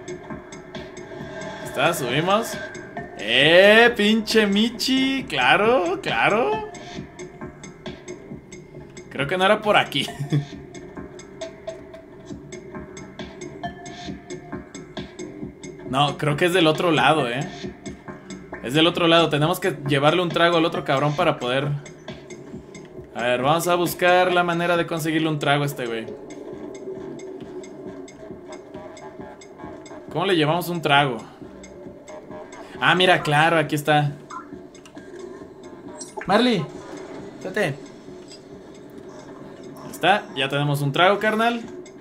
Está, subimos. ¡Eh, pinche Michi! Claro, claro. Creo que no era por aquí. No, creo que es del otro lado, eh. Es del otro lado. Tenemos que llevarle un trago al otro cabrón para poder... A ver, vamos a buscar la manera de conseguirle un trago a este güey. ¿Cómo le llevamos un trago? Ah, mira, claro, aquí está. Marley, fíjate. Ahí está, ya tenemos un trago, carnal.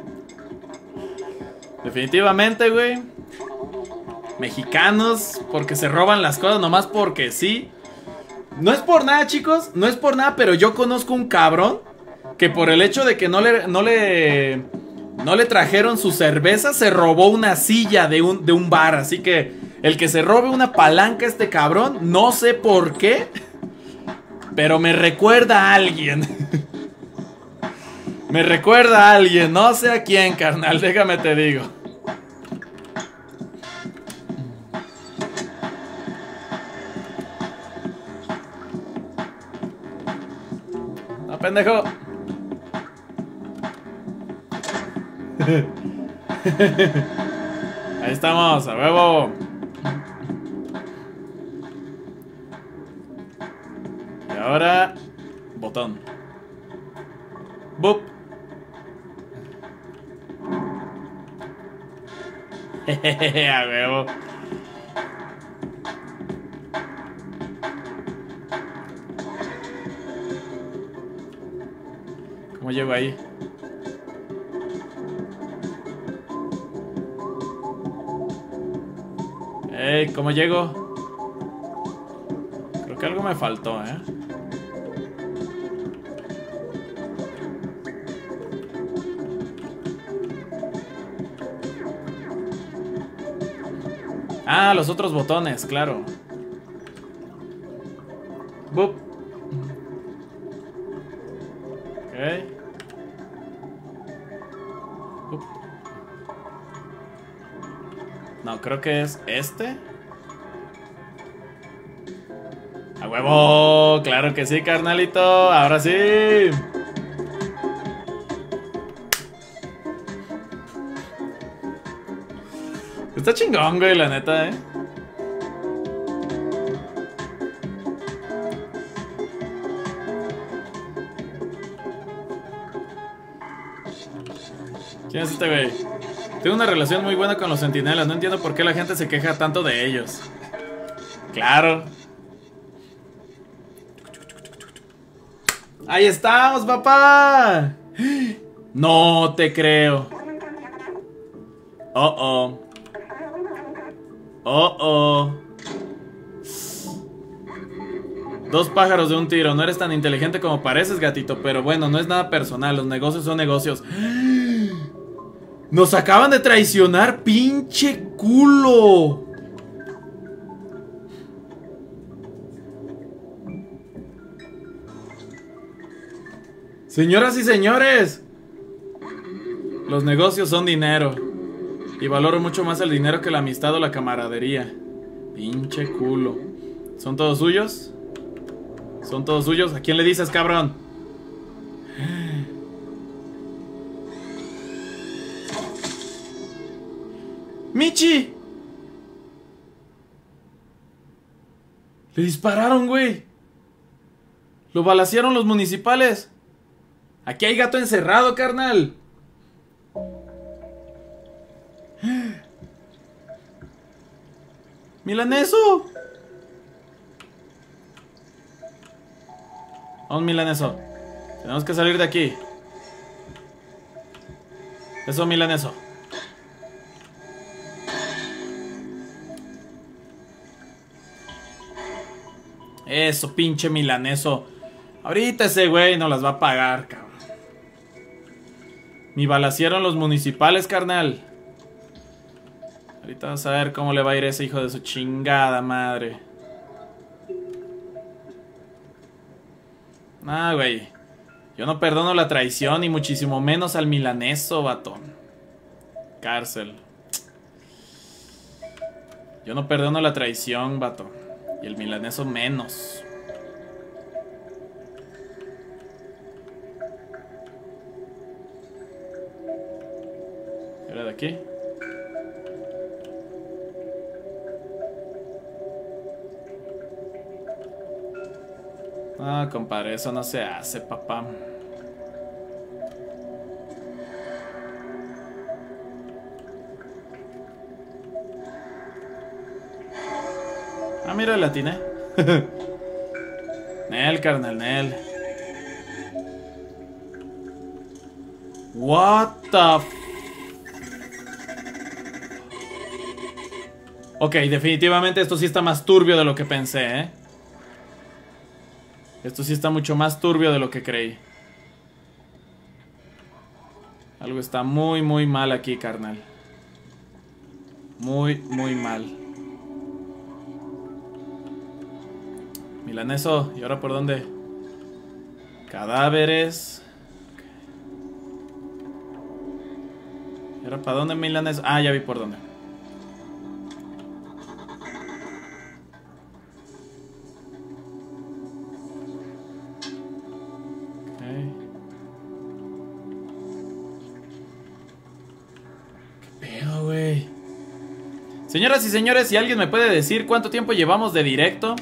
Definitivamente, güey. Mexicanos, porque se roban las cosas nomás porque sí. No es por nada, chicos, no es por nada, pero yo conozco un cabrón que por el hecho de que no le... No le... No le trajeron su cerveza, se robó una silla de un, de un bar. Así que el que se robe una palanca este cabrón, no sé por qué, pero me recuerda a alguien. Me recuerda a alguien, no sé a quién, carnal, déjame te digo. No, pendejo. Ahí estamos, a huevo. Y ahora botón. Boop. Jejeje, a huevo. ¿Cómo llego ahí? Ey, ¿cómo llego? Creo que algo me faltó, ¿eh? Ah, los otros botones, claro. Boop. Ok. Boop. No, creo que es este. ¡A huevo! ¡Claro que sí, carnalito! ¡Ahora sí! Está chingón, güey, la neta, eh. ¿Quién es este güey? Tengo una relación muy buena con los centinelas. No entiendo por qué la gente se queja tanto de ellos. Claro. ¡Ahí estamos, papá! No te creo. Oh, oh. Oh, oh. Dos pájaros de un tiro. No eres tan inteligente como pareces, gatito. Pero bueno, no es nada personal. Los negocios son negocios. Nos acaban de traicionar, pinche culo. Señoras y señores, los negocios son dinero. Y valoro mucho más el dinero que la amistad o la camaradería. Pinche culo. ¿Son todos suyos? ¿Son todos suyos? ¿A quién le dices, cabrón? Michi! Le dispararon, güey. Lo balacearon los municipales. Aquí hay gato encerrado, carnal. ¡Milaneso! Vamos, Milaneso. Tenemos que salir de aquí. Eso, Milaneso. Eso, pinche Milaneso. Ahorita ese güey no las va a pagar, cabrón. Me balacieron los municipales, carnal. Ahorita vamos a ver cómo le va a ir a ese hijo de su chingada madre. Ah, güey. Yo no perdono la traición y muchísimo menos al Milaneso, vato. Cárcel. Yo no perdono la traición, vato. Y el Milaneso menos. ¿Era de aquí? Ah, compadre, eso no se hace, papá. Ah, mira, la atiné. Nel, carnal, Nel. What the f... Ok, definitivamente esto sí está más turbio de lo que pensé, ¿eh? Esto sí está mucho más turbio de lo que creí. Algo está muy, muy mal aquí, carnal. Muy, muy mal. Milaneso, ¿y ahora por dónde? Cadáveres. ¿Y ahora para dónde, Milaneso? Ah, ya vi por dónde. Señoras y señores, si alguien me puede decir cuánto tiempo llevamos de directo.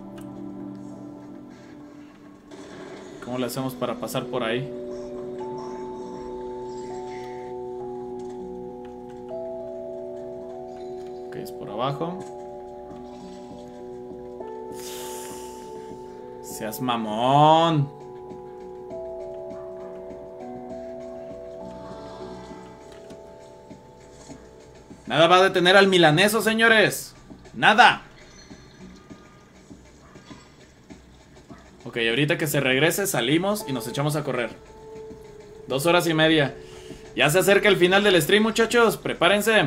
¿Cómo le hacemos para pasar por ahí? Ok, es por abajo. Seas mamón. Nada va a detener al Milaneso, señores. Nada. Ok, ahorita que se regrese salimos y nos echamos a correr. Dos horas y media. Ya se acerca el final del stream, muchachos. Prepárense.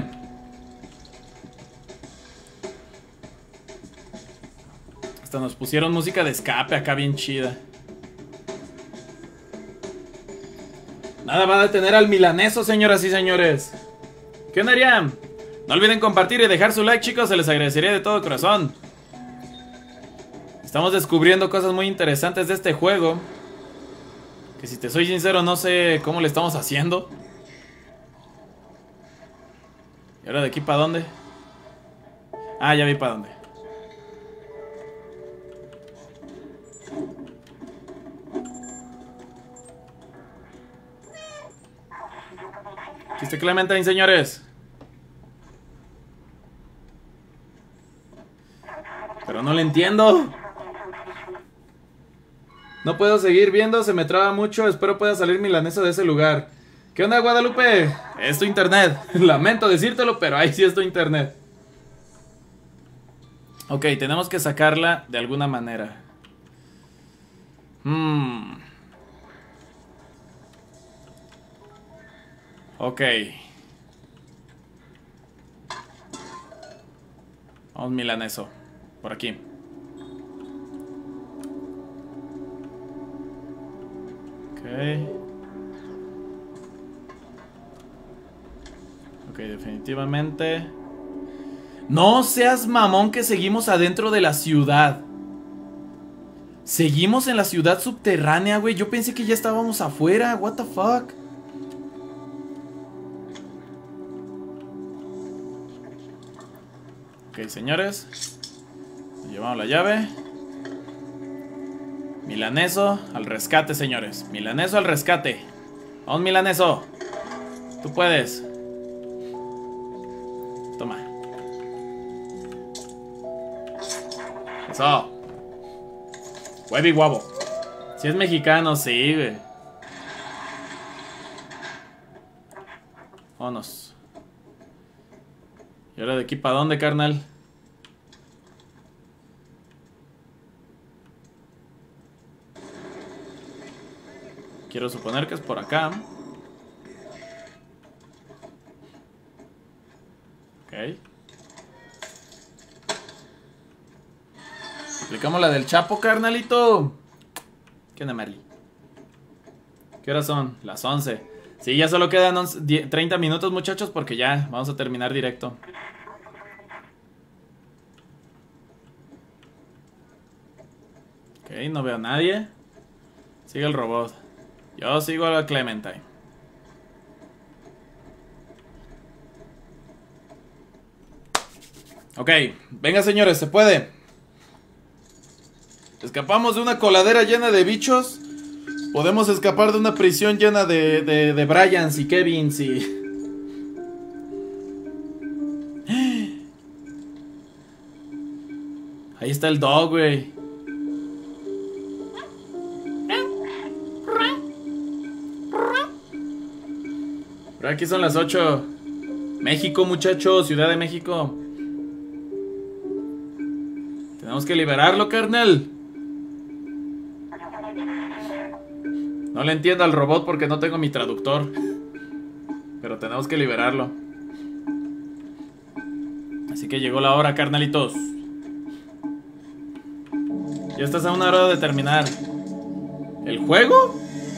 Hasta nos pusieron música de escape acá bien chida. Nada va a detener al Milaneso, señoras y señores. ¿Qué onda, harían? No olviden compartir y dejar su like, chicos, se les agradecería de todo corazón. Estamos descubriendo cosas muy interesantes de este juego, que si te soy sincero no sé cómo le estamos haciendo. ¿Y ahora de aquí para dónde? Ah, ya vi para dónde. Chiste Clementine, señores. Pero no le entiendo. No puedo seguir viendo, se me traba mucho. Espero pueda salir Milaneso de ese lugar. ¿Qué onda, Guadalupe? Es tu internet. Lamento decírtelo, pero ahí sí es tu internet. Ok, tenemos que sacarla de alguna manera. Hmm. Ok. Vamos, Milaneso. Por aquí. Ok. Ok, definitivamente. No seas mamón que seguimos adentro de la ciudad. Seguimos en la ciudad subterránea, güey. Yo pensé que ya estábamos afuera. What the fuck. Ok, señores. Llevamos la llave. Milaneso al rescate, señores. Milaneso al rescate. Vamos, Milaneso. Tú puedes. Toma. Eso. Huevi guabo. Si es mexicano, sí, güey. Vámonos. ¿Y ahora de aquí para dónde, carnal? Quiero suponer que es por acá. Ok. Aplicamos la del Chapo, carnalito. ¿Qué onda, Marley? ¿Qué horas son? Las once. Sí, ya solo quedan once, diez, treinta minutos, muchachos, porque ya vamos a terminar directo. Ok, no veo a nadie. Sigue el robot. Yo sigo a Clementine. Ok, venga, señores, se puede. Escapamos de una coladera llena de bichos. Podemos escapar de una prisión llena de, de, de Bryans y Kevins y... Ahí está el dog, güey. Pero aquí son las ocho. México, muchachos, Ciudad de México. Tenemos que liberarlo, carnal. No le entiendo al robot porque no tengo mi traductor. Pero tenemos que liberarlo. Así que llegó la hora, carnalitos. Ya estás a una hora de terminar. ¿El juego?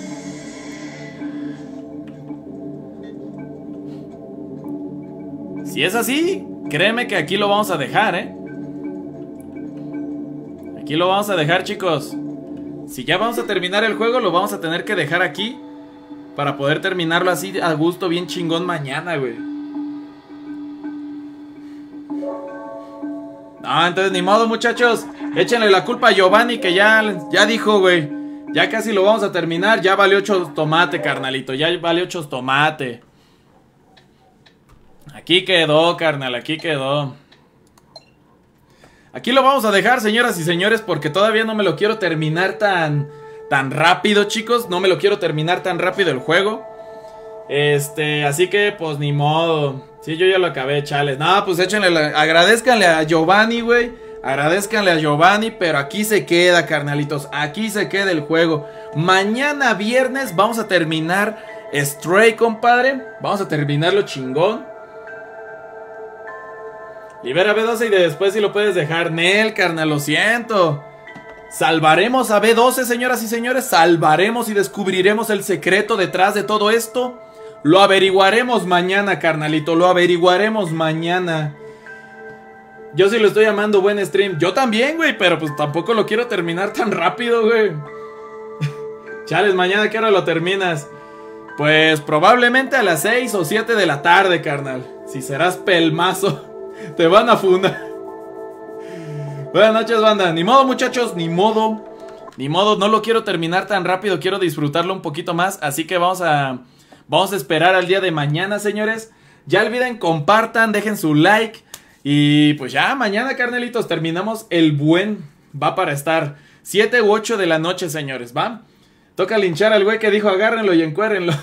Si es así, créeme que aquí lo vamos a dejar, ¿eh? Aquí lo vamos a dejar, chicos. Si ya vamos a terminar el juego, lo vamos a tener que dejar aquí para poder terminarlo así a gusto, bien chingón mañana, güey. No, entonces ni modo, muchachos. Échenle la culpa a Giovanni, que ya, ya dijo, güey. Ya casi lo vamos a terminar. Ya valió ocho tomate, carnalito. Ya valió ocho tomate. Aquí quedó, carnal, aquí quedó. Aquí lo vamos a dejar, señoras y señores, porque todavía no me lo quiero terminar tan, tan rápido, chicos. No me lo quiero terminar tan rápido el juego. Este, así que, pues, ni modo. Sí, yo ya lo acabé, chales. No, pues échenle, la, agradezcanle a Giovanni, güey. Agradezcanle a Giovanni, pero aquí se queda, carnalitos. Aquí se queda el juego. Mañana viernes vamos a terminar Stray, compadre. Vamos a terminarlo chingón. Libera B doce y después si lo puedes dejar. Nel, carnal, lo siento. Salvaremos a B doce, señoras y señores. Salvaremos y descubriremos el secreto detrás de todo esto. Lo averiguaremos mañana, carnalito. Lo averiguaremos mañana. Yo sí lo estoy llamando buen stream. Yo también, güey, pero pues tampoco lo quiero terminar tan rápido, güey. Chales, mañana, ¿qué hora lo terminas? Pues probablemente a las seis o siete de la tarde, carnal. Si serás pelmazo, te van a fundar. Buenas noches, banda. Ni modo, muchachos, ni modo. Ni modo, no lo quiero terminar tan rápido. Quiero disfrutarlo un poquito más. Así que vamos a... Vamos a esperar al día de mañana, señores. Ya olviden, compartan, dejen su like. Y pues ya, mañana, carnalitos, terminamos el buen. Va para estar siete u ocho de la noche, señores, ¿va? Toca linchar al güey que dijo agárrenlo y encuérenlo.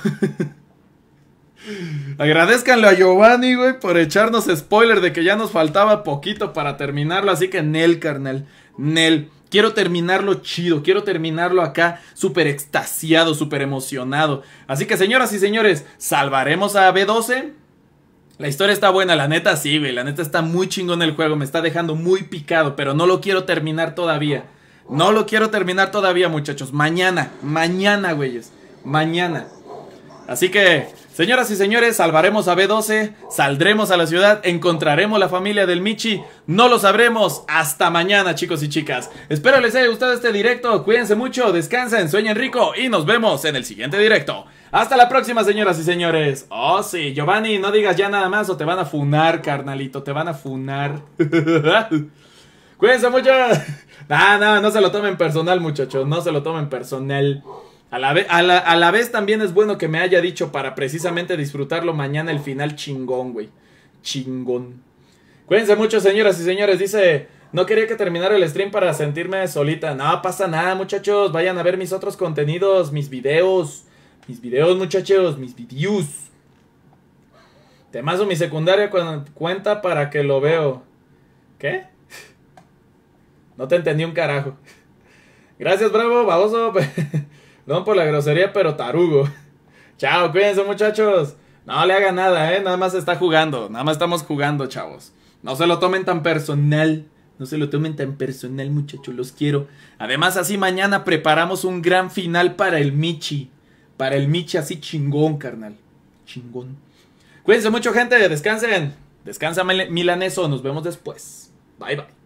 Agradezcanle a Giovanni, güey, por echarnos spoiler de que ya nos faltaba poquito para terminarlo. Así que Nel, carnal, Nel. Quiero terminarlo chido, quiero terminarlo acá súper extasiado, súper emocionado. Así que, señoras y señores, ¿salvaremos a B doce? La historia está buena, la neta sí, güey. La neta está muy chingón el juego, me está dejando muy picado, pero no lo quiero terminar todavía. No lo quiero terminar todavía, muchachos. Mañana, mañana, güeyes. Mañana. Así que... Señoras y señores, salvaremos a B doce, saldremos a la ciudad, encontraremos la familia del Michi. No lo sabremos hasta mañana, chicos y chicas. Espero les haya gustado este directo. Cuídense mucho, descansen, sueñen rico y nos vemos en el siguiente directo. Hasta la próxima, señoras y señores. Oh, sí, Giovanni, no digas ya nada más o te van a funar, carnalito, te van a funar. Cuídense mucho. No, no, no se lo tomen personal, muchachos, no se lo tomen personal. A la, vez, a, la, a la vez también es bueno que me haya dicho para precisamente disfrutarlo mañana el final chingón, güey. Chingón. Cuídense mucho, señoras y señores. Dice, no quería que terminara el stream para sentirme solita. No pasa nada, muchachos. Vayan a ver mis otros contenidos, mis videos. Mis videos, muchachos, mis videos. Temazo mi secundaria cu cuenta para que lo veo. ¿Qué? No te entendí un carajo. Gracias, bravo, baboso. Perdón por la grosería, pero tarugo. Chao, cuídense, muchachos. No le hagan nada, eh. Nada más está jugando. Nada más estamos jugando, chavos. No se lo tomen tan personal. No se lo tomen tan personal, muchachos. Los quiero. Además, así mañana preparamos un gran final para el Michi. Para el Michi así chingón, carnal. Chingón. Cuídense mucho, gente. Descansen. Descansa, milaneso. Nos vemos después. Bye, bye.